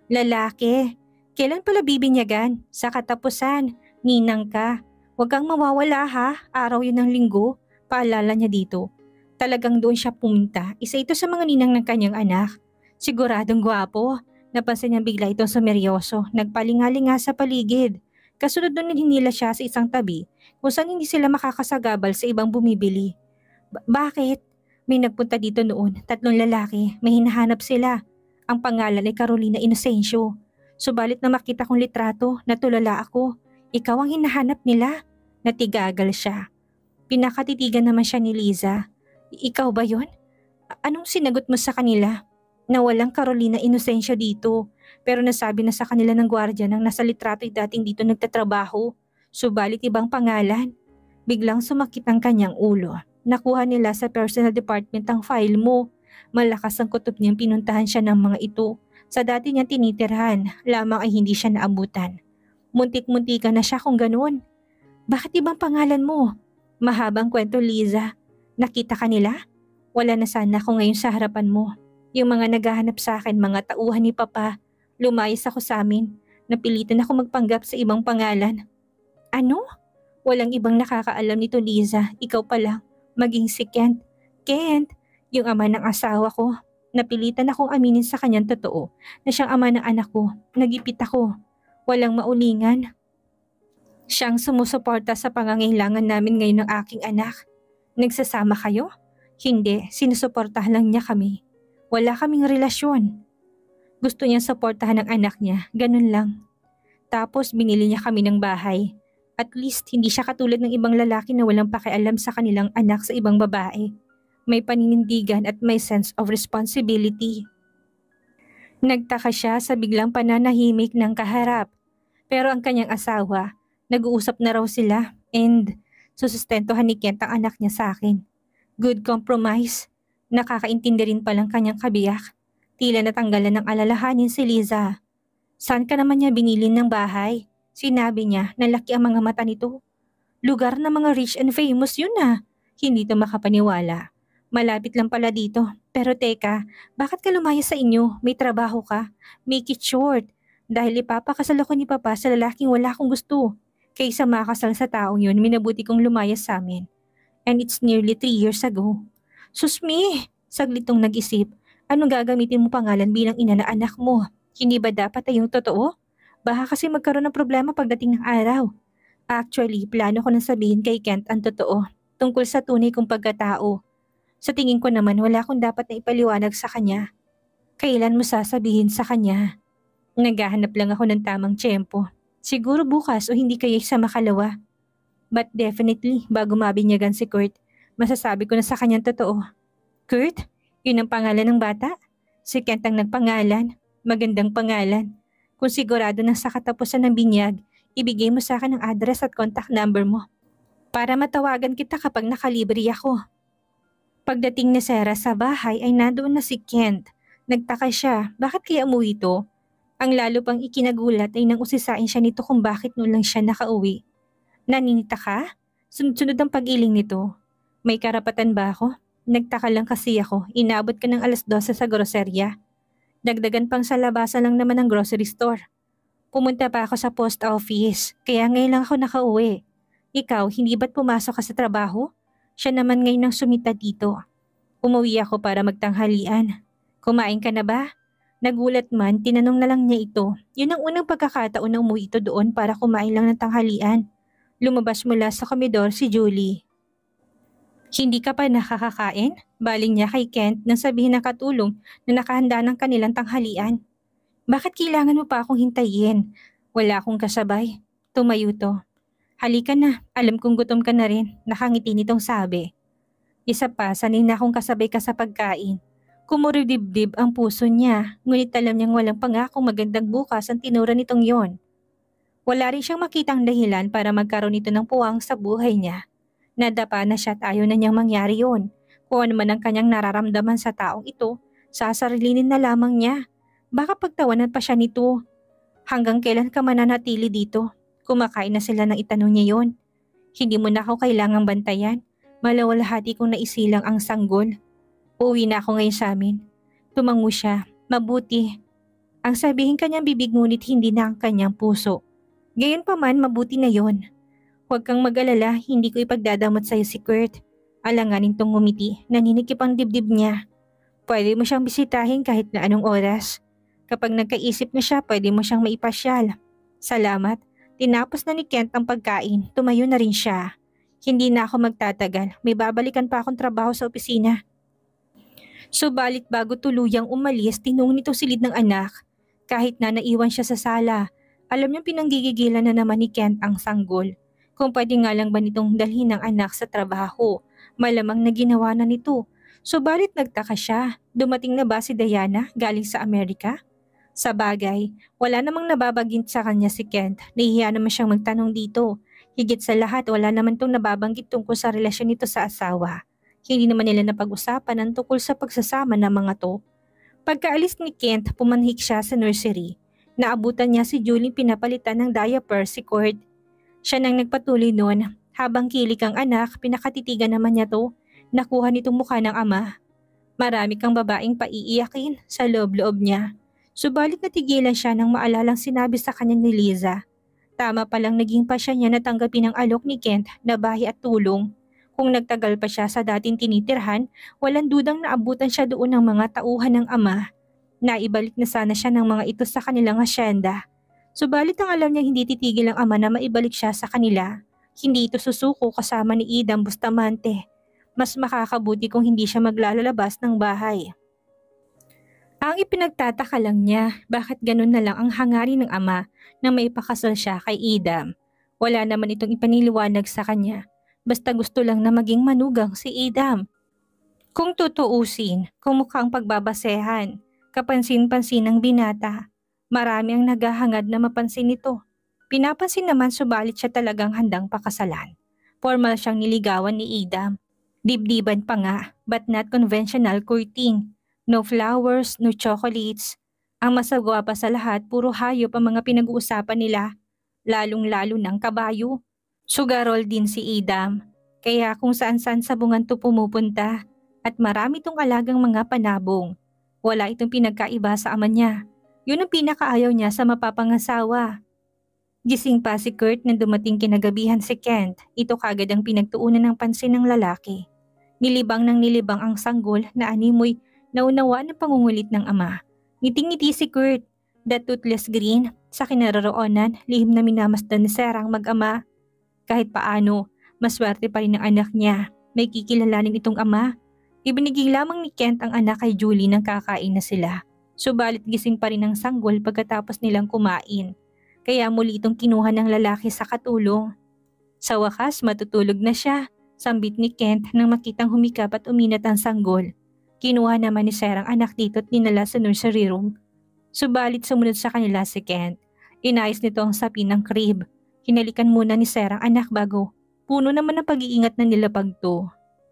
[SPEAKER 1] Lalaki. Kailan pala bibinyagan? Sa katapusan. Ninang ka. Huwag kang mawawala ha. Araw yun ng linggo. Paalala niya dito. Talagang doon siya pumunta. Isa ito sa mga ninang ng kanyang anak. Siguradong gwapo. Napansin niya bigla itong sumeryoso. Nagpalingalinga sa paligid. Kasunod doon hinila siya sa isang tabi kung saan hindi sila makakasagabal sa ibang bumibili. Ba- bakit? May nagpunta dito noon. Tatlong lalaki. May hinahanap sila. Ang pangalan ay Carolina Inocencio. Subalit na makita kong litrato, natulala ako. Ikaw ang hinahanap nila. Natigagal siya. Pinakatitigan naman siya ni Liza. Ikaw ba yon? Anong sinagot mo sa kanila? Na walang Carolina Inocencio dito. Pero nasabi na sa kanila ng gwardiya nang nasa litrato ay dating dito nagtatrabaho. Subalit ibang pangalan. Biglang sumakit ang kanyang ulo. Nakuha nila sa personal department ang file mo. Malakas ang kutob niyang pinuntahan siya ng mga ito. Sa dati niyang tinitirhan, lamang ay hindi siya naabutan. Muntik-muntika na siya kung ganoon. Bakit ibang pangalan mo? Mahabang kwento, Liza. Nakita ka nila? Wala na sana ako ngayon sa harapan mo. Yung mga naghahanap sa akin, mga tauhan ni Papa. Lumayas ako sa amin. Napilitan ako magpanggap sa ibang pangalan. Ano? Walang ibang nakakaalam nito, Liza. Ikaw pa lang. Maging si Kent. Kent, yung ama ng asawa ko. Napilitan akong aminin sa kanyang totoo na siyang ama ng anak ko. Nagipit ako. Walang maulingan. Siyang sumusuporta sa pangangailangan namin ngayon ng aking anak. Nagsasama kayo? Hindi, sinusuportahan lang niya kami. Wala kaming relasyon. Gusto niyang suportahan ng anak niya, ganun lang. Tapos binili niya kami ng bahay. At least hindi siya katulad ng ibang lalaki na walang pakialam sa kanilang anak sa ibang babae. May paninindigan at may sense of responsibility. Nagtaka siya sa biglang pananahimik ng kaharap. Pero ang kanyang asawa, nag-uusap na raw sila and susustentuhan ni Kent ang anak niya sa akin. Good compromise. Nakakaintindi rin palang kanyang kabiyak. Tila natanggalan ng alalahanin si Liza. Saan ka naman niya binilin ng bahay? Sinabi niya na laki ang mga mata nito. Lugar ng mga rich and famous yun ah. Hindi to makapaniwala. Malapit lang pala dito. Pero teka, bakit ka lumayas sa inyo? May trabaho ka? Make it short. Dahil ipapakasal ako ni Papa sa lalaking wala akong gusto. Kaysa makasal sa taong yun, minabuti kong lumayas sa amin. And it's nearly three years ago. Susmi! Saglitong nag-isip. Anong gagamitin mo pangalan bilang ina na anak mo? Hindi ba dapat ay yung totoo? Baka kasi magkaroon ng problema pagdating ng araw. Actually, plano ko nang sabihin kay Kent ang totoo tungkol sa tunay kong pagkatao. Sa tingin ko naman wala akong dapat na ipaliwanag sa kanya. Kailan mo sasabihin sa kanya? Naghahanap lang ako ng tamang tiyempo. Siguro bukas o hindi kaya sa makalawa. But definitely, bago mabinyagan si Kurt, masasabi ko na sa kanyang totoo. Kurt? Yun ang pangalan ng bata? Si Kent ang nagpangalan. Magandang pangalan. Kung sigurado na sa katapusan ng binyag, ibigay mo sa akin ang address at contact number mo para matawagan kita kapag nakalibre ako. Pagdating ni Sarah sa bahay ay nandoon na si Kent. Nagtaka siya, bakit kaya umuwi ito? Ang lalo pang ikinagulat ay nang usisain siya nito kung bakit noon lang siya nakauwi. Naninita ka? Sunod-sunod ang pag-iling nito. May karapatan ba ako? Nagtaka lang kasi ako, inabot ka ng alas dose sa groserya. Dagdagan pang sa labasan lang naman ng grocery store. Pumunta pa ako sa post office, kaya ngayon lang ako nakauwi. Ikaw, hindi ba't pumasok ka sa trabaho? Siya naman ngayon ang sumita dito. Umuwi ako para magtanghalian. Kumain ka na ba? Nagulat man, tinanong na lang niya ito. Yun ang unang pagkakataon na umuwi ito doon para kumain lang ng tanghalian. Lumabas mula sa komedor si Julie. Hindi ka pa nakakakain? Baling niya kay Kent nang sabihin ng katulong na nakahanda ng kanilang tanghalian. Bakit kailangan mo pa akong hintayin? Wala akong kasabay. Tumayo to. Halika na, alam kong gutom ka na rin, nakangiti nitong sabi. Isa pa, sanay na akong kasabay ka sa pagkain. Kumuridibdib ang puso niya, ngunit alam niyang walang pangakong magandang bukas ang tinura nitong yon. Wala rin siyang makitang dahilan para magkaroon nito ng puwang sa buhay niya. Nadapa na siya at ayaw na niyang mangyari yon. Kung ano man ang kanyang nararamdaman sa taong ito, sasarilinin na lamang niya. Baka pagtawanan pa siya nito. Hanggang kailan ka mananatili dito? Kumakain na sila nang itanong niya yon. Hindi mo na ako kailangang bantayan. Malawalhati kong naisilang ang sanggol. Uwi na ako ngayon sa amin. Tumango siya. Mabuti. Ang sabihin kanyang bibig ngunit hindi na ang kanyang puso. Gayon pa man, mabuti na yon. Huwag kang mag-alala, hindi ko ipagdadamot sa'yo si Kurt. Alanganin tong ngumiti, naninikip ang dibdib niya. Pwede mo siyang bisitahin kahit na anong oras. Kapag nagkaisip na siya, pwede mo siyang maipasyal. Salamat. Tinapos na ni Kent ang pagkain, tumayo na rin siya. Hindi na ako magtatagal, may babalikan pa akong trabaho sa opisina. Subalit bago tuluyang umalis, tinungin nito silid ng anak. Kahit na naiwan siya sa sala, alam niyang pinanggigigilan na naman ni Kent ang sanggol. Kung pwede nga lang ba nitong dalhin ng anak sa trabaho, malamang na ginawa na nito. Subalit nagtaka siya, dumating na ba si Diana galing sa Amerika? Sa bagay, wala namang nababagint sa kanya si Kent, nahihiya naman siyang magtanong dito. Higit sa lahat, wala naman itong nababanggit tungkol sa relasyon nito sa asawa. Hindi naman nila napag-usapan ang tungkol sa pagsasama ng mga to. Pagkaalis ni Kent, pumanhik siya sa nursery. Naabutan niya si Julie pinapalitan ng diaper si Kurt. Siya nang nagpatuloy noon. Habang kilig ang anak, pinakatitigan naman niya to. Nakuha nitong mukha ng ama. Marami kang babaeng paiiyakin sa loob-loob niya. Subalit natigilan siya nang maalalang sinabi sa kanya ni Liza. Tama palang naging pasya niya na tanggapin ang alok ni Kent na bahay at tulong. Kung nagtagal pa siya sa dating tinitirhan, walang dudang naabutan siya doon ng mga tauhan ng ama. Naibalik na sana siya ng mga ito sa kanilang asyenda. Subalit ang alam niya hindi titigil ang ama na maibalik siya sa kanila. Hindi ito susuko kasama ni Idam Bustamante. Mas makakabuti kung hindi siya maglalabas ng bahay. Ang ipinagtataka lang niya, bakit ganun na lang ang hangarin ng ama na maipakasal siya kay Idam. Wala naman itong ipaniliwanag sa kanya. Basta gusto lang na maging manugang si Idam. Kung tutuusin, kung mukhang pagbabasehan, kapansin-pansin ng binata, marami ang naghahangad na mapansin ito. Pinapansin naman subalit siya talagang handang pakasalan. Formal siyang niligawan ni Idam. Dibdiban pa nga, but not conventional courting. No flowers, no chocolates. Ang masagwa pa sa lahat, puro hayop ang mga pinag-uusapan nila, lalong-lalo ng kabayo. Sugarol din si Idam, kaya kung saan-saan sa bungan to pumupunta at marami tong alagang mga panabong. Wala itong pinagkaiba sa ama niya. Yun ang pinakaayaw niya sa mapapangasawa. Gising pa si Kurt na dumating kinagabihan si Kent. Ito kagad ang pinagtuunan ng pansin ng lalaki. Nilibang ng nilibang ang sanggol na animoy naunawa ng pangungulit ng ama. Ngiting-ngiti si Kurt, the toothless grin, sa kinaroroonan, lihim na minamasdan ni Sarah ang mag-ama. Kahit paano, maswerte pa rin ang anak niya. May kikilalanin itong ama. Ibinigay lamang ni Kent ang anak kay Julie nang kakain na sila. Subalit gising pa rin ang sanggol pagkatapos nilang kumain. Kaya muli itong kinuha ng lalaki sa katulong. Sa wakas, matutulog na siya. Sambit ni Kent nang makitang humikap at uminat ang sanggol. Kinuha naman ni Sarah ang anak dito at dinala sa nursery room. Subalit sumunod sa kanila si Kent. Inayos nito ang sapin ng crib. Hinalikan muna ni Sarah ang anak bago puno naman ng pag-iingat na nilapag to.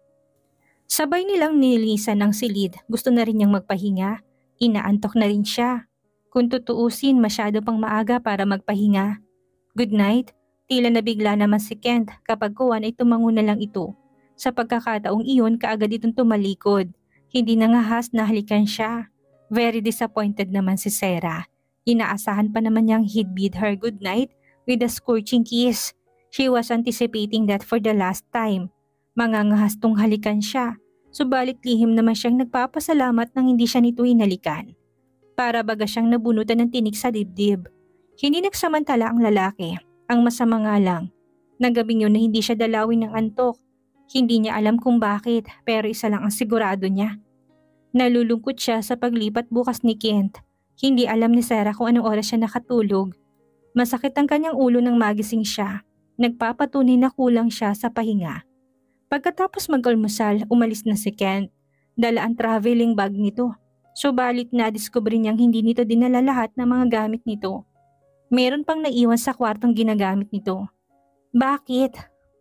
[SPEAKER 1] Sabay nilang nililisan ng silid. Gusto na rin niyang magpahinga. Inaantok na rin siya. Kung tutuusin, masyado pang maaga para magpahinga. Good night. Tila nabigla naman si Kent kapag kuwan ay tumango na lang ito. Sa pagkakataong iyon, kaagad itong tumalikod. Hindi nangahas na halikan siya. Very disappointed naman si Sarah. Inaasahan pa naman niyang he'd bid her good night with a scorching kiss. She was anticipating that for the last time. Mangangahas tong halikan siya. Subalit lihim naman siyang nagpapasalamat nang hindi siya nito hinalikan. Para baga siyang nabunutan ng tinik sa dibdib. Hindi nagsamantala ang lalaki. Ang masama nga lang, ng gabing yun na hindi siya dalawin ng antok. Hindi niya alam kung bakit, pero isa lang ang sigurado niya. Nalulungkot siya sa paglipat bukas ni Kent. Hindi alam ni Sarah kung anong oras siya nakatulog. Masakit ang kanyang ulo nang magising siya. Nagpapatunay na kulang siya sa pahinga. Pagkatapos mag-almusal, umalis na si Kent. Dala ang traveling bag nito. Subalit na-discover niyang hindi nito dinala lahat ng mga gamit nito. Meron pang naiwan sa kwartong ginagamit nito. Bakit?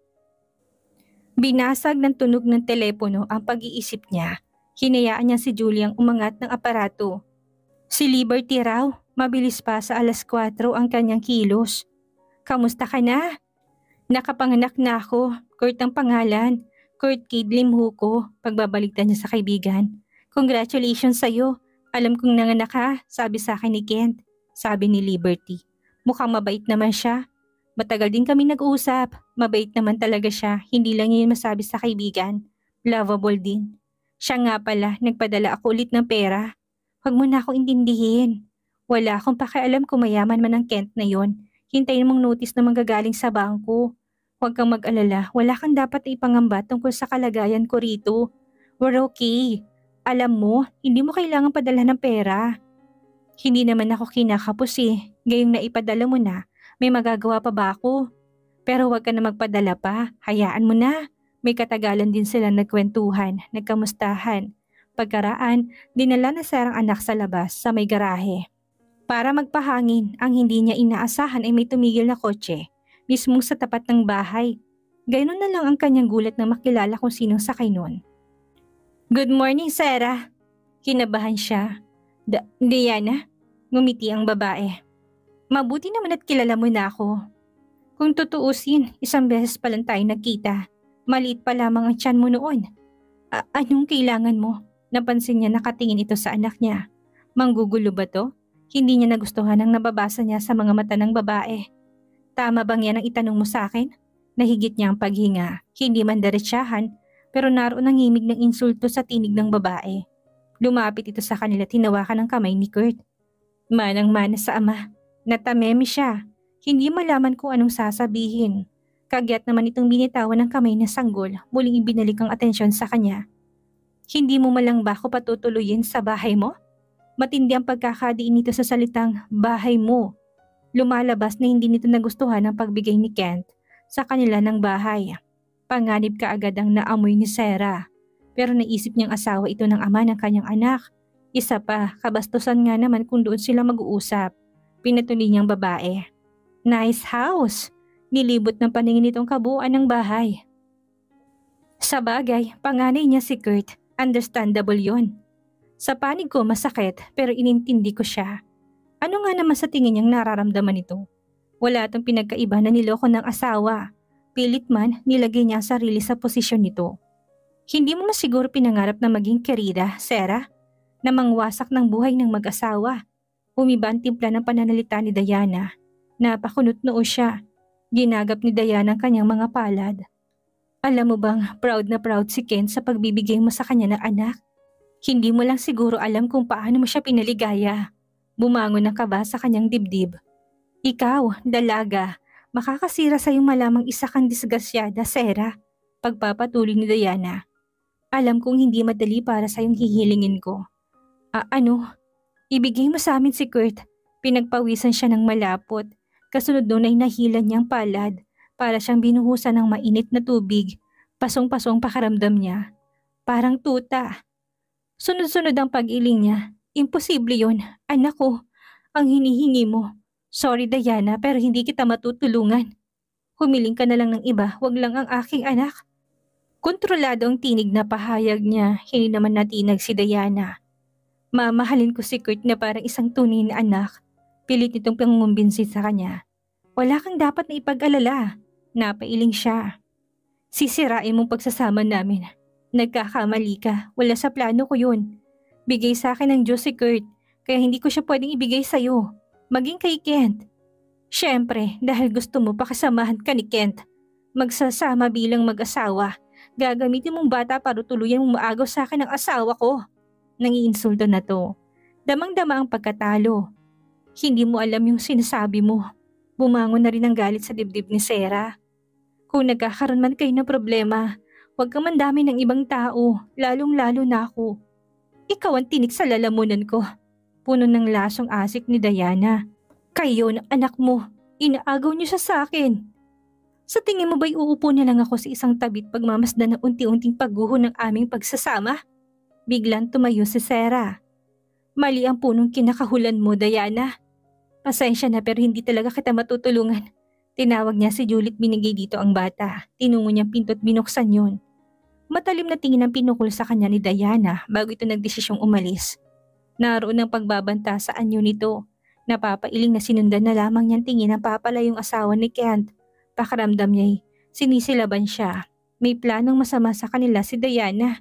[SPEAKER 1] Binasag ng tunog ng telepono ang pag-iisip niya. Hinayaan niya si Julie ang umangat ng aparato. Si Liberty raw, mabilis pa sa alas kwatro ang kanyang kilos. Kamusta ka na? Nakapanganak na ako. Kurt ang pangalan. Kurt Kidlim Huko, pagbabaligtad niya sa kaibigan. Congratulations sa'yo. Alam kong nanganak ka, sabi sa akin ni Kent. Sabi ni Liberty. Mukhang mabait naman siya. Matagal din kami nag-uusap. Mabait naman talaga siya. Hindi lang yun masabi sa kaibigan. Lovable din. Siya nga pala, nagpadala ako ulit ng pera. Huwag mo na ako intindihin. Wala akong pakialam kung mayaman man ang Kent na yon. Hintayin mong notice na manggagaling sa bangko. Huwag kang mag-alala. Wala kang dapat ipangamba tungkol sa kalagayan ko rito. We're okay. Alam mo, hindi mo kailangan padala ng pera. Hindi naman ako kinakapos eh. Gayong naipadala mo na, may magagawa pa ba ako? Pero huwag ka na magpadala pa. Hayaan mo na. May katagalan din sila nagkwentuhan, nagkamustahan. Pagkaraan, dinala na Sarah ang anak sa labas sa may garahe. Para magpahangin, ang hindi niya inaasahan ay may tumigil na kotse, mismong sa tapat ng bahay. Gayun na lang ang kanyang gulat na makilala kung sinong sakay nun. Good morning, Sarah. Kinabahan siya. Da- Diana, ngumiti ang babae. Mabuti naman at kilala mo na ako. Kung tutuusin, isang beses pa lang tayo nagkita. Maliit pa lamang ang tiyan mo noon. A- anong kailangan mo? Napansin niya nakatingin ito sa anak niya. Manggugulo ba to? Hindi niya nagustuhan ang nababasa niya sa mga mata ng babae. Tama bang yan ang itanong mo sa akin? Nahigit niya ang paghinga. Hindi man diretsyahan, pero naroon ang himig ng insulto sa tinig ng babae. Lumapit ito sa kanila, tinawakan ng kamay ni Kurt. Manang-mana sa ama. Natamemi siya. Hindi malaman kung anong sasabihin. Kagyat naman itong binitawan ng kamay na sanggol, muling ibinalik ang atensyon sa kanya. Hindi mo malang ba ako patutuluyin sa bahay mo? Matindi ang pagkakadiin nito sa salitang bahay mo. Lumalabas na hindi nito nagustuhan ang pagbigay ni Kent sa kanila ng bahay. Panganib kaagad ang naamoy ni Sarah. Pero naisip niyang asawa ito ng ama ng kanyang anak. Isa pa, kabastusan nga naman kung doon sila mag-uusap. Pinatuloy niyang babae. Nice house! Nilibot ng paningin itong kabuuan ng bahay. Sa bagay, panganay niya si Kurt. Understandable yon. Sa panig ko masakit pero inintindi ko siya. Ano nga naman sa tingin niyang nararamdaman ito? Wala itong pinagkaiba na niloko ng asawa. Pilit man nilagay niya ang sarili sa posisyon nito. Hindi mo masiguro pinangarap na maging kerida, Sarah? Na mangwasak ng buhay ng mag-asawa. Umiba ang timpla ng pananalita ni Diana. Napakunot noo siya. Ginagap ni Diana ang kanyang mga palad. Alam mo bang proud na proud si Ken sa pagbibigay mo sa kanya ng anak? Hindi mo lang siguro alam kung paano mo siya pinaligaya. Bumangon ang kaba sa kanyang dibdib. Ikaw, dalaga, makakasira sa iyong malamang isa kang disgasyada, Sarah. Pagpapatuloy ni Diana. Alam kong hindi madali para sa iyong hihilingin ko. Ah, ano? Ibigay mo sa amin si Kurt. Pinagpawisan siya ng malapot. Kasunod doon ay nahilan niyang palad. Para siyang binuhusan ng mainit na tubig. Pasong-pasong pakaramdam niya. Parang tuta. Sunod-sunod ang pag-iling niya. Imposible yon, anak ko. Ang hinihingi mo. Sorry Diana pero hindi kita matutulungan. Humiling ka na lang ng iba, wag lang ang aking anak. Kontrolado ang tinig na pahayag niya, hindi naman natinag si Diana. Mamahalin ko si Kurt na parang isang tunay na anak. Pilit nitong pangumbinsi sa kanya. Wala kang dapat na ipag-alala. Napailing siya. Sisirain mong pagsasama namin. Nagkakamali ka. Wala sa plano ko yun. Bigay sa akin ng Diyos si Kurt. Kaya hindi ko siya pwedeng ibigay sa'yo. Maging kay Kent. Siyempre, dahil gusto mo pakasamahan ka ni Kent. Magsasama bilang mag-asawa. Gagamitin mong bata para tuluyan mong maagaw sa akin ang asawa ko. Nangiinsulto na to. Damang-dama ang pagkatalo. Hindi mo alam yung sinasabi mo. Bumangon na rin ang galit sa dibdib ni Sarah. Kung nagkakaroon man kayo ng problema, huwag kang mandami ng ibang tao, lalong-lalo na ako. Ikaw ang tinik sa lalamunan ko. Puno ng lasong asik ni Diana. Kayo na anak mo, inaagaw niyo siya sa akin. Sa tingin mo ba'y uupo na lang ako sa isang tabit pagmamasdan ng unti-unting pagguho ng aming pagsasama? Biglang tumayo si Sarah. Mali ang punong kinakahulan mo, Diana. Pasensya na pero hindi talaga kita matutulungan. Tinawag niya si Juliet, binigay dito ang bata. Tinungo niyang pinto at binuksan yun. Matalim na tingin ang pinukol sa kanya ni Diana bago ito nagdesisyong umalis. Naroon ang pagbabanta sa anyo nito. Napapailing na sinundan na lamang niyang tingin ang papalayong asawa ni Kent. Pakaramdam niya'y sinisilaban siya. May planong masama sa kanila si Diana.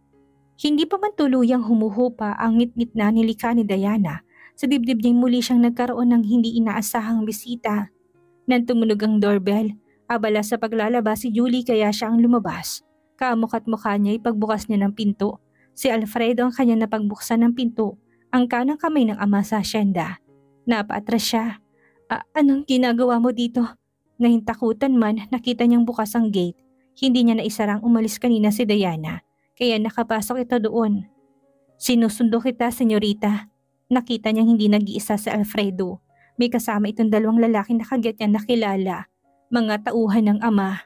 [SPEAKER 1] Hindi pa man tuluyang humuhupa ang ngit-ngit na nilikha ni Diana. Sa dibdib niya'y muli siyang nagkaroon ng hindi inaasahang bisita. Nang tumunog ang doorbell, abala sa paglalabas si Julie kaya siya ang lumabas. Kamukha't mukha niya'y pagbukas niya ng pinto. Si Alfredo ang kanya napagbuksan ng pinto, ang kanang kamay ng ama sa asyenda. Napaatras siya. Anong ginagawa mo dito? Nahintakutan man, nakita niyang bukas ang gate. Hindi niya naisarang umalis kanina si Diana, kaya nakapasok ito doon. Sinusundo kita, senyorita. Nakita niyang hindi nag-iisa si Alfredo. May kasama itong dalawang lalaking nakagyat niya nakilala, mga tauhan ng ama.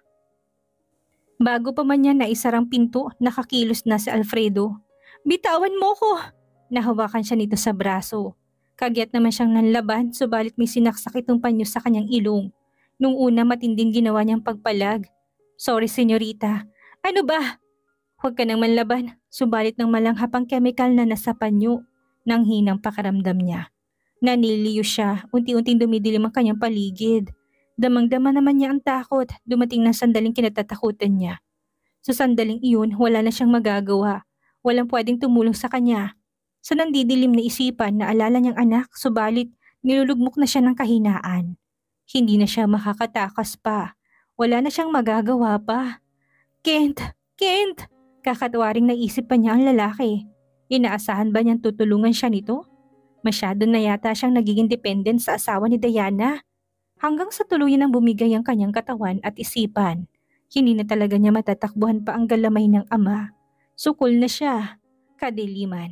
[SPEAKER 1] Bago pa man niya naisarang pinto, nakakilos na si Alfredo. Bitawan mo ko! Nahawakan siya nito sa braso. Kagyat naman siyang nanlaban, subalit may sinaksak itong panyo sa kanyang ilong. Nung una matinding ginawa niyang pagpalag. Sorry, senyorita. Ano ba? Huwag ka nang manlaban, subalit ng malanghapang chemical na nasa panyo. Nang hinang pakaramdam niya. Naniliyo siya, unti-unting dumidilim ang kanyang paligid. Damang-dama naman niya ang takot, dumating ng sandaling kinatatakutan niya. Sa sandaling iyon, wala na siyang magagawa. Walang pwedeng tumulong sa kanya. Sa nandidilim na isipan, naalala niyang anak, subalit nilulugmok na siya ng kahinaan. Hindi na siya makakatakas pa. Wala na siyang magagawa pa. Kent! Kent! Kakatwaring naisip pa niya ang lalaki. Inaasahan ba niyang tutulungan siya nito? Masyado na yata siyang nagiging dependent sa asawa ni Diana. Hanggang sa tuluyan ang bumigay ang kanyang katawan at isipan. Hindi na talaga niya matatakbuhan pa ang galamay ng ama. Sukol na siya. Kadiliman.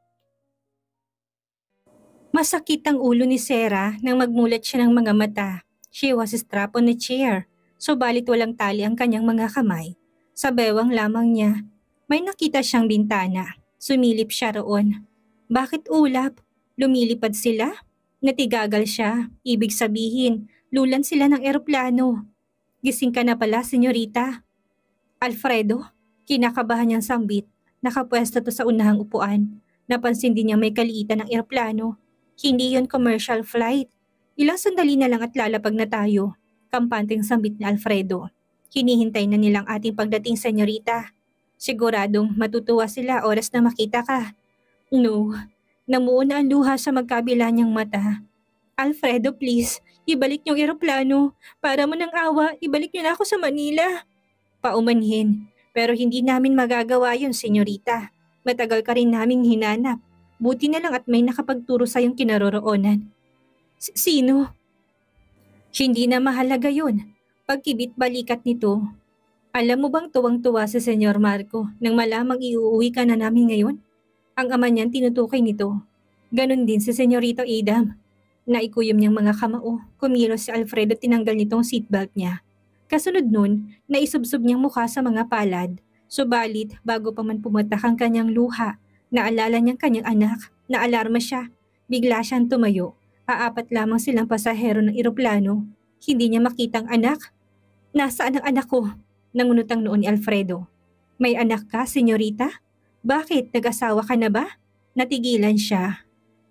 [SPEAKER 1] Masakit ang ulo ni Sarah nang magmulat siya ng mga mata. She was strapped on a chair. Subalit walang tali ang kanyang mga kamay. Sa bewang lamang niya, may nakita siyang bintana. Sumilip siya roon. Bakit ulap? Lumilipad sila? Natigagal siya. Ibig sabihin, lulan sila ng eroplano. Gising ka na pala, senyorita. Alfredo, kinakabahan niyang sambit. Nakapwesto to sa unahang upuan. Napansin din niya may kaliitan ng eroplano. Hindi yon commercial flight. Ilang sandali na lang at lalapag na tayo. Kampanteng sambit ni Alfredo. Hinihintay na nilang ating pagdating, senyorita. Siguradong matutuwa sila oras na makita ka. No, namuo na ang luha sa magkabila niyang mata. Alfredo, please, ibalik niyong eroplano. Para mo ng awa, ibalik niyo na ako sa Manila. Paumanhin, pero hindi namin magagawa yun, senyorita. Matagal ka rin naming hinanap. Buti na lang at may nakapagturo sa iyong kinaroroonan. S- Sino? Hindi na mahalaga yun. Pagkibit balikat nito. Alam mo bang tuwang-tuwa si Senyor Marco nang malamang iuuwi ka na namin ngayon? Ang ama niyan tinutukoy nito. Ganon din si Senyorito Adam. Naikuyom niyang mga kamao, kumilos si Alfredo, tinanggal nitong seatbelt niya. Kasunod nun, naisubsob niyang mukha sa mga palad. Subalit, bago pa man pumatak ang kanyang luha, naalala niyang kanyang anak, naalarma siya. Bigla siyang tumayo. Aapat lamang silang pasahero ng eroplano. Hindi niya makitang anak. Nasaan ang anak ko? Nangunutang noon ni Alfredo. May anak ka, senyorita? Bakit? Nag-asawa ka na ba? Natigilan siya.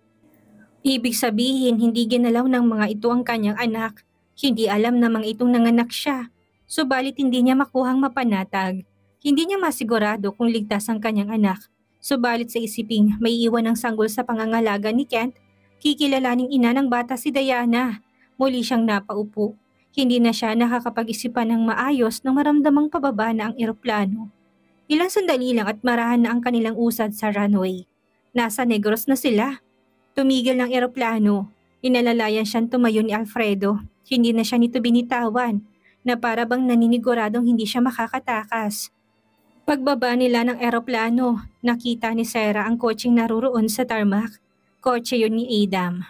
[SPEAKER 1] Ibig sabihin, hindi ginalaw ng mga ito ang kanyang anak. Hindi alam na mga itong nanganak siya. Subalit hindi niya makuhang mapanatag. Hindi niya masigurado kung ligtas ang kanyang anak. Subalit sa isiping may iwan ng sanggol sa pangangalaga ni Kent, kikilalaning ina ng bata si Diana. Muli siyang napaupo. Hindi na siya nakakapag-isipan ng maayos nang maramdamang pababa na ang eroplano. Ilang sandali lang at marahan na ang kanilang usad sa runway. Nasa Negros na sila. Tumigil ng eroplano. Inalalayan siyang tumayo ni Alfredo. Hindi na siya nito binitawan, na para bang naniniguradong hindi siya makakatakas. Pagbaba nila ng eroplano, nakita ni Sarah ang kotseng naruroon sa tarmac. Kotse yun ni Adam.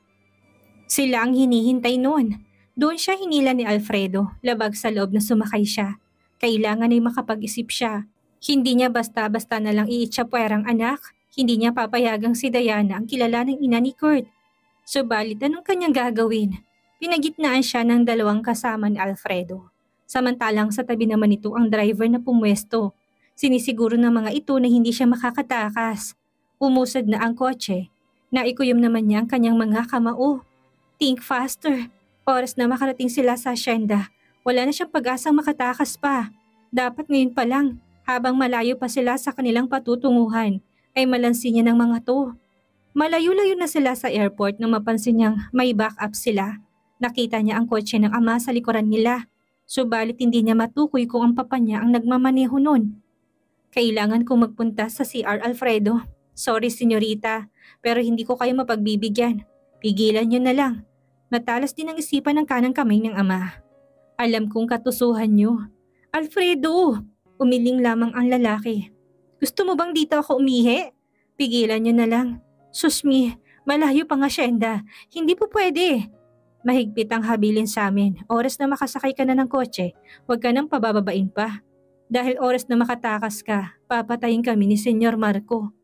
[SPEAKER 1] Sila ang hinihintay noon. Doon siya hinila ni Alfredo, labag sa loob na sumakay siya. Kailangan ay makapag-isip siya. Hindi niya basta-basta na lang iitsapwerang anak. Hindi niya papayagang si Diana ang kilala ng ina ni Kurt. Subalit anong kanyang gagawin? Pinagitnaan siya ng dalawang kasama ni Alfredo. Samantalang sa tabi naman nito ang driver na pumwesto. Sinisiguro ng mga ito na hindi siya makakatakas. Umusad na ang kotse. Naikuyom naman niya ang kanyang mga kamao. Think faster. Oras na makarating sila sa asyenda. Wala na siyang pag-asang makatakas pa. Dapat ngayon pa lang, habang malayo pa sila sa kanilang patutunguhan, ay malansin niya ng mga to. Malayo-layo na sila sa airport nang mapansin niyang may backup sila. Nakita niya ang kotse ng ama sa likuran nila. Subalit hindi niya matukoy kung ang papa niya ang nagmamaneho nun. Kailangan kong magpunta sa C R, Alfredo. Sorry, senyorita, pero hindi ko kayo mapagbibigyan. Pigilan niyo na lang. Matalas din ang isipan ng kanang kamay ng ama. Alam kong katusuhan niyo. Alfredo! Umiling lamang ang lalaki. Gusto mo bang dito ako umihi? Pigilan niyo na lang. Susmi, malayo pang asyenda. Hindi po pwede. Mahigpit ang habilin sa amin. Oras na makasakay ka na ng kotse, huwag ka nang pabababain pa. Dahil oras na makatakas ka, papatayin kami ni Senyor Marco.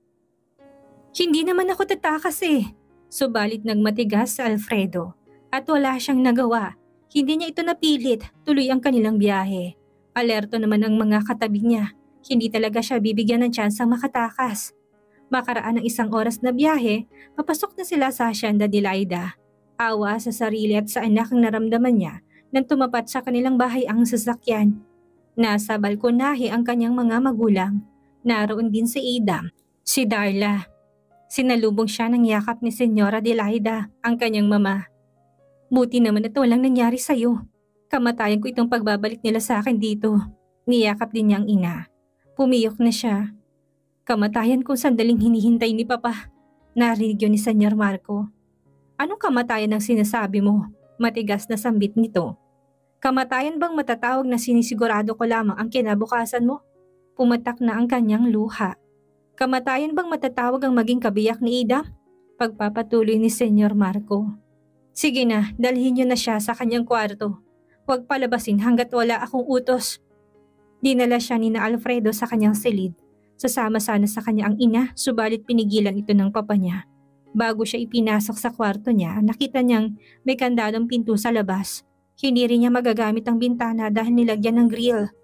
[SPEAKER 1] Hindi naman ako tatakas eh. Subalit nagmatigas sa Alfredo. At wala siyang nagawa. Hindi niya ito napilit, tuloy ang kanilang biyahe. Alerto naman ang mga katabi niya. Hindi talaga siya bibigyan ng tsansang makatakas. Makaraan ng isang oras na biyahe, papasok na sila sa Hacienda de Laida. Awa sa sarili at sa anak ang naramdaman niya nang tumapat sa kanilang bahay ang sasakyan. Nasa balkonahe ang kanyang mga magulang. Naroon din si Adam, si Darla. Sinalubong siya ng yakap ni Senyora de Laida, ang kanyang mama. Buti naman at walang nangyari sa'yo. Kamatayan ko itong pagbabalik nila sa akin dito. Niyakap din niya ang ina. Pumiyok na siya. Kamatayan kung sandaling hinihintay ni Papa. Narinig yun ni Senyor Marco. Anong kamatayan ang sinasabi mo? Matigas na sambit nito. Kamatayan bang matatawag na sinisigurado ko lamang ang kinabukasan mo? Pumatak na ang kanyang luha. Kamatayan bang matatawag ang maging kabiyak ni Adam? Pagpapatuloy ni Senyor Marco. Sige na, dalhin niyo na siya sa kanyang kwarto. Huwag palabasin hanggat wala akong utos. Dinala siya ni na Alfredo sa kanyang silid. Sasama sana sa kanya ang ina, subalit pinigilan ito ng papa niya. Bago siya ipinasok sa kwarto niya, nakita niyang may kandadong pinto sa labas. Hindi rin niya magagamit ang bintana dahil nilagyan ng grill.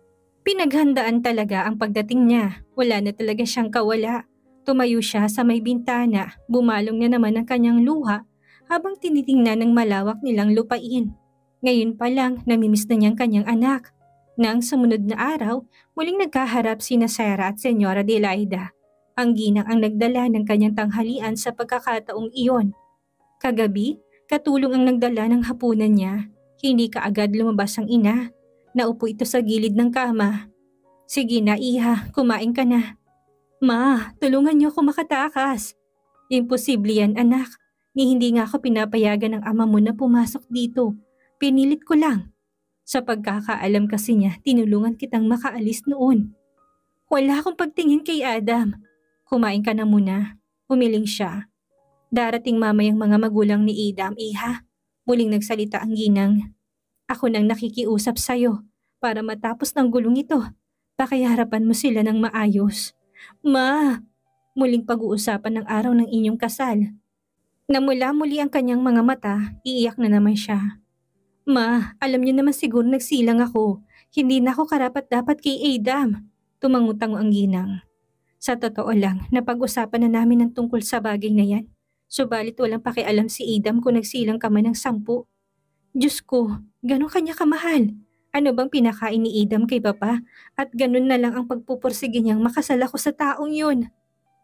[SPEAKER 1] Pinaghandaan talaga ang pagdating niya. Wala na talaga siyang kawala. Tumayo siya sa may bintana, bumalong na naman ang kanyang luha habang tinitingnan ng malawak nilang lupain. Ngayon pa lang namimiss na niyang kanyang anak. Nang sumunod na araw, muling nagkaharap sina Sarah at Senyora Delaida. Ang ginang ang nagdala ng kanyang tanghalian sa pagkakataong iyon. Kagabi, katulong ang nagdala ng hapunan niya. Hindi kaagad lumabas ang ina. Naupo ito sa gilid ng kama. Sige na iha, kumain ka na. Ma, tulungan niyo ako makatakas. Imposible yan anak. Ni hindi nga ako pinapayagan ng ama mo na pumasok dito. Pinilit ko lang. Sa pagkakaalam kasi niya, tinulungan kitang makaalis noon. Wala akong pagtingin kay Adam. Kumain ka na muna. Humiling siya. Darating mamayang mga magulang ni Adam, iha. Muling nagsalita ang ginang. Ako nang nakikiusap sa'yo para matapos ng gulong ito. Pakiharapan mo sila ng maayos. Ma! Muling pag-uusapan ng araw ng inyong kasal. Namula muli ang kanyang mga mata, iiyak na naman siya. Ma, alam niyo naman siguro nagsilang ako. Hindi na ako karapat-dapat kay Adam. Tumangutango ang ginang. Sa totoo lang, napag-usapan na namin ang tungkol sa bagay na yan. Subalit walang pakialam si Adam kung nagsilang ka man ng sampu. Diyos ko, ganun kanya kamahal. Ano bang pinakain ni Adam kay Papa? At ganun na lang ang pagpupursige niyang makasal ako sa taong yun.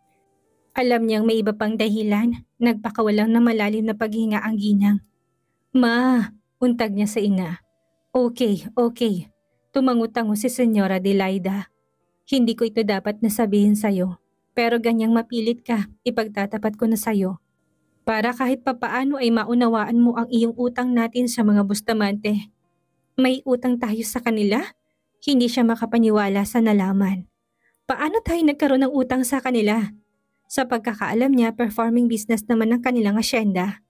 [SPEAKER 1] Alam niyang may iba pang dahilan. Nagpakawalang na malalim na paghinga ang ginang. Ma, untag niya sa ina. Okay, okay. Tumangutango si Senyora Delaida. Hindi ko ito dapat nasabihin sa'yo. Pero ganyang mapilit ka, ipagtatapat ko na sa'yo. Para kahit papaano ay maunawaan mo ang iyong utang natin sa mga Bustamante. May utang tayo sa kanila? Hindi siya makapaniwala sa nalaman. Paano tayo nagkaroon ng utang sa kanila? Sa pagkakaalam niya, performing business naman ang kanilang asyenda.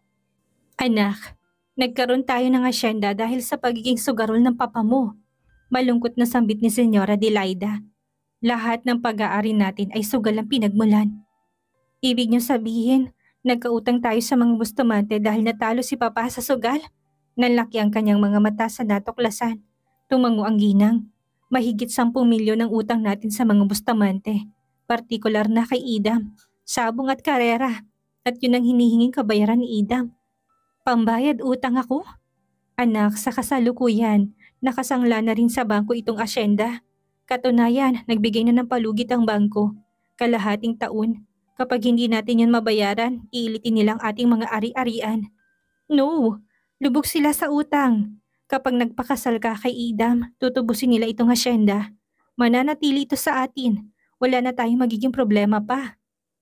[SPEAKER 1] Anak, nagkaroon tayo ng asyenda dahil sa pagiging sugarol ng papa mo. Malungkot na sambit ni Senyora Delaida. Lahat ng pag-aari natin ay sugal ang pinagmulan. Ibig niyo sabihin, nagkautang tayo sa mga Bustamante dahil natalo si Papa sa sugal? Nanlaki ang kanyang mga mata sa natuklasan. Tumango ang ginang. Mahigit sampung milyon ang utang natin sa mga Bustamante. Partikular na kay Idam, Sabong at Karera. At yun ang hinihinging kabayaran ni Idam. Pambayad utang ako? Anak, sa kasalukuyan, nakasangla na rin sa bangko itong asyenda. Katunayan, nagbigay na ng palugit ang bangko. Kalahating taon. Kapag hindi natin yan mabayaran, iilitin nilang ating mga ari-arian. No, lubog sila sa utang. Kapag nagpakasal ka kay Idam, tutubusin nila itong asyenda. Mananatili ito sa atin. Wala na tayong magiging problema pa.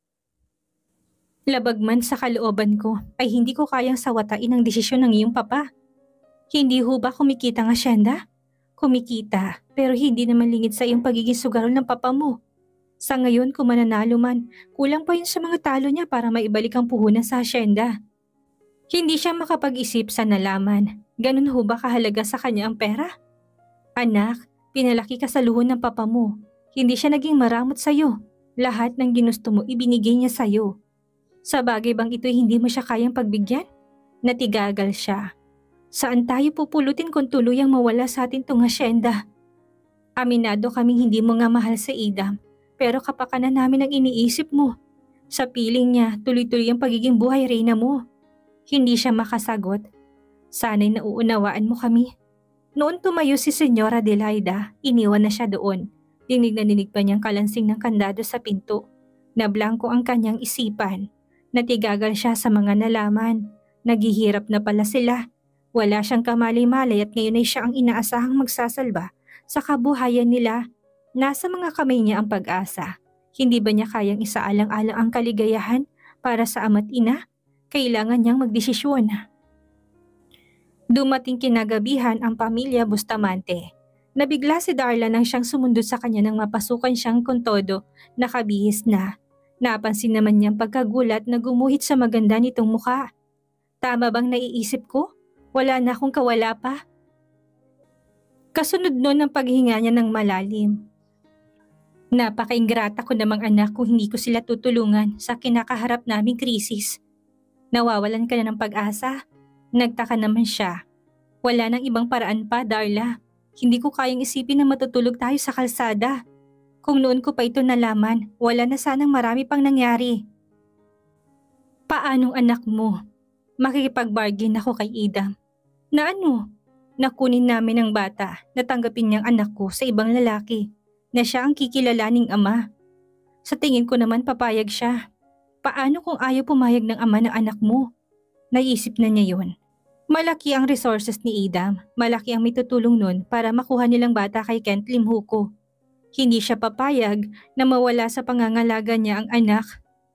[SPEAKER 1] Labag man sa kalooban ko, ay hindi ko kayang sawatain ang desisyon ng iyong papa. Hindi ho ba kumikita ang asyenda? Kumikita, pero hindi naman lingid sa iyong pagiging sugarol ng papa mo. Sa ngayon kung mananalo man, kulang pa yun sa mga talo niya para maibalik ang puhunan sa asyenda. Hindi siya makapag-isip sa nalaman. Ganun ho ba kahalaga sa kanya ang pera? Anak, pinalaki ka sa luho ng papa mo. Hindi siya naging maramot sa'yo. Lahat ng ginusto mo ibinigay niya sa'yo. Sa bagay bang ito'y hindi mo siya kayang pagbigyan? Natigagal siya. Saan tayo pupulutin kung tuluyang mawala sa atin tong asyenda? Aminado kaming hindi mo nga mahal sa Idam. Pero kapakanan namin ang iniisip mo. Sa piling niya, tuloy-tuloy ang pagiging buhay reyna mo. Hindi siya makasagot. Sana'y nauunawaan mo kami. Noon tumayo si Senyora Delaida, iniwan na siya doon. Dinig na dinig pa niyang kalansing ng kandado sa pinto. Nablangko ang kanyang isipan. Natigagal siya sa mga nalaman. Naghihirap na pala sila. Wala siyang kamalay-malay at ngayon ay siya ang inaasahang magsasalba sa kabuhayan nila. Nasa mga kamay niya ang pag-asa. Hindi ba niya kayang isaalang-alang ang kaligayahan para sa ama't ina? Kailangan niyang magdesisyon. Dumating kinagabihan ang pamilya Bustamante. Nabigla si Darla nang siyang sumundot sa kanya nang mapasukan siyang kontodo, nakabihis na. Napansin naman niyang pagkagulat na gumuhit sa maganda nitong mukha. Tama bang naiisip ko? Wala na akong kawala pa. Kasunod nun ang paghinga niya ng malalim. Napaka-ingrata ko namang anak kung hindi ko sila tutulungan sa kinakaharap naming krisis. Nawawalan ka na ng pag-asa? Nagtaka naman siya. Wala nang ibang paraan pa, Darla. Hindi ko kayang isipin na matutulog tayo sa kalsada. Kung noon ko pa ito nalaman, wala na sanang marami pang nangyari. Paanong anak mo? Makikipag-bargain ako kay Idam. Na ano? Nakunin namin ang bata na tanggapin niyang anak ko sa ibang lalaki na siya ang kikilalaning ama. Sa tingin ko naman papayag siya. Paano kung ayaw pumayag ng ama ng anak mo? Naisip na niya yun. Malaki ang resources ni Idam, malaki ang mitutulong nun para makuha nilang bata kay Kent Limhuko. Hindi siya papayag na mawala sa pangangalaga niya ang anak.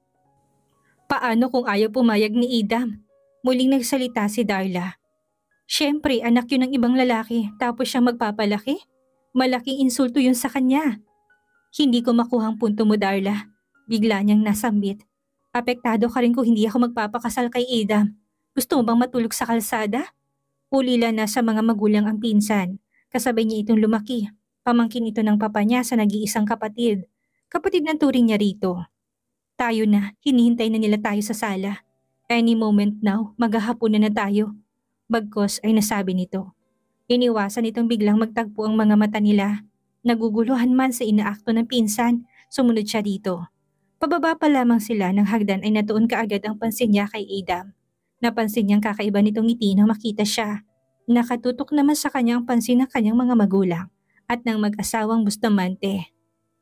[SPEAKER 1] Paano kung ayaw pumayag ni Idam? Muling nagsalita si Darla. Siyempre, anak yun ng ibang lalaki tapos siya magpapalaki? Malaking insulto yun sa kanya. Hindi ko makuha ang punto mo, Darla. Bigla niyang nasambit. Apektado ka rin kung hindi ako magpapakasal kay Idam. Gusto mo bang matulog sa kalsada? Ulila na sa mga magulang ang pinsan. Kasabay niya itong lumaki. Pamangkin ito ng papa niya sa nag-iisang kapatid. Kapatid ng turing niya rito. Tayo na, hinihintay na nila tayo sa sala. Any moment now, maghahapon na na tayo. Bagkos ay nasabi nito. Iniwasan itong biglang magtagpo ang mga mata nila. Naguguluhan man sa inaakto ng pinsan, sumunod siya dito. Pababa pa lamang sila ng hagdan ay natuon kaagad ang pansin niya kay Idam. Napansin niyang kakaiba nitong ngiti nang makita siya. Nakatutok naman sa kanya ang pansin ng kanyang mga magulang at ng mag-asawang Bustamante.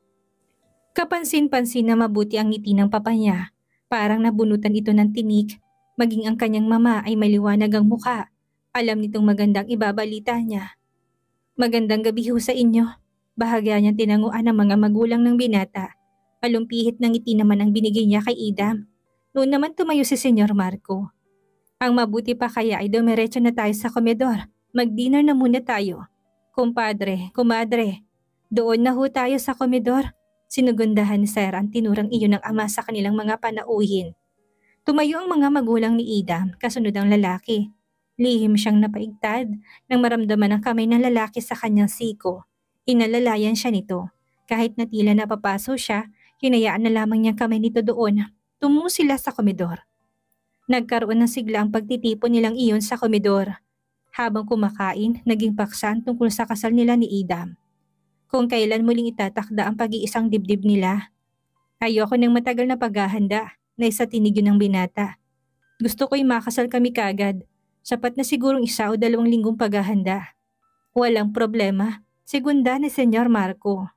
[SPEAKER 1] Kapansin-pansin na mabuti ang ngiti ng papa niya. Parang nabunutan ito ng tinik. Maging ang kanyang mama ay maliwanag ang mukha. Alam nitong magandang ibabalita niya. Magandang gabi ho sa inyo. Bahagya niyang tinanguan ng mga magulang ng binata. Alumpihit ng ngiti naman ang binigay niya kay Idam. Noon naman tumayo si Senyor Marco. Ang mabuti pa kaya ay dumiretso na tayo sa komedor. Mag-dinner na muna tayo. Kumpadre, kumadre, doon na ho tayo sa komedor. Sinugundahan ni Sir ang tinurang iyon ng ama sa kanilang mga panauhin. Tumayo ang mga magulang ni Idam, kasunod ang lalaki. Lihim siyang napaigtad nang maramdaman ang kamay ng lalaki sa kanyang siko. Inalalayan siya nito. Kahit na tila napapaso siya, hinayaan na lamang niyang kamay nito doon. Tumungo sila sa komedor. Nagkaroon ng sigla ang pagtitipon nilang iyon sa komedor. Habang kumakain, naging paksan tungkol sa kasal nila ni Idam. Kung kailan muling itatakda ang pag-iisang dibdib nila. Ayoko ng matagal na paghahanda na isa tinig yun ng binata. Gusto ko'y makasal kami kagad. Sapat na sigurong isa o dalawang linggong paghahanda. Walang problema. Segunda ni Senyor Marco.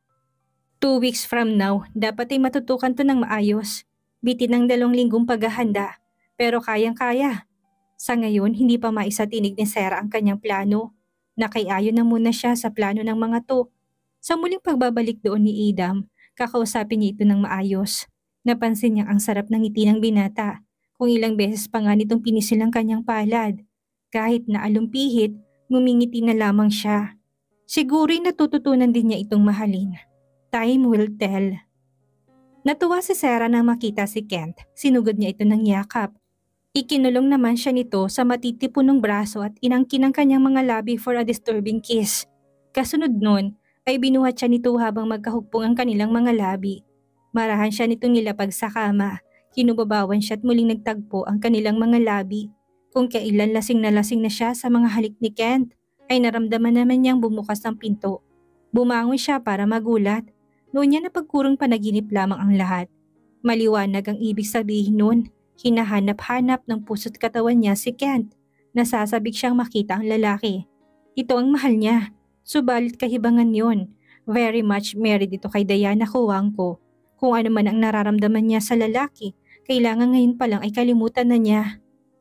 [SPEAKER 1] Two weeks from now, dapat ay matutukan to ng maayos. Bitin ng dalawang linggong paghahanda. Pero kayang-kaya. Sa ngayon, hindi pa maisatinig ni Sarah ang kanyang plano. Nakaiayon na muna siya sa plano ng mga to. Sa muling pagbabalik doon ni Idam, kakausapin niya ito ng maayos. Napansin niyang ang sarap ng ngiti ng binata. Kung ilang beses pa nga nitong pinisil ang kanyang palad. Kahit na alumpihit, ngumingiti na lamang siya. Siguro'y natututunan din niya itong mahalin. Time will tell. Natuwa si Sarah nang makita si Kent. Sinugod niya ito ng yakap. Ikinulong naman siya nito sa matitipunong braso at inangkin ang kanyang mga labi for a disturbing kiss. Kasunod nun ay binuhat siya nito habang magkahugpong ang kanilang mga labi. Marahan siya nitong nilapag sa kama. Kinubabawan siya at muling nagtagpo ang kanilang mga labi. Kung kailan lasing na lasing na siya sa mga halik ni Kent, ay naramdaman naman niyang bumukas ang pinto. Bumangon siya para magulat. Noon niya napagkurong panaginip lamang ang lahat. Maliwanag ang ibig sabihin nun. Hinahanap-hanap ng puso't katawan niya si Kent. Nasasabik siyang makita ang lalaki. Ito ang mahal niya. Subalit kahibangan yon. Very much married ito kay Diana Coangco. Kung ano man ang nararamdaman niya sa lalaki, kailangan ngayon pa lang ay kalimutan na niya.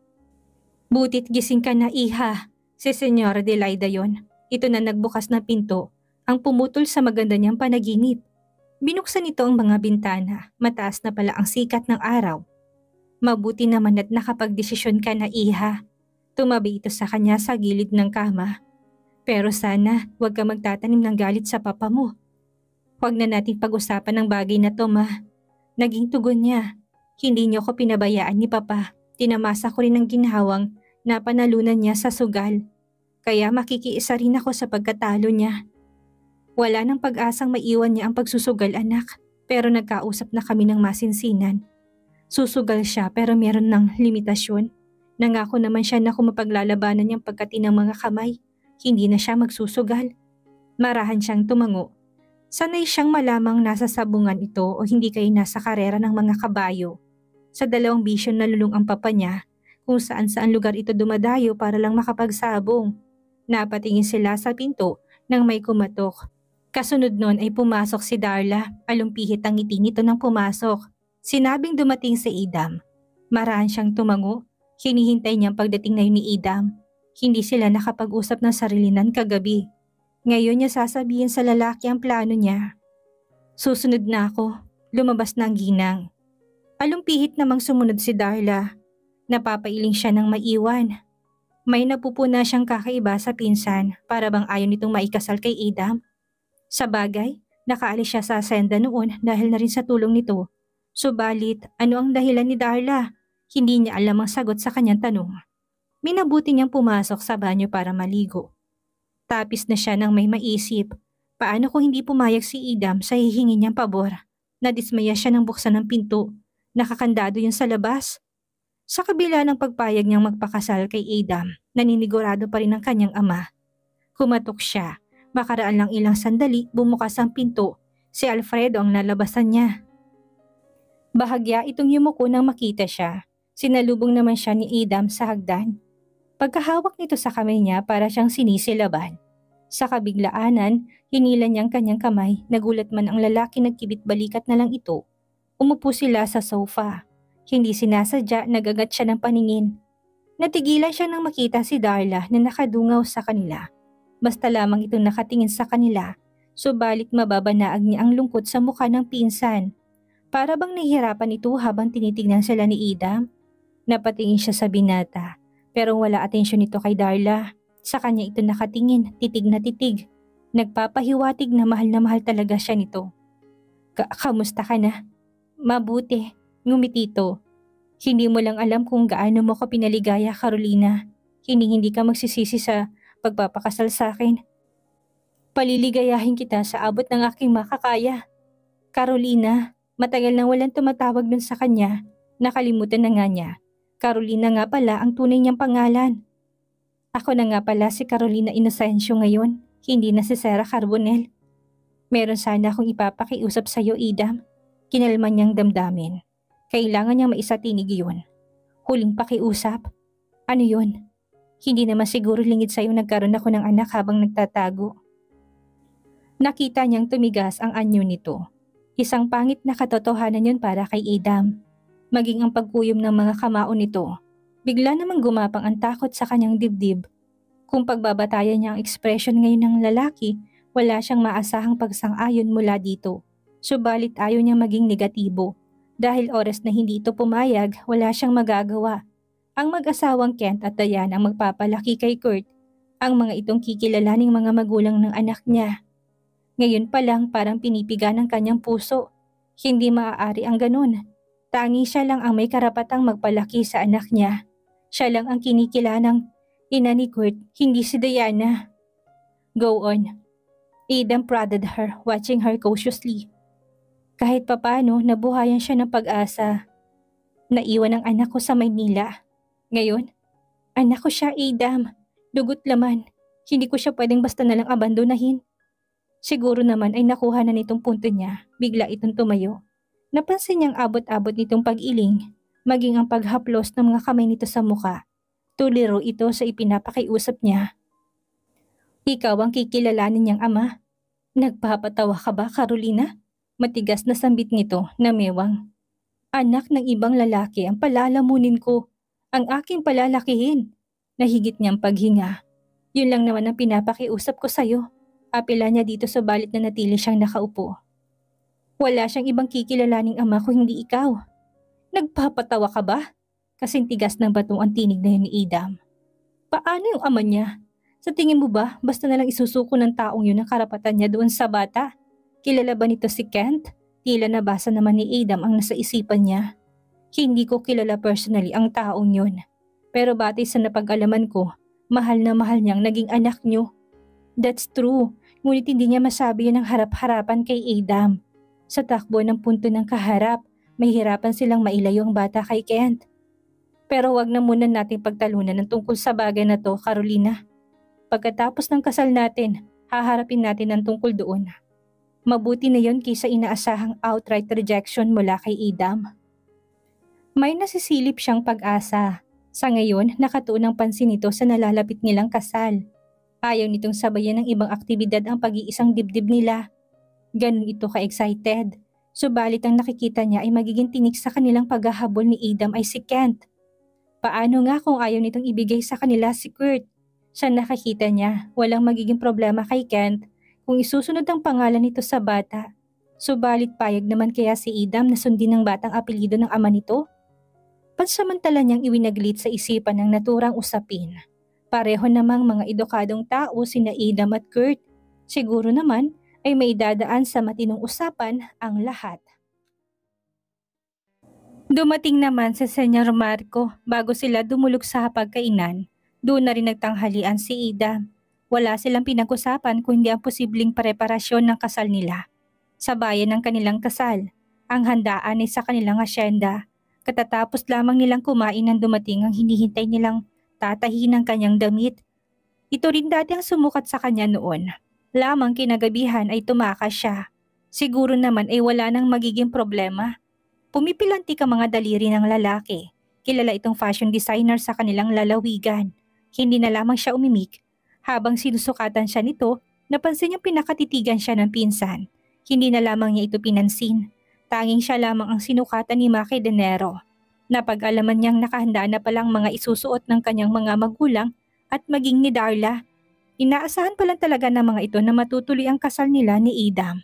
[SPEAKER 1] Butit gising ka na, iha. Si Senyora Delaida yon. Ito na nagbukas na pinto. Ang pumutol sa maganda niyang panaginip. Binuksan nito ang mga bintana. Mataas na pala ang sikat ng araw. Mabuti naman at nakapagdesisyon ka na, iha. Tumabi ito sa kanya sa gilid ng kama. Pero sana huwag ka magtatanim ng galit sa papa mo. Huwag na natin pag-usapan ng bagay na to, ma. Naging tugon niya. Hindi niyo ko pinabayaan ni papa. Tinamasa ko rin ng ginhawang na panalunan niya sa sugal. Kaya makikiisa rin ako sa pagkatalo niya. Wala nang pag-asang maiwan niya ang pagsusugal, anak. Pero nagkausap na kami ng masinsinan. Susugal siya pero meron ng limitasyon. Nangako naman siya na kung mapaglalabanan niyang pagkati ng mga kamay, hindi na siya magsusugal. Marahan siyang tumango. Sanay siyang malamang nasa sabungan ito o hindi kayo nasa karera ng mga kabayo. Sa dalawang bisyo nalulung ang papa niya kung saan saan lugar ito dumadayo para lang makapagsabong. Napatingin sila sa pinto nang may kumatok. Kasunod nun ay pumasok si Darla. Alumpihit ang ngiti nito nang pumasok. Sinabing dumating si Idam. Marahan siyang tumango. Hinihintay niyang pagdating ngayon ni Idam. Hindi sila nakapag-usap ng sarilinan kagabi. Ngayon niya sasabihin sa lalaki ang plano niya. Susunod na ako. Lumabas na ang ginang. Alumpihit namang sumunod si Darla. Napapailing siya ng maiwan. May napupuna siyang kakaiba sa pinsan para bang ayaw nitong maikasal kay Idam. Sa bagay, nakaalis siya sa asenda noon dahil na rin sa tulong nito. Subalit, ano ang dahilan ni Darla? Hindi niya alam ang sagot sa kanyang tanong. Minabuti niyang pumasok sa banyo para maligo. Tapis na siya nang may maisip. Paano kung hindi pumayag si Idam sa hihingi niyang pabor? Nadismaya siya nang buksan ng pinto. Nakakandado yun sa labas. Sa kabila ng pagpayag niyang magpakasal kay Idam, naninigurado pa rin ang kanyang ama. Kumatok siya. Makaraan lang ilang sandali, bumukas ang pinto. Si Alfredo ang nalabasan niya. Bahagya itong yumuko nang makita siya. Sinalubong naman siya ni Idam sa hagdan. Pagkahawak nito sa kamay niya para siyang sinisilaban. Sa kabiglaanan, hinila niyang kanyang kamay, nagulat man ang lalaki nagkibit balikat na lang ito. Umupo sila sa sofa. Hindi sinasadya, nagagat siya ng paningin. Natigilan siya nang makita si Darla na nakadungaw sa kanila. Basta lamang itong nakatingin sa kanila, subalit mababanaag niya ang lungkot sa mukha ng pinsan. Para bang nahihirapan ito habang tinitignan sila ni Idam. Napatingin siya sa binata. Pero wala atensyon nito kay Darla. Sa kanya ito nakatingin, titig na titig. Nagpapahiwatig na mahal na mahal talaga siya nito. Ka kamusta ka na? Mabuti, ngumiti ito. Hindi mo lang alam kung gaano mo ko pinaligaya, Carolina. Hindi hindi ka magsisisi sa pagpapakasal sa akin. Paliligayahin kita sa abot ng aking makakaya. Carolina, matagal nang walang tumatawag dun sa kanya. Nakalimutan na nga niya. Carolina nga pala ang tunay niyang pangalan. Ako na nga pala si Carolina Inocencio ngayon, hindi na si Sarah Carbonell. Meron sana akong ipapakiusap sa iyo, Idam. Kinalma niyang damdamin. Kailangan niyang maisatinig yun. Huling pakiusap? Ano yun? Hindi naman siguro lingid sa iyo nagkaroon ako ng anak habang nagtatago. Nakita niyang tumigas ang anyo nito. Isang pangit na katotohanan yun para kay Idam. Maging ang pagkuyom ng mga kamao nito. Bigla namang gumapang ang takot sa kanyang dibdib. Kung pagbabatayan niya ang ekspresyon ngayon ng lalaki, wala siyang maasahang pagsang-ayon mula dito. Subalit ayaw niyang maging negatibo. Dahil oras na hindi ito pumayag, wala siyang magagawa. Ang mag-asawang Kent at Diane ang magpapalaki kay Kurt. Ang mga itong kikilalaning mga magulang ng anak niya. Ngayon pa lang parang pinipiga ng kanyang puso. Hindi maaari ang ganun. Tangi siya lang ang may karapatang magpalaki sa anak niya. Siya lang ang kinikilanang ina ni Kurt, hindi si Diana. Go on. Adam prodded her, watching her cautiously. Kahit papano, nabuhayan siya ng pag-asa. Naiwan ang anak ko sa Maynila. Ngayon, anak ko siya, Adam. Dugot laman. Hindi ko siya pwedeng basta nalang abandonahin. Siguro naman ay nakuha na nitong punto niya, bigla itong tumayo. Napansin niyang abot-abot nitong pag-iling, maging ang paghaplos ng mga kamay nito sa muka. Tuliro ito sa ipinapakiusap niya. Ikaw ang kikilalanin niyang ama. Nagpapatawa ka ba, Carolina? Matigas na sambit nito na mewang. Anak ng ibang lalaki ang palalamunin ko. Ang aking palalakihin. Nahigit niyang paghinga. Yun lang naman ang pinapakiusap ko sa'yo. Apela niya dito subalit na natili siyang nakaupo. Wala siyang ibang kikilalaning ama kung hindi ikaw. Nagpapatawa ka ba? Kasing tigas ng batong ang tinig na yun ni Idam. Paano yung ama niya? Sa tingin mo ba, basta nalang isusuko ng taong yun ang karapatan niya doon sa bata? Kilala ba nito si Kent? Tila nabasa naman ni Idam ang nasa isipan niya. Hindi ko kilala personally ang taong yun. Pero batay sa napag-alaman ko, mahal na mahal niyang naging anak niyo. That's true, ngunit hindi niya masabi yan ng harap-harapan kay Idam. Sa takbo ng punto ng kaharap, mahirapan silang mailayo ang bata kay Kent. Pero wag na muna nating pagtalunan ng tungkol sa bagay na to, Carolina. Pagkatapos ng kasal natin, Haharapin natin ang tungkol doon. Mabuti na yon kaysa inaasahang outright rejection mula kay Idam. May nasisilip siyang pag-asa. Sa ngayon, nakatuon ang pansin nito sa nalalapit nilang kasal. Ayaw nitong sabayan ng ibang aktibidad ang pag-iisang dibdib nila. Ganun ito ka-excited. Subalit ang nakikita niya ay magiging tinik sa kanilang paghahabol ni Idam ay si Kent. Paano nga kung ayaw nitong ibigay sa kanila si Kurt? Sa nakikita niya, walang magiging problema kay Kent kung isusunod ang pangalan nito sa bata. Subalit payag naman kaya si Idam na sundin ng batang apelyido ng ama nito? Pansamantala niyang iwinaglit sa isipan ng naturang usapin. Pareho namang mga edukadong tao sina Idam at Kurt. Siguro naman ay may dadaan sa matinong usapan ang lahat. Dumating naman si Senyor Marco bago sila dumulog sa hapagkainan. Doon na rin nagtanghalian si Ida. Wala silang pinag-usapan kundi ang posibleng preparasyon ng kasal nila. Sa bayan ng kanilang kasal, ang handaan ay sa kanilang asyenda. Katatapos lamang nilang kumain nang dumating ang hinihintay nilang tatahi ng kanyang damit. Ito rin dati ang sumukat sa kanya noon. Lamang kinagabihan ay tumakas siya. Siguro naman ay wala nang magiging problema. Pumipilantik ang mga daliri ng lalaki. Kilala itong fashion designer sa kanilang lalawigan. Hindi na lamang siya umimik. Habang sinusukatan siya nito, napansin niyang pinakatitigan siya ng pinsan. Hindi na lamang niya ito pinansin. Tanging siya lamang ang sinukatan ni Maki Denero. Napag-alaman niyang nakahanda na palang mga isusuot ng kanyang mga magulang at maging ni Darla. Inaasahan pa lang talaga ng mga ito na matutuloy ang kasal nila ni Idam.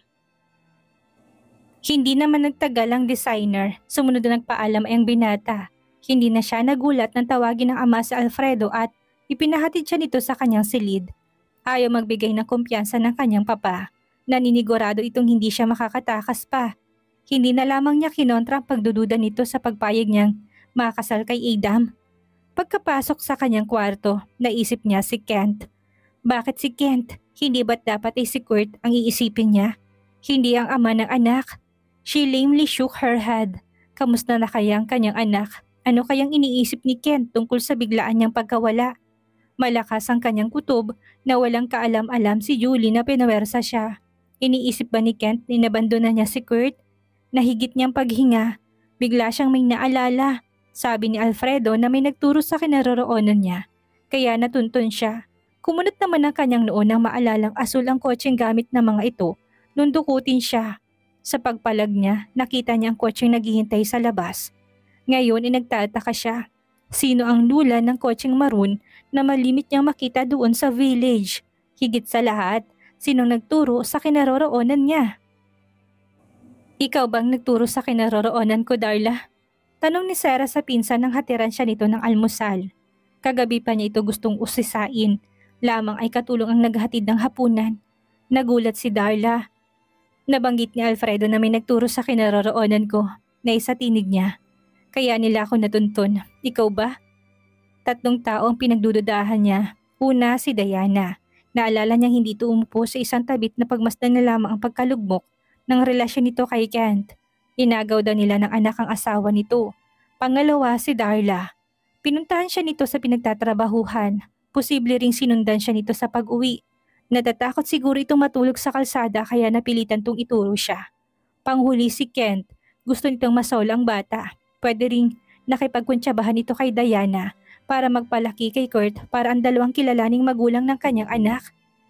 [SPEAKER 1] Hindi naman nagtagal ang designer, sumunod na nagpaalam ay ang binata. Hindi na siya nagulat nang tawagin ng ama si Alfredo at ipinahatid siya nito sa kanyang silid. Ayaw magbigay ng kumpiyansa ng kanyang papa. Naninigurado itong hindi siya makakatakas pa. Hindi na lamang niya kinontra ang pagdududa nito sa pagpayag niyang makasal kay Idam. Pagkapasok sa kanyang kwarto, naisip niya si Kent. Bakit si Kent? Hindi ba't dapat ay si Kurt ang iisipin niya? Hindi ang ama ng anak. She lamely shook her head. Kamusta na kaya ang kanyang anak? Ano kayang iniisip ni Kent tungkol sa biglaan niyang pagkawala? Malakas ang kanyang kutob na walang kaalam-alam si Julie na pinawersa siya. Iniisip ba ni Kent na inabandona niya si Kurt? Nahigit niyang paghinga. Bigla siyang may naalala. Sabi ni Alfredo na may nagturo sa kinaroroonan niya. Kaya natuntun siya. Kumunot naman ang kanyang noon nang maalalang asul ang kotseng gamit ng mga ito nung dukutin siya. Sa pagpalag niya, nakita niya ang kotseng naghihintay sa labas. Ngayon ay nagtataka siya. Sino ang lula ng kotseng maroon na malimit niyang makita doon sa village? Higit sa lahat, sinong nagturo sa kinaroroonan niya? Ikaw bang nagturo sa kinaroroonan ko, Darla? Tanong ni Sarah sa pinsan nang hatiran siya nito ng almusal. Kagabi pa niya ito gustong usisain. Lamang ay katulong ang naghatid ng hapunan. Nagulat si Darla. Nabanggit ni Alfredo na may nagturo sa kinaroroonan ko na isa tinig niya. Kaya nila ako natuntun. Ikaw ba? Tatlong tao ang pinagdududahan niya. Una si Diana. Naalala niyang hindi ito umupo sa isang tabit na pagmasdan na lamang ang pagkalugmok ng relasyon nito kay Kent. Inagaw daw nila ng anak ang asawa nito. Pangalawa si Darla. Pinuntahan siya nito sa pinagtatrabahuhan. Posible ring sinundan siya nito sa pag-uwi. Natatakot siguro itong matulog sa kalsada kaya napilitan tong ituro siya. Panghuli si Kent. Gusto nitong masaul ang bata. Pwede ring nakipagkuntsabahan ito kay Diana para magpalaki kay Kurt para ang dalawang kilalaning magulang ng kanyang anak.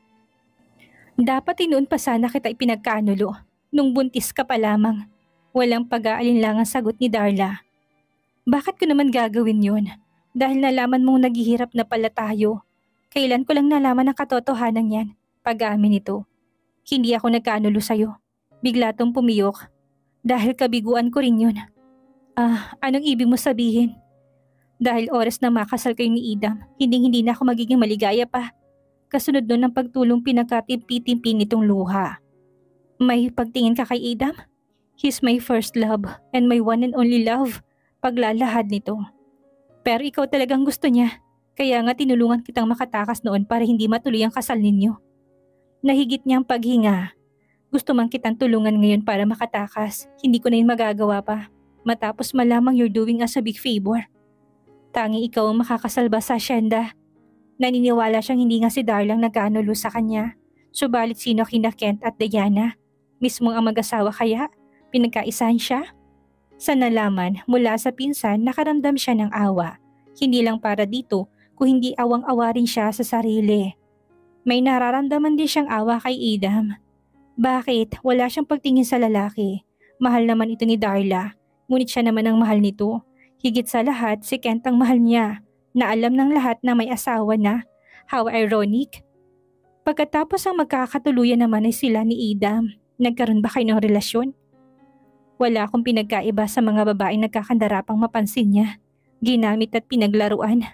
[SPEAKER 1] Dapat inoon pa sana kita ipinagkanulo. Nung buntis ka pa lamang. Walang pag-aalinlangang sagot ni Darla. Bakit ko naman gagawin yun? Dahil nalaman mong naghihirap na pala tayo. Kailan ko lang nalaman ang katotohanan yan, pag-amin ito. Hindi ako nagkaanulo sa'yo. Bigla tong pumiyok. Dahil kabiguan ko rin yun. Ah, anong ibig mo sabihin? Dahil oras na makasal kayo ni Idam, hindi-hindi na ako magiging maligaya pa. Kasunod nun ng pagtulong pinakatimpi-timpi nitong luha. May pagtingin ka kay Idam? He's my first love and my one and only love. Paglalahad nito. Pero ikaw talagang gusto niya. Kaya nga tinulungan kitang makatakas noon para hindi matuloy ang kasal ninyo. Nahigit niyang paghinga. Gusto man kitang tulungan ngayon para makatakas. Hindi ko na yun magagawa pa. Matapos malamang you're doing us a big favor. Tanging ikaw ang makakasalba sa asyenda. Naniniwala siyang hindi nga si Darlang nagkaanulo sa kanya. Subalit sino kina Kent at Diana? Mismong ang mag-asawa kaya? Pinagkaisahan siya? Sa nalaman mula sa pinsan, nakaramdam siya ng awa. Hindi lang para dito, kung hindi awang-awa rin siya sa sarili. May nararamdaman din siyang awa kay Idam. Bakit? Wala siyang pagtingin sa lalaki. Mahal naman ito ni Darla, ngunit siya naman ang mahal nito. Higit sa lahat, si Kent ang mahal niya, na alam ng lahat na may asawa na. How ironic. Pagkatapos ang magkakatuluyan naman ay sila ni Idam, nagkaroon ba kayo ng relasyon? Wala akong pinagkaiba sa mga babaeng nagkakandarapang mapansin niya, ginamit at pinaglaruan.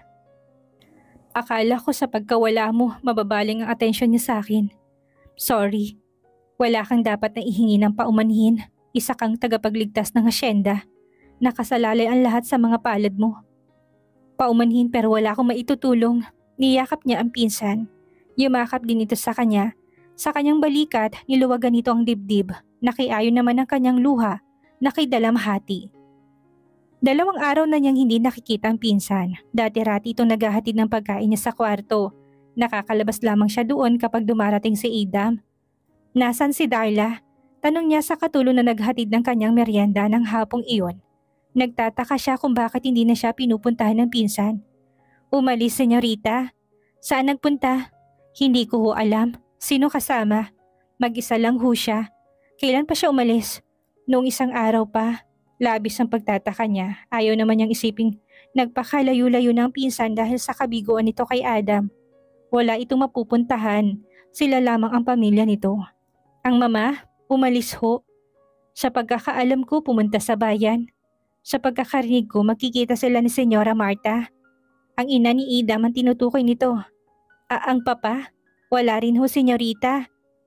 [SPEAKER 1] Akala ko sa pagkawala mo, mababaling ang atensyon niya sa akin. Sorry, wala kang dapat na ihingi ng paumanhin, isa kang tagapagligtas ng asyenda. Nakasalalay ang lahat sa mga palad mo. Paumanhin pero wala akong maitutulong, niyakap niya ang pinsan. Yumakap din ito sa kanya. Sa kanyang balikat, niluwagan nito ang dibdib. Nakiayon naman ang kanyang luha. Nakidalamhati. Dalawang araw na niyang hindi nakikita ang pinsan. Dati-rati itong naghahatid ng pagkain niya sa kwarto. Nakakalabas lamang siya doon kapag dumarating si Idam. Nasaan si Darla? Tanong niya sa katulong na naghatid ng kanyang merienda ng hapong iyon. Nagtataka siya kung bakit hindi na siya pinupuntahan ng pinsan. Umalis, senyorita. Saan nagpunta? Hindi ko ho alam. Sino kasama? Mag-isa lang ho siya. Kailan pa siya umalis? Noong isang araw pa. Labis ang pagtataka niya. Ayaw naman niyang isiping nagpakalayo-layo ng pinsan dahil sa kabiguan nito kay Adam. Wala itong mapupuntahan. Sila lamang ang pamilya nito. Ang mama, umalis ho. Sa pagkakaalam ko, pumunta sa bayan. Sa pagkakarinig ko, makikita sila ni Senyora Marta. Ang ina ni Idam ang tinutukoy nito. Ah, ang papa? Wala rin ho, senyorita.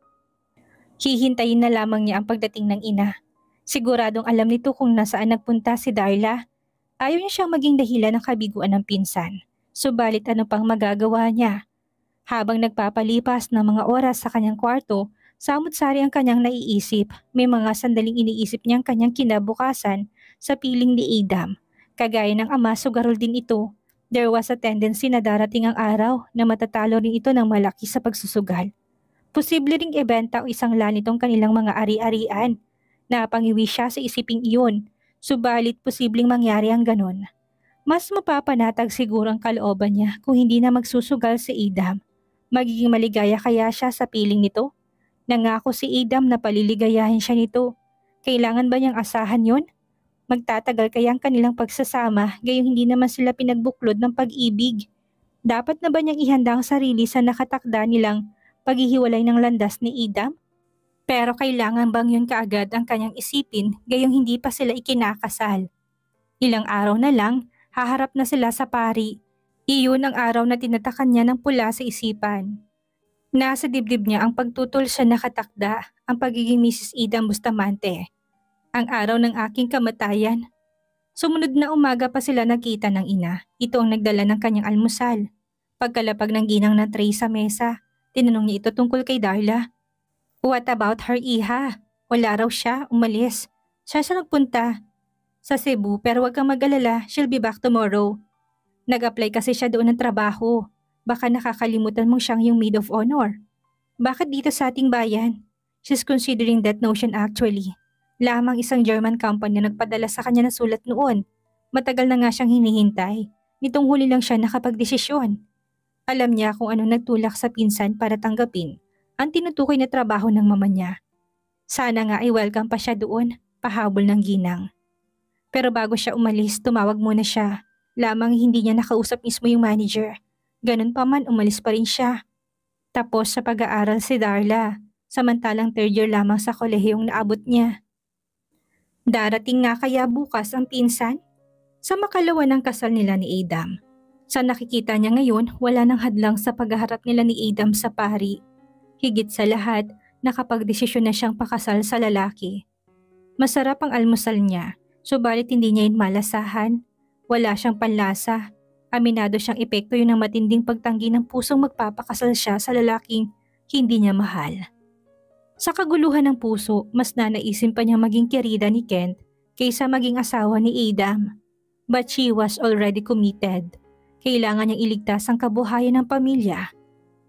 [SPEAKER 1] Hihintayin na lamang niya ang pagdating ng ina. Siguradong alam nito kung nasaan nagpunta si Darla. Ayaw niya siyang maging dahilan ng kabiguan ng pinsan. Subalit ano pang magagawa niya? Habang nagpapalipas ng mga oras sa kanyang kwarto, samot-sari ang kanyang naiisip. May mga sandaling iniisip niyang kanyang kinabukasan sa piling ni Idam. Kagaya ng ama, sugarol din ito. There was a tendency na darating ang araw na matatalo rin ito ng malaki sa pagsusugal. Posible ring ibenta o isang lanitong kanilang mga ari-arian. Napangiwi siya sa isiping iyon, subalit posibleng mangyari ang ganon. Mas mapapanatag siguro ang kalooban niya kung hindi na magsusugal si Idam. Magiging maligaya kaya siya sa piling nito? Nangako si Idam na paliligayahin siya nito. Kailangan ba niyang asahan yon? Magtatagal kaya ang kanilang pagsasama gayong hindi naman sila pinagbuklod ng pag-ibig? Dapat na ba niyang ihanda ang sarili sa nakatakda nilang paghihiwalay ng landas ni Idam? Pero kailangan bang yun kaagad ang kanyang isipin gayong hindi pa sila ikinakasal? Ilang araw na lang, haharap na sila sa pari. Iyon ang araw na tinatakan niya ng pula sa isipan. Nasa dibdib niya ang pagtutol sa nakatakda, ang pagiging Missus Idam Bustamante. Ang araw ng aking kamatayan. Sumunod na umaga pa sila nakita ng ina. Ito ang nagdala ng kanyang almusal. Pagkalapag ng ginang na tray sa mesa, tinanong niya ito tungkol kay Darla. What about her, iha? Wala raw siya, umalis. Siya siya nagpunta sa Cebu pero wag kang mag-alala, she'll be back tomorrow. Nag-apply kasi siya doon ng trabaho. Baka nakakalimutan mong siyang yung maid of honor. Bakit dito sa ating bayan? She's considering that notion actually. Lamang isang German company na nagpadala sa kanya ng sulat noon. Matagal na nga siyang hinihintay. Nitong huli lang siya nakapagdesisyon. Alam niya kung anong nagtulak sa pinsan para tanggapin ang tinutukoy na trabaho ng mama niya. Sana nga ay welcome pa siya doon, pahabol ng ginang. Pero bago siya umalis, tumawag muna siya. Lamang hindi niya nakausap mismo yung manager. Ganun pa man, umalis pa rin siya. Tapos sa pag-aaral si Darla, samantalang third year lamang sa kolehiyong naabot niya. Darating nga kaya bukas ang pinsan? Sa makalawa ng kasal nila ni Idam. Sa nakikita niya ngayon, wala nang hadlang sa paghaharap nila ni Idam sa pari. Higit sa lahat, nakapagdesisyon na siyang pakasal sa lalaki. Masarap ang almusal niya, subalit hindi niya yun malasahan. Wala siyang panlasa. Aminado siyang epekto yun ng matinding pagtanggi ng pusong magpapakasal siya sa lalaking hindi niya mahal. Sa kaguluhan ng puso, mas nanaisin pa niyang maging kirida ni Kent kaysa maging asawa ni Idam. But she was already committed. Kailangan niyang iligtas ang kabuhayan ng pamilya.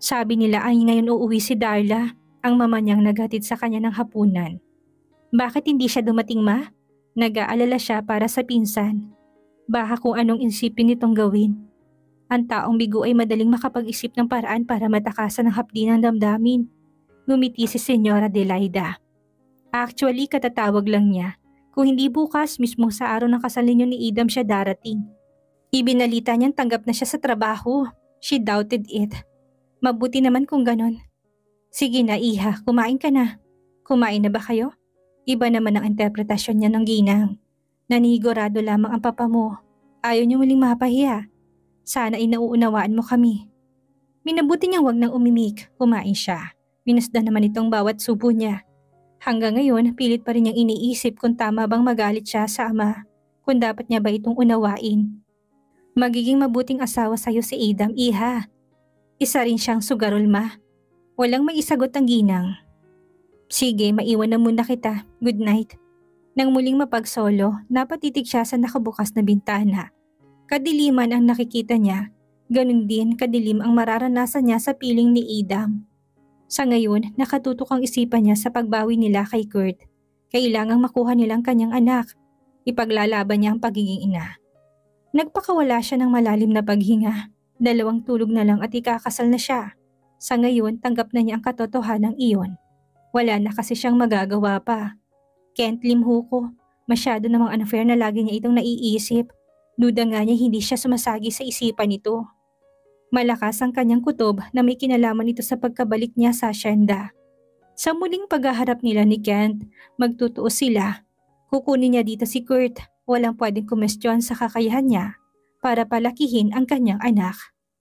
[SPEAKER 1] Sabi nila ay ngayon uuwi si Darla, ang mama niyang naghatid sa kanya ng hapunan. Bakit hindi siya dumating, ma? Nag-aalala siya para sa pinsan. Baka kung anong isipin nitong gawin. Ang taong bigo ay madaling makapag-isip ng paraan para matakasan ang hapdi ng damdamin. Ngumiti si Senyora Delaida. Actually, katatawag lang niya. Kung hindi bukas, mismo sa araw ng kasal ninyo ni Idam siya darating. Ibinalita niyang tanggap na siya sa trabaho. She doubted it. Mabuti naman kung ganon. Sige na, Iha, kumain ka na. Kumain na ba kayo? Iba naman ang interpretasyon niya ng ginang. Nanigurado lamang ang papa mo. Ayaw niyo muling mapahiya. Sana ay nauunawaan mo kami. Minabuti niyang wag nang umimik. Kumain siya. Minasdan naman itong bawat subo niya. Hanggang ngayon, pilit pa rin niyang iniisip kung tama bang magalit siya sa ama. Kung dapat niya ba itong unawain. Magiging mabuting asawa sa'yo si Idam, Iha. Isa rin siyang sugarol, ma. Walang maisagot ang ginang. Sige, maiwan na muna kita. Good night. Nang muling mapagsolo, napatitig siya sa nakabukas na bintana. Kadiliman ang nakikita niya. Ganun din kadilim ang mararanasan niya sa piling ni Idam. Sa ngayon, nakatutok ang isipan niya sa pagbawi nila kay Kurt. Kailangang makuha nilang kanyang anak. Ipaglalaban niya ang pagiging ina. Nagpakawala siya ng malalim na paghinga. Dalawang tulog na lang at ikakasal na siya. Sa ngayon, tanggap na niya ang katotohanan iyon. Wala na kasi siyang magagawa pa. Kent limho ko. Masyado namang unfair na lagi niya itong naiisip. Duda nga niya hindi siya sumasagi sa isipan nito. Malakas ang kanyang kutob na may kinalaman ito sa pagkabalik niya sa asyenda. Sa muling paghaharap nila ni Kent, magtutuos sila. Kukunin niya dito si Kurt. Walang pwedeng kumestyon sa kakayahan niya para palakihin ang kanyang anak.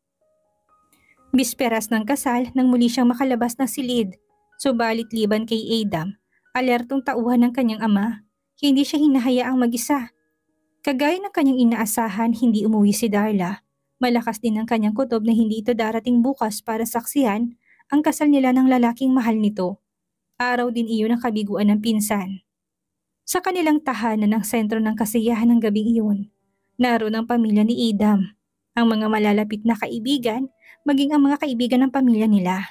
[SPEAKER 1] Bisperas ng kasal nang muli siyang makalabas ng silid. Subalit liban kay Idam, alertong tauhan ng kanyang ama, hindi siya hinahayaang mag-isa. Kagaya ng kanyang inaasahan, hindi umuwi si Darla. Malakas din ang kanyang kutob na hindi ito darating bukas para saksihan ang kasal nila ng lalaking mahal nito. Araw din iyon ang kabiguan ng pinsan. Sa kanilang tahanan ng sentro ng kasiyahan ng gabing iyon, naroon ang pamilya ni Idam, ang mga malalapit na kaibigan, maging ang mga kaibigan ng pamilya nila.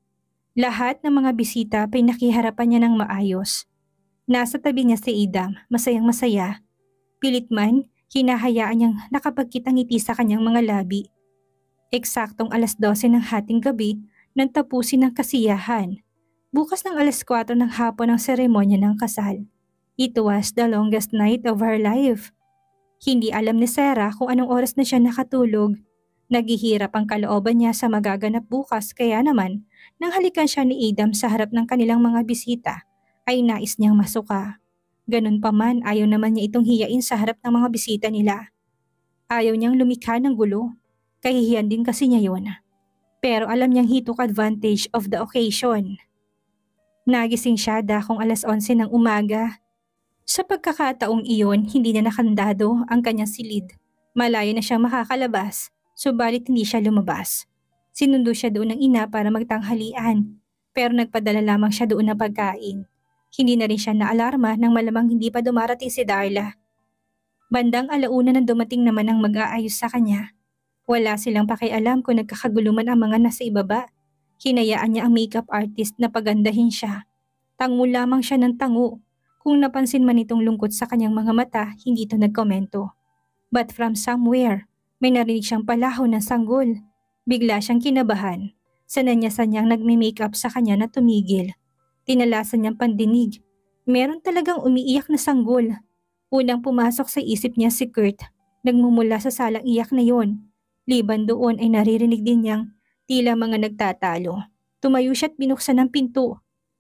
[SPEAKER 1] Lahat ng mga bisita pinakiharapan niya ng maayos. Nasa tabi niya si Idam, masayang masaya. Pilit man, hinahayaan niyang nakapagkitang ngiti sa kanyang mga labi. Eksaktong alas dose ng hating gabi nang tapusin ang kasiyahan. Bukas ng alas kwatro ng hapon ang seremonya ng kasal. It was the longest night of her life. Hindi alam ni Sarah kung anong oras na siya nakatulog. Naghihirap ang kalooban niya sa magaganap bukas kaya naman, nang halikan siya ni Idam sa harap ng kanilang mga bisita, ay nais niyang masuka. Ganun pa man, ayaw naman niya itong hiyain sa harap ng mga bisita nila. Ayaw niyang lumikha ng gulo. Kahihiyan din kasi niya yun. Pero alam niyang he took advantage of the occasion. Nagising siya dakong alas onse ng umaga. Sa pagkakataong iyon, hindi na nakandado ang kanyang silid. Malayo na siyang makakalabas, subalit hindi siya lumabas. Sinundo siya doon ng ina para magtanghalian, pero nagpadala lamang siya doon ng pagkain. Hindi na rin siya naalarma nang malamang hindi pa dumarating si Darla. Bandang alauna na dumating naman ang mag-aayos sa kanya. Wala silang pakialam kung nagkakaguluman ang mga nasa ibaba. Hinayaan niya ang makeup artist na pagandahin siya. Tango lamang siya ng tango. Kung napansin man itong lungkot sa kanyang mga mata, hindi ito nagkomento. But from somewhere, may narinig siyang palahaw ng sanggol. Bigla siyang kinabahan. Sananya-san niyang nagme-makeup sa kanya na tumigil. Tinalasan niyang pandinig. Meron talagang umiiyak na sanggol. Unang pumasok sa isip niya si Kurt. Nagmumula sa salang iyak na yon. Liban doon ay naririnig din niyang tila mga nagtatalo. Tumayo siya at binuksan ang pinto.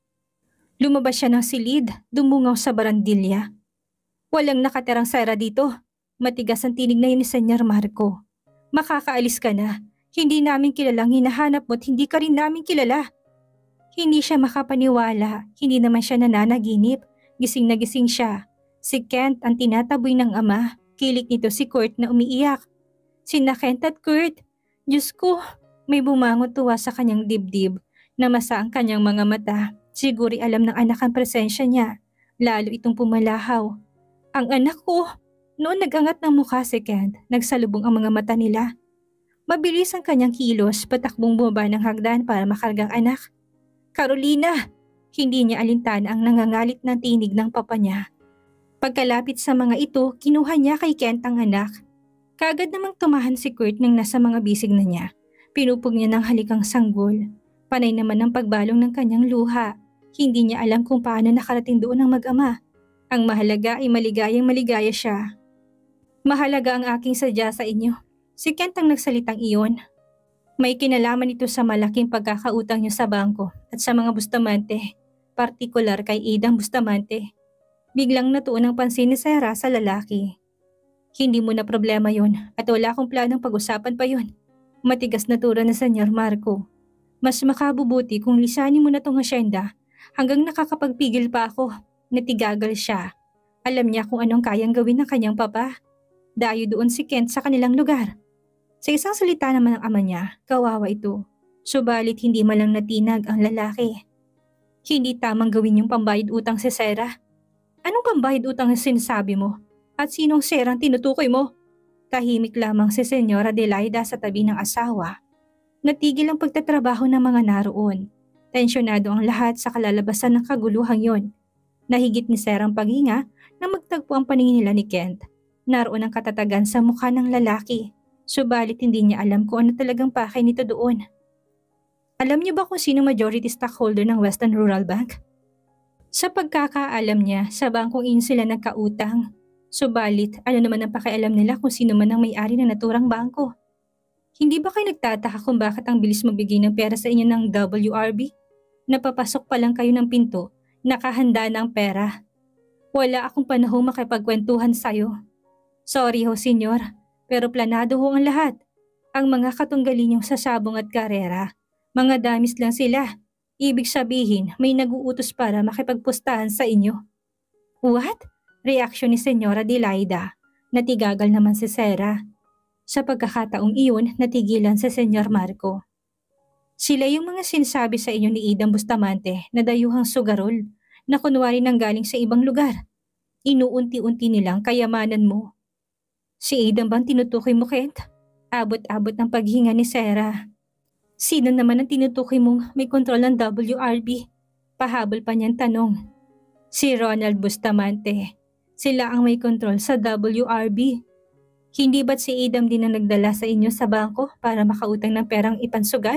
[SPEAKER 1] Lumabas siya ng silid, dumungaw sa barandilya. Walang nakatirang Sarah dito. Matigas ang tinig na yun ni Senyor Marco. Makakaalis ka na. Hindi namin kilalang hinahanap mo at hindi ka rin namin kilala. Hindi siya makapaniwala. Hindi naman siya nananaginip. Gising na gising siya. Si Kent ang tinataboy ng ama. Kilik nito si Kurt na umiiyak. Sina Kent at Kurt. Diyos ko, may bumangon tuwa sa kanyang dibdib. Namasa ang kanyang mga mata. Siguri alam ng anak ang presensya niya. Lalo itong pumalahaw. Ang anak ko! Noon nagangat ng mukha si Kent, nagsalubong ang mga mata nila. Mabilis ang kanyang kilos, patakbong bumaba ng hagdan para makargang anak. Carolina! Hindi niya alintana ang nangangalit ng tinig ng papa niya. Pagkalapit sa mga ito, kinuha niya kay Kent ang anak. Kaagad namang tumahan si Kurt nang nasa mga bisig na niya. Pinupog niya ng halikang sanggol. Panay naman ang pagbalong ng kanyang luha. Hindi niya alam kung paano nakarating doon ang mag-ama. Ang mahalaga ay maligayang maligaya siya. Mahalaga ang aking sadya sa inyo. Si Kent ang nagsalitang iyon. May kinalaman ito sa malaking pagkakautang niyo sa bangko at sa mga Bustamante, partikular kay Aidan Bustamante. Biglang natuon ang pansin ni Sarah sa lalaki. Hindi mo na problema yon at wala akong planong pag-usapan pa yon. Matigas na tura na Senyor Marco. Mas makabubuti kung lisanin mo na tong asyenda hanggang nakakapagpigil pa ako. Natigagal siya. Alam niya kung anong kayang gawin ng kanyang papa. Dayo doon si Kent sa kanilang lugar. Sa isang salita naman ng ama niya, kawawa ito. Subalit hindi malang natinag ang lalaki. Hindi tamang gawin yung pambayad utang si Sarah. Anong pambayad utang ang sinasabi mo? At sinong serang tinutukoy mo? Tahimik lamang si Senyora Adelaida sa tabi ng asawa. Natigil ang pagtatrabaho ng mga naroon. Tensyonado ang lahat sa kalalabasan ng kaguluhang yon. Nahigit ni Serang paghinga na magtagpo ang paningin nila ni Kent. Naroon ang katatagan sa mukha ng lalaki. Subalit hindi niya alam kung ano talagang pakay nito doon. Alam niyo ba kung sino majority stockholder ng Western Rural Bank? Sa pagkakaalam niya, sa bangkong iyon sila nagkautang. Subalit, ano naman ang pakialam nila kung sino man ang may-ari ng naturang bangko? Hindi ba kayo nagtataka kung bakit ang bilis magbigay ng pera sa inyo ng W R B? Napapasok pa lang kayo ng pinto, nakahanda na ang pera. Wala akong panahong makipagkwentuhan sa'yo. Sorry ho, senyor, pero planado ho ang lahat. Ang mga katunggali niyong sasabong at karera, mga damis lang sila. Ibig sabihin, may nag-uutos para makipagpustahan sa inyo. What? Reaksyon ni Senyora Adelaida. Natigagal naman si Sarah. Sa pagkakataong iyon, natigilan si Senyor Marco. Sila yung mga sinasabi sa inyo ni Aidan Bustamante na dayuhang sugarol na kunwari nang galing sa ibang lugar. Inuunti-unti nilang kayamanan mo. Si Aidan bang tinutukoy mo, Kent? Abot-abot ng paghinga ni Sarah. Sino naman ang tinutukoy mong may kontrol ng W R B? Pahabol pa niyang tanong. Si Ronald Bustamante. Sila ang may kontrol sa W R B. Hindi ba't si Aidan din ang nagdala sa inyo sa bangko para makautang ng perang ipansugal?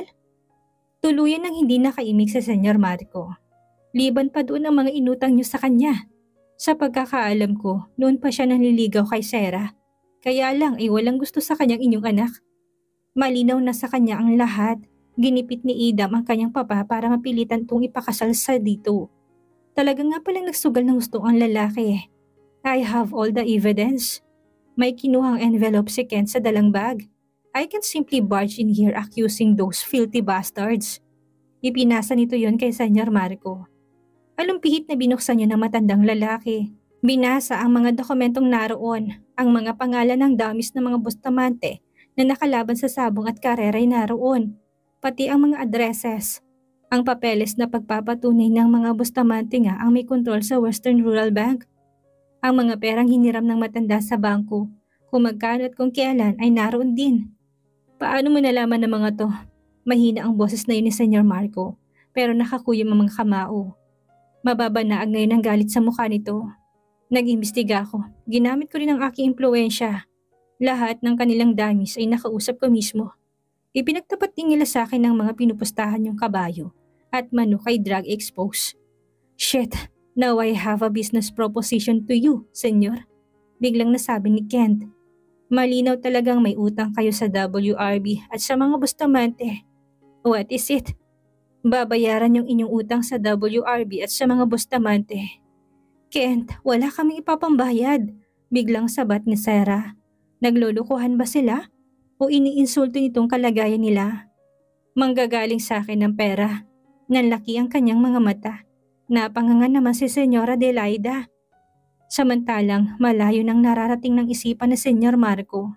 [SPEAKER 1] Tuluyan ang hindi nakaimik sa Senyor Marco. Liban pa doon ang mga inutang niyo sa kanya. Sa pagkakaalam ko, noon pa siya nanliligaw kay Sarah. Kaya lang ay walang gusto sa kanyang inyong anak. Malinaw na sa kanya ang lahat. Ginipit ni Aidan ang kanyang papa para mapilitan itong ipakasal sa dito. Talaga nga palang nagsugal ng gusto ang lalaki. I have all the evidence. May kinuhang envelope si Kent sa dalang bag. I can simply barge in here accusing those filthy bastards. Ipinasa nito yon kay Senyor Marco. Alumpihit na binuksan niya ng matandang lalaki. Binasa ang mga dokumentong naroon, ang mga pangalan ng damis ng mga Bustamante na nakalaban sa sabong at kareray naroon, pati ang mga addresses. Ang papeles na pagpapatunay ng mga Bustamante nga ang may kontrol sa Western Rural Bank. Ang mga perang hiniram ng matanda sa bangko, kung magkano at kung kailan ay naroon din. Paano mo nalaman ng mga to? Mahina ang boses na yun ni Senyor Marco, pero nakakuyom ang mga kamao. Mababanaag ngayon ang galit sa mukha nito. Nag-imbestiga ako. Ginamit ko rin ang aking impluensya. Lahat ng kanilang damis ay nakausap ko mismo. Ipinagtapat din nila sa akin ng mga pinupustahan yung kabayo at manok ay drug expose. Shit, now I have a business proposition to you, senyor. Biglang nasabi ni Kent. Malinaw talagang may utang kayo sa W R B at sa mga Bustamante. What is it? Babayaran yung inyong utang sa W R B at sa mga Bustamante. Kent, wala kaming ipapambayad. Biglang sabat ni Sarah. Naglulukuhan ba sila? O iniinsulto nitong kalagayan nila? Manggagaling sa akin ng pera. Nanlaki ang kanyang mga mata. Napanganga naman si Senyora Adelaida. Samantalang malayo nang nararating ng isipan ni Senyor Marco.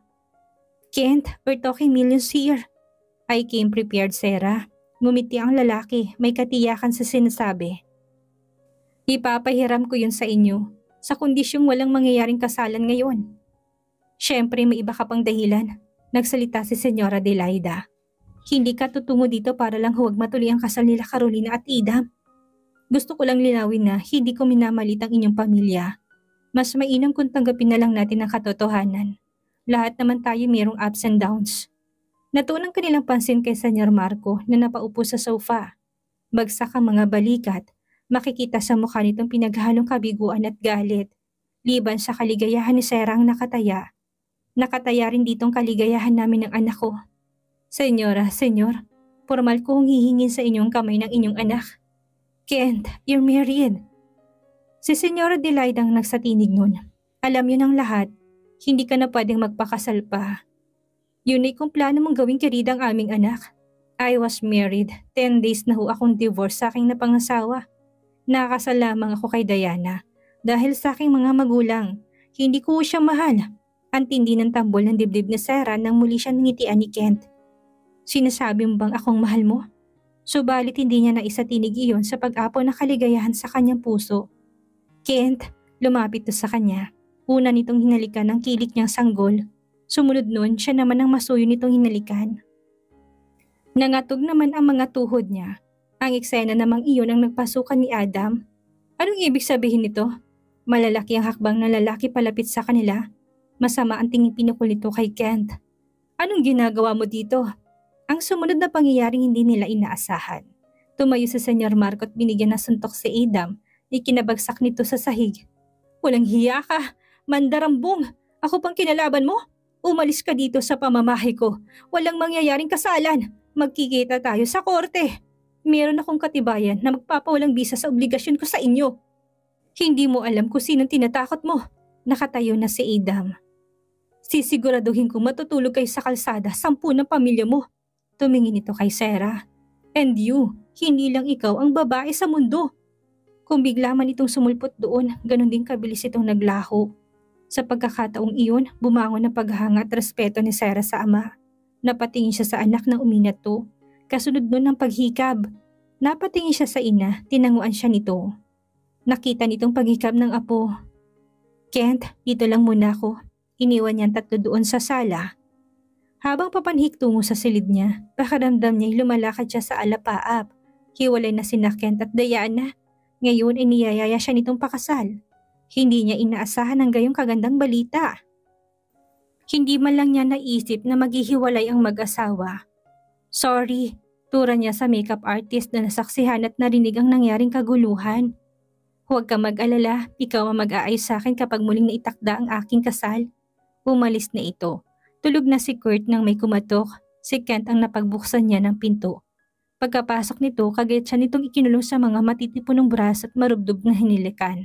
[SPEAKER 1] Kent, we're talking millions here. I came prepared, Sarah. Ngumiti ang lalaki, may katiyakan sa sinasabi. Ipapahiram ko yun sa inyo, sa kondisyong walang mangyayaring kasalan ngayon. Siyempre may iba ka pang dahilan. Nagsalita si Senyora Delaida. Hindi ka tutungo dito para lang huwag matuloy ang kasal nila Carolina at Idam. Gusto ko lang linawin na hindi ko minamalit ang inyong pamilya. Mas mainam kung tanggapin na lang natin ang katotohanan. Lahat naman tayo mayroong ups and downs. Natuunang kanilang pansin kay Senyor Marco na napaupo sa sofa. Bagsak ang mga balikat, makikita sa mukha nitong pinaghalong kabiguan at galit. Liban sa kaligayahan ni Serang nakataya. Nakataya rin ditong kaligayahan namin ng anak ko. Senyora, senyor, formal kong hihingin sa inyong kamay ng inyong anak. Kent, you're married. Si Senyora Delaida ang nagsatinig nun. Alam yun ang lahat, hindi ka na pwedeng magpakasal pa. Yun ay kung plano mong gawing kirida ang aming anak. I was married, ten days na ho akong divorce sa aking napangasawa. Nakakasal lamang ako kay Diana dahil sa aking mga magulang. Hindi ko siya mahal. Ang tindi ng tambol ng dibdib ni Sarah nang muli siya nangitian ni Kent. Sinasabi mo bang akong mahal mo? Subalit hindi niya naisatinig iyon sa pag-apo na kaligayahan sa kanyang puso. Kent, lumapit to sa kanya. Una nitong hinalikan ang kilik niyang sanggol. Sumunod nun, siya naman ang masuyo nitong hinalikan. Nangatog naman ang mga tuhod niya. Ang eksena namang iyon ang nagpasukan ni Adam. Anong ibig sabihin nito? Malalaki ang hakbang na lalaki palapit sa kanila. Masama ang tingin pinukol nito kay Kent. Anong ginagawa mo dito? Ang sumunod na pangyayaring hindi nila inaasahan. Tumayo si Senyor Marco at binigyan ng suntok si Adam. Ikinabagsak nito sa sahig. Walang hiya ka! Mandarambong! Ako pang kinalaban mo? Umalis ka dito sa pamamahay ko. Walang mangyayaring kasalan. Magkikita tayo sa korte. Meron akong katibayan na magpapawalang bisa sa obligasyon ko sa inyo. Hindi mo alam kung sinong tinatakot mo. Nakatayo na si Adam. Sisiguraduhin kong matutulog kayo sa kalsada, sampu ng pamilya mo. Tumingin ito kay Sarah. And you, hindi lang ikaw ang babae sa mundo. Kung bigla man itong sumulpot doon, ganun din kabilis itong naglaho. Sa pagkakataong iyon, bumangon ang paghanga at respeto ni Sarah sa ama. Napatingin siya sa anak na uminato. Kasunod nun ng paghikab. Napatingin siya sa ina, tinanguan siya nito. Nakita nitong paghikab ng apo. Kent, dito lang muna ako. Iniwan niyang tatlo doon sa sala. Habang papanhik tungo sa silid niya, pakiramdam niya'y lumalakad siya sa alapaap. Hiwalay na sina Kent at Diana. Ngayon ay niyayaya siya nitong pakasal. Hindi niya inaasahan ang gayong kagandang balita. Hindi man lang niya naisip na maghihiwalay ang mag-asawa. Sorry, tura niya sa makeup artist na nasaksihan at narinig ang nangyaring kaguluhan. Huwag ka mag-alala, ikaw ang mag-aayos sa akin kapag muling naitakda ang aking kasal. Umalis na ito. Tulog na si Kurt nang may kumatok. Si Kent ang napagbuksan niya ng pinto. Pagkapasok nito, kagayat siya nitong ikinulong sa mga matitipunong braso at marubdob na hinilikan.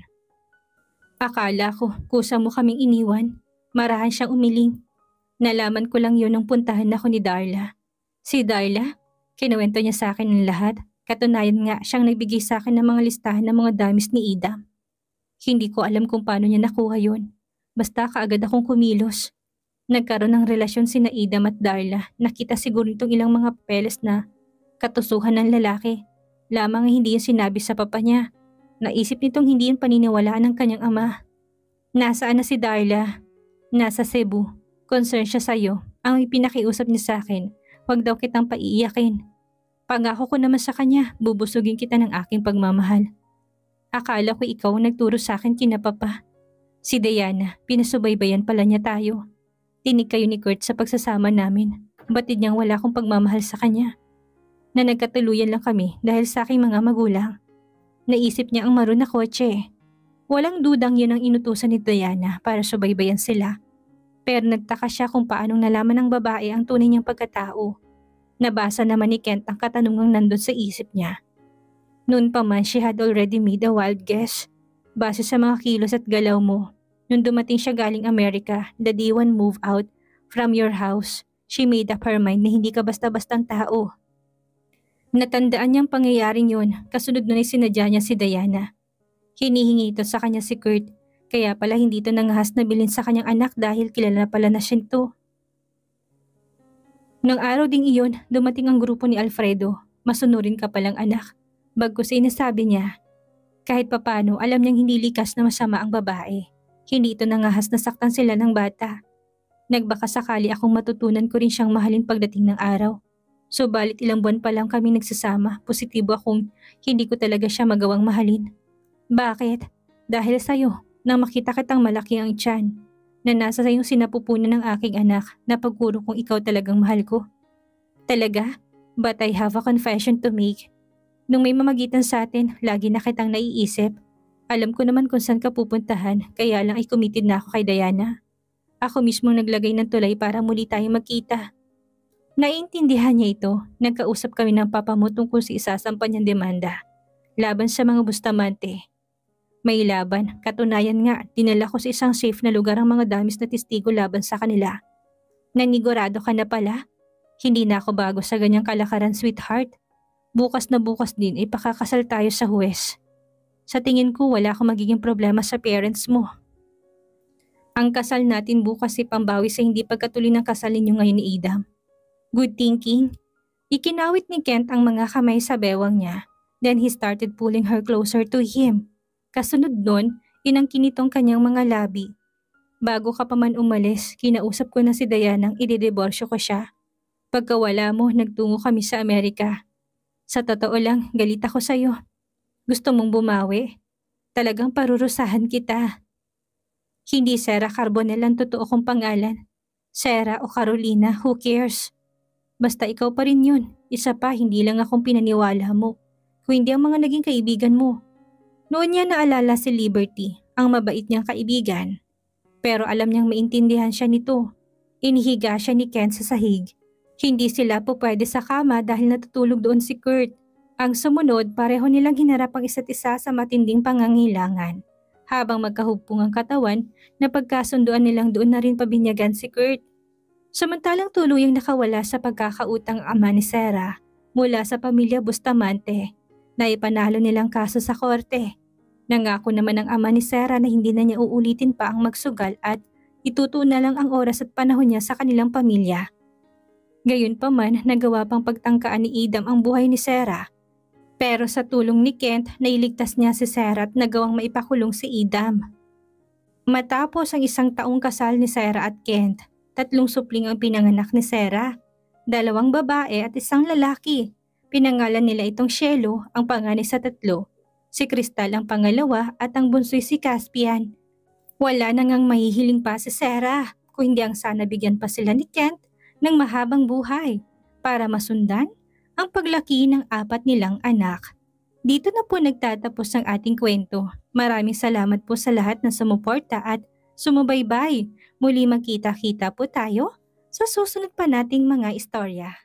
[SPEAKER 1] Akala ko, kusa mo kaming iniwan. Marahan siyang umiling. Nalaman ko lang yun nung puntahan ako ni Darla. Si Darla? Kinuwento niya sa akin ng lahat. Katunayan nga siyang nagbigay sa akin ng mga listahan ng mga damis ni Ida. Hindi ko alam kung paano niya nakuha yun. Basta kaagad akong kumilos. Nagkaroon ng relasyon sina Idam at Darla. Nakita siguro itong ilang mga papeles na katusuhan ng lalaki. Lamang hindi yung sinabi sa papa niya. Naisip nitong hindi yung paniniwalaan ng kanyang ama. Nasaan na si Darla? Nasa Cebu. Concern siya sa'yo. Ang ipinakiusap niya sa akin, huwag daw kitang paiiyakin. Pangako ko naman sa kanya, bubusugin kita ng aking pagmamahal. Akala ko ikaw ang nagturo sa akin kina papa. Si Diana, pinasubaybayan pala niya tayo. Tinig kayo ni Kurt sa pagsasama namin. Batid niyang wala akong pagmamahal sa kanya. Na nagkatuluyan lang kami dahil sa aking mga magulang. Naisip niya ang maroon na kotse. Walang dudang yun ang inutusan ni Diana para subaybayan sila. Pero nagtaka siya kung paanong nalaman ng babae ang tunay niyang pagkatao. Nabasa naman ni Kent ang katanungang nandun sa isip niya. Noon pa man, she had already made a wild guess. Base sa mga kilos at galaw mo. Nung dumating siya galing Amerika, the day one move out from your house, she made up her mind na hindi ka basta-bastang tao. Natandaan niyang pangyayaring yun, kasunod nun ay sinadya niya si Diana. Hinihingi ito sa kanya si Kurt, kaya pala hindi ito nangahas na bilhin sa kanyang anak dahil kilala na pala na siya ito. Nang araw ding iyon, dumating ang grupo ni Alfredo. Masunurin ka palang anak. Bagkus ay nasabi niya, kahit papano alam niyang hindi likas na masama ang babae. Hindi ito nangahas na saktan sila ng bata. Nagbaka sakali akong matutunan ko rin siyang mahalin pagdating ng araw. Subalit ilang buwan pa lang kami nagsasama, positibo akong hindi ko talaga siya magawang mahalin. Bakit? Dahil sa'yo, nang makita kitang malaki ang tiyan, na nasa sayong sinapupunan ng aking anak na pagkuro kong ikaw talagang mahal ko. Talaga? But I have a confession to make. Nung may mamagitan sa atin, lagi na kitang naiisip. Alam ko naman kung saan ka pupuntahan, kaya lang ay committed na ako kay Diana. Ako mismo naglagay ng tulay para muli tayong magkita. Naiintindihan niya ito, nagkausap kami ng papa mo tungkol sa isasampan niyang demanda. Laban sa mga Bustamante. May laban, katunayan nga, dinala ko sa isang safe na lugar ang mga damis na testigo laban sa kanila. Nanigurado ka na pala? Hindi na ako bago sa ganyang kalakaran, sweetheart. Bukas na bukas din ay pakakasal tayo sa huwes. Sa tingin ko wala akong magiging problema sa parents mo. Ang kasal natin bukas ay pambawi sa hindi pagkatuloy ng kasal ninyo ngayon ni Idam. Good thinking. Ikinawit ni Kent ang mga kamay sa bewang niya. Then he started pulling her closer to him. Kasunod nun, inangkin nitong kanyang mga labi. Bago ka pa man umalis, kinausap ko na si Dianang idediborsyo ko siya. Pagkawala mo, nagtungo kami sa Amerika. Sa totoo lang, galit ako sa'yo. Gusto mong bumawi? Talagang parurusahan kita. Hindi Sarah Carbonell ang totoo kong pangalan. Sarah o Carolina, who cares? Basta ikaw pa rin yun. Isa pa, hindi lang akong pinaniwala mo. Kung hindi ang mga naging kaibigan mo. Noon niya naalala si Liberty, ang mabait niyang kaibigan. Pero alam niyang maintindihan siya nito. Inihiga siya ni Kent sa sahig. Hindi sila po pwede sa kama dahil natutulog doon si Kurt. Ang sumunod, pareho nilang hinarap ang isa't isa sa matinding pangangailangan. Habang magkahugpong ang katawan, napagkasunduan nilang doon na rin pabinyagan si Kurt. Samantalang tuluyang nakawala sa pagkakautang ama ni Sarah mula sa pamilya Bustamante na ipanalo nilang kaso sa korte. Nangako naman ang ama ni Sarah na hindi na niya uulitin pa ang magsugal at itutuon na lang ang oras at panahon niya sa kanilang pamilya. Gayunpaman, nagawa pang pagtangkaan ni Idam ang buhay ni Sarah. Pero sa tulong ni Kent, nailigtas niya si Sarah at nagawang maipakulong si Idam. Matapos ang isang taong kasal ni Sarah at Kent, tatlong supling ang pinanganak ni Sarah. Dalawang babae at isang lalaki. Pinangalan nila itong Shelo, ang panganay sa tatlo. Si Crystal ang pangalawa at ang bunsoy si Caspian. Wala na ngang mahihiling pa si Sarah kung hindi ang sana bigyan pa sila ni Kent ng mahabang buhay para masundan ang paglaki ng apat nilang anak. Dito na po nagtatapos ang ating kwento. Maraming salamat po sa lahat na sumuporta at sumubaybay. Muli magkita-kita po tayo sa susunod pa nating mga istorya.